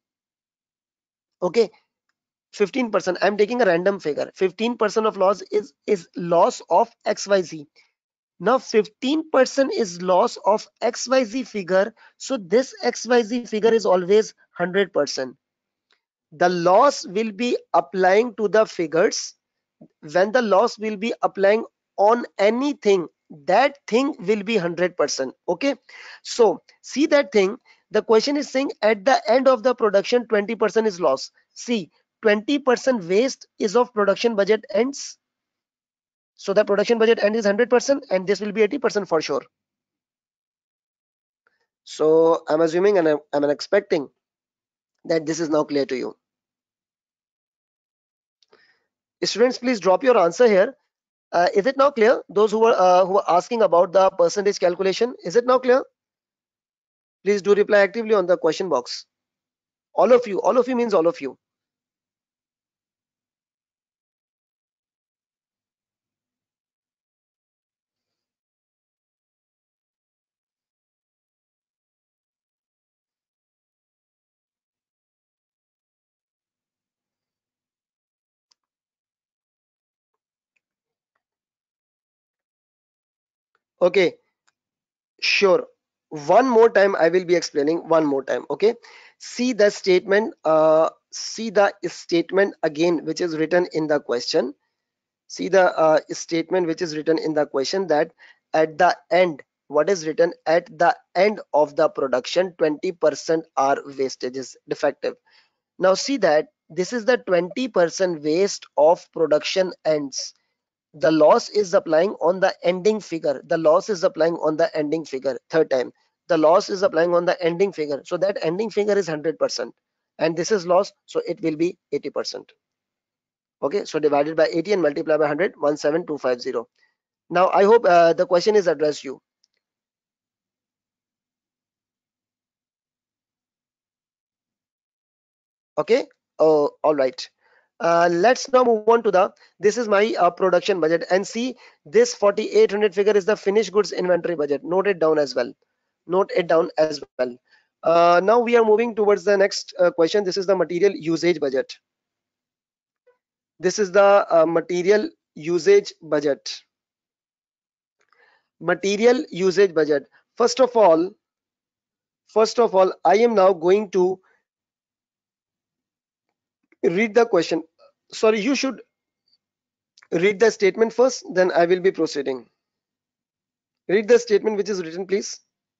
Okay, 15%. I'm taking a random figure. 15% of loss is loss of XYZ. Now 15% is loss of XYZ figure. So this XYZ figure is always 100%. The loss will be applying to the figures. When the loss will be applying on anything, that thing will be 100%. Okay, so see that thing. The question is saying at the end of the production 20% is loss. See, 20% waste is of production budget ends. So the production budget end is 100% and this will be 80% for sure. So I'm assuming and I'm expecting that this is now clear to you. Students, please drop your answer here. Is it now clear? Those who are asking about the percentage calculation, is it now clear? Please do reply actively on the question box. All of you means all of you. Okay, sure. One more time, I will be explaining one more time. Okay, see the statement again, which is written in the question. See the statement which is written in the question, that at the end, what is written at the end of the production, 20% are wastages defective. Now see that this is the 20% waste of production ends. The loss is applying on the ending figure. The loss is applying on the ending figure. Third time, the loss is applying on the ending figure. So that ending figure is 100%. And this is loss, so it will be 80%. Okay, so divided by 80 and multiply by 100, 17250. Now I hope the question is addressed you. Okay, oh, all right. Let's now move on to the, this is my production budget, and see this 4800 figure is the finished goods inventory budget. Note it down as well. Note it down as well. Now we are moving towards the next question. This is the material usage budget. This is the material usage budget. Material usage budget. First of all, I am now going to read the question. Sorry, you should read the statement first, then I will be proceeding. Read the statement which is written, please.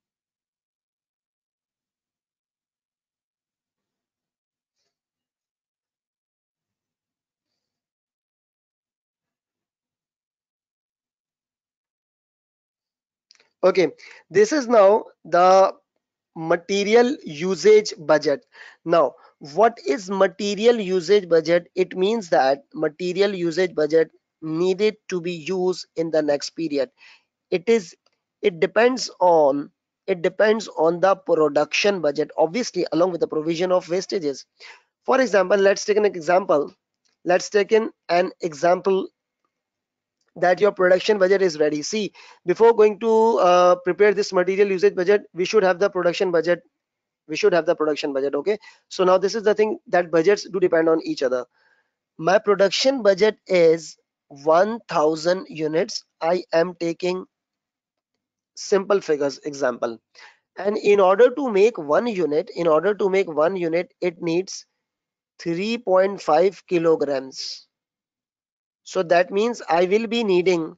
Okay, this is now the material usage budget. Now, what is material usage budget? It means that material usage budget needed to be used in the next period. It is, it depends on, the production budget, obviously, along with the provision of wastages. For example, let's take an example. Let's take an example that your production budget is ready. See, before going to prepare this material usage budget, we should have the production budget. We should have the production budget. Okay. So now this is the thing, that budgets do depend on each other. My production budget is 1000 units. I am taking simple figures example. And in order to make one unit, it needs 3.5 kilograms. So that means I will be needing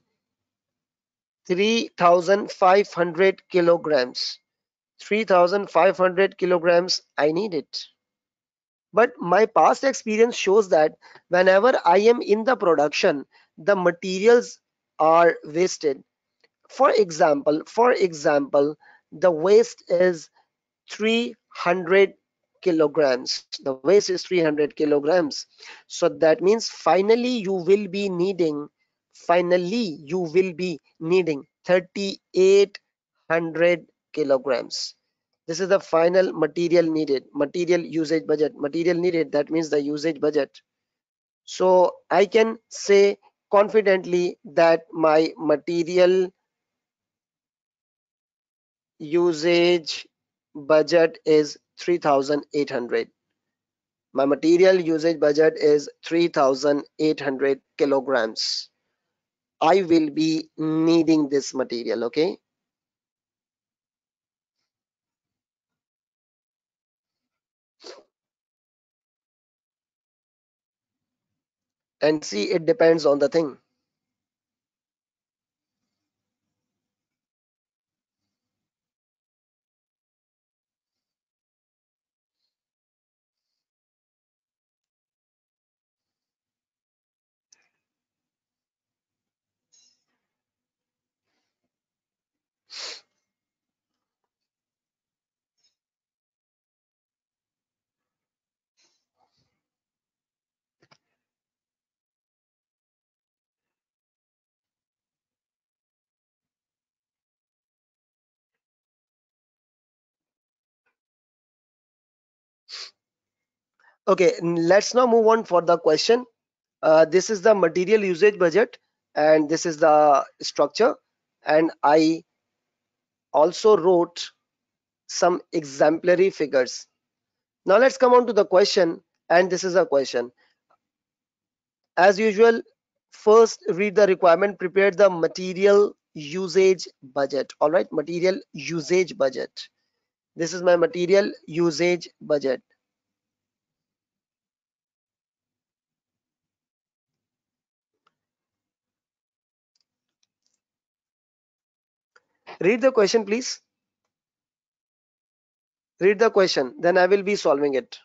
3500 kilograms. 3500 kilograms, I need it. But my past experience shows that whenever I am in the production, the materials are wasted. For example, the waste is 300 kilograms. The waste is 300 kilograms. So that means finally you will be needing 3800 kilograms. This is the final material needed, material usage budget. Material needed, that means the usage budget. So I can say confidently that my material usage budget is 3800. My material usage budget is 3800 kilograms. I will be needing this material. Okay. And see, it depends on the thing. Okay, let's now move on for the question. This is the material usage budget, and this is the structure. And I also wrote some exemplary figures. Now let's come on to the question, and this is a question. As usual, first read the requirement, prepare the material usage budget. All right, material usage budget. This is my material usage budget. Read the question, please. Read the question, then I will be solving it.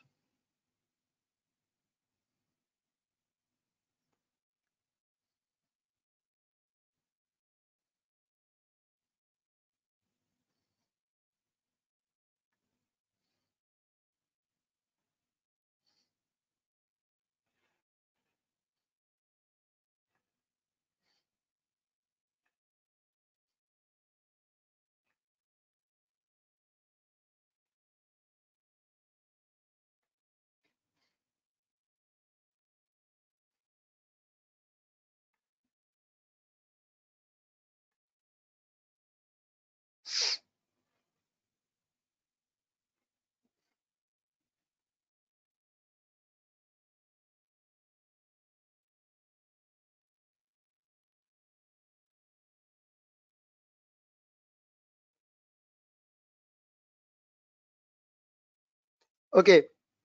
Okay,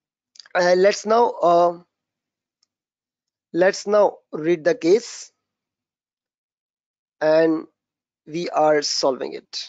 let's now read the case, and we are solving it.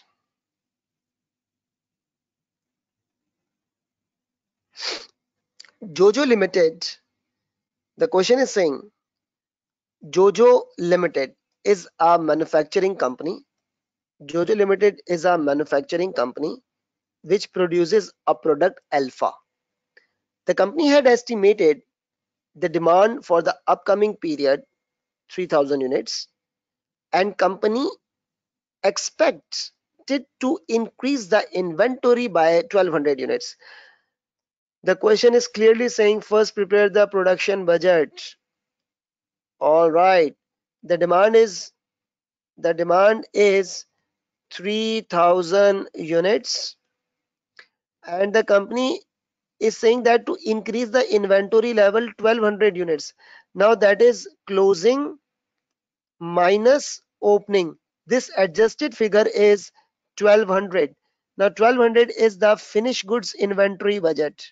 Jojo Limited. The question is saying Jojo Limited is a manufacturing company. Jojo Limited is a manufacturing company which produces a product alpha. The company had estimated the demand for the upcoming period 3000 units, and company expects it to increase the inventory by 1200 units. The question is clearly saying first prepare the production budget. All right. The demand is 3000 units, and the company is saying that to increase the inventory level 1200 units. Now that is closing minus opening. This adjusted figure is 1200. Now 1200 is the finished goods inventory budget.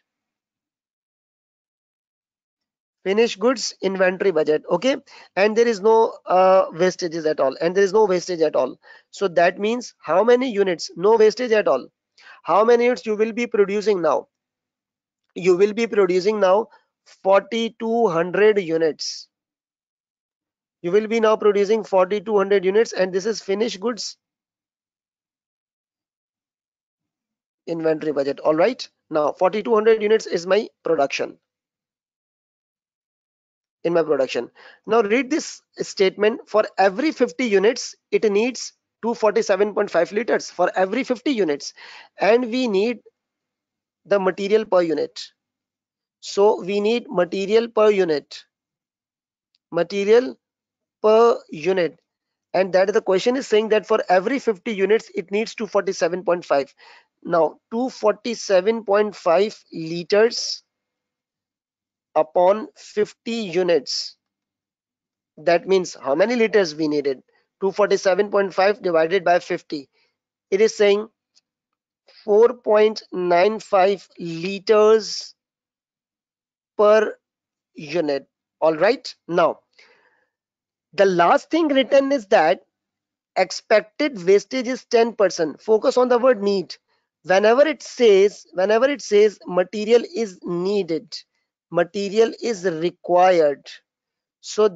Finished goods inventory budget. Okay, and there is no wastages at all, and there is no wastage at all. So that means how many units? No wastage at all. How many units you will be producing now? You will be producing now 4200 units. You will be now producing 4200 units, and this is finished goods inventory budget. All right, now 4200 units is my production. In my production, now read this statement. For every 50 units it needs 247.5 liters for every 50 units, and we need the material per unit. So we need material per unit, and that the question is saying that for every 50 units it needs 247.5. Now 247.5 liters upon 50 units, that means how many liters we needed? 247.5 divided by 50. It is saying 4.95 liters per unit. All right. Now, the last thing written is that expected wastage is 10%. Focus on the word need. Whenever it says material is needed, material is required. So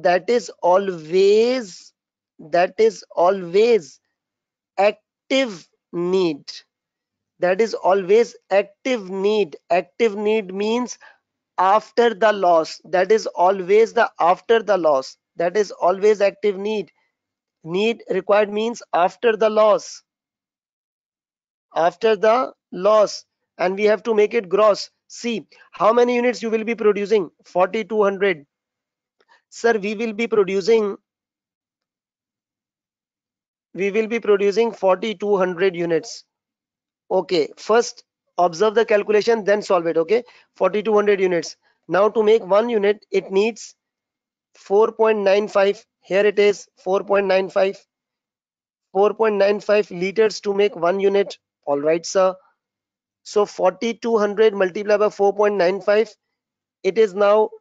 that is always active need. That is always active need. Active need means after the loss. That is always the after the loss. That is always active need. Need required means after the loss. After the loss, and we have to make it gross. See, how many units you will be producing? 4200. Sir, we will be producing 4200 units. Okay, first observe the calculation, then solve it. Okay, 4200 units. Now to make 1 unit, it needs 4.95. Here it is 4.95. 4.95 liters to make 1 unit. All right, sir. So 4200 multiplied by 4.95, it is now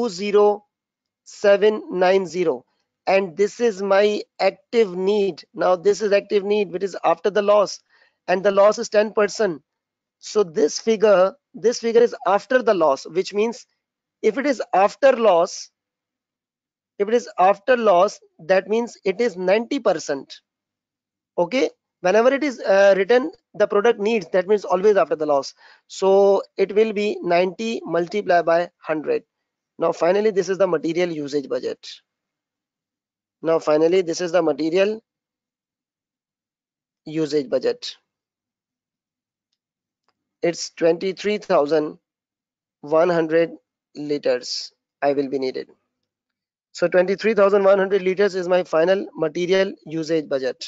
20790. And this is my active need. Now this is active need, which is after the loss, and the loss is 10%. So this figure is after the loss, which means if it is after loss, if it is after loss, that means it is 90%. Okay, whenever it is written the product needs, that means always after the loss. So it will be 90 multiplied by 100. Now finally this is the material usage budget. Now finally this is the material usage budget. It's 23,100 liters I will be needed. So 23,100 liters is my final material usage budget.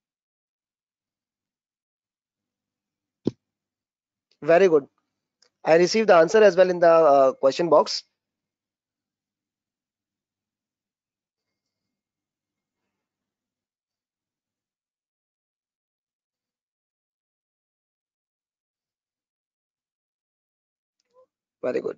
Very good. I received the answer as well in the question box. Very good.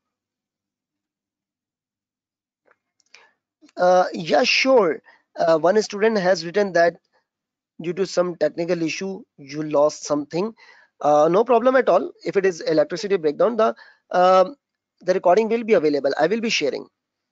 Yeah, sure. One student has written that due to some technical issue, you lost something. No problem at all. If it is electricity breakdown, um, the recording will be available. I will be sharing.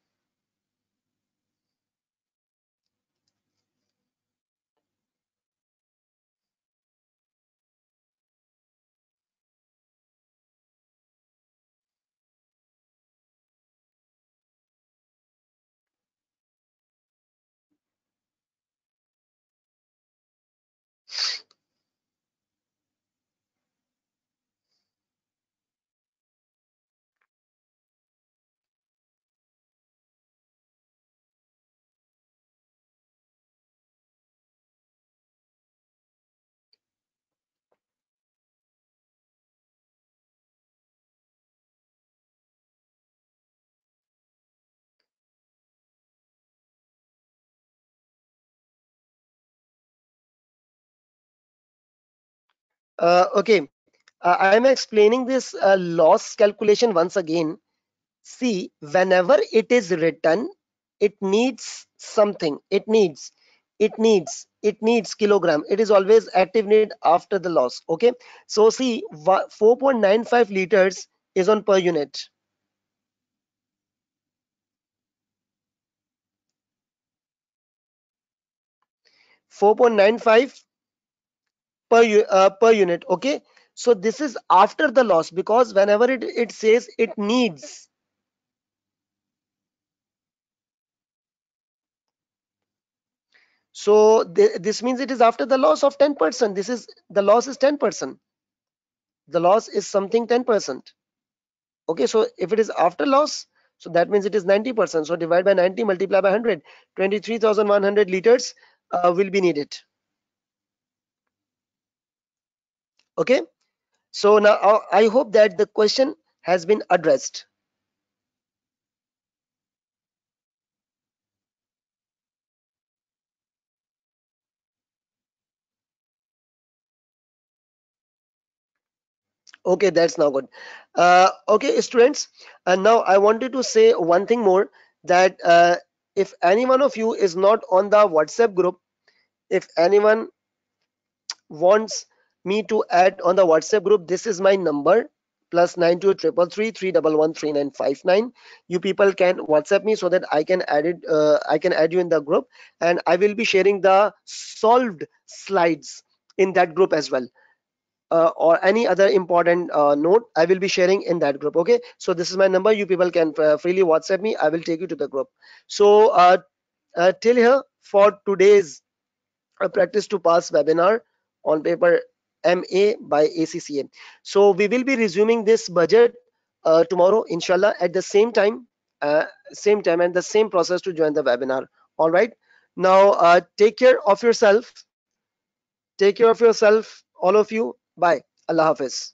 Okay, I am explaining this loss calculation once again. See, whenever it is written, it needs something. It needs kilogram. It is always active need after the loss. Okay. So see, 4.95 liters is on per unit. 4.95 per unit. Okay. So this is after the loss, because whenever it says it needs. So this means it is after the loss of 10%. This is the loss is 10%. The loss is something 10%. Okay, so if it is after loss, so that means it is 90%. So divide by 90, multiply by 100. 23,100 liters will be needed. Okay, so now I hope that the question has been addressed. Okay, that's now good. Okay, students, and now I wanted to say one thing more, that if any one of you is not on the WhatsApp group, if anyone wants me to add on the WhatsApp group, this is my number, +923333113959. You people can WhatsApp me so that I can add it. I can add you in the group, and I will be sharing the solved slides in that group as well. Or any other important note, I will be sharing in that group. Okay, so this is my number. You people can freely WhatsApp me. I will take you to the group. So till here for today's practice to pass webinar on paper MA by ACCA. So we will be resuming this budget tomorrow, inshallah, at the same time and the same process to join the webinar. All right. Now, take care of yourself. Take care of yourself, all of you. Bye. Allah Hafiz.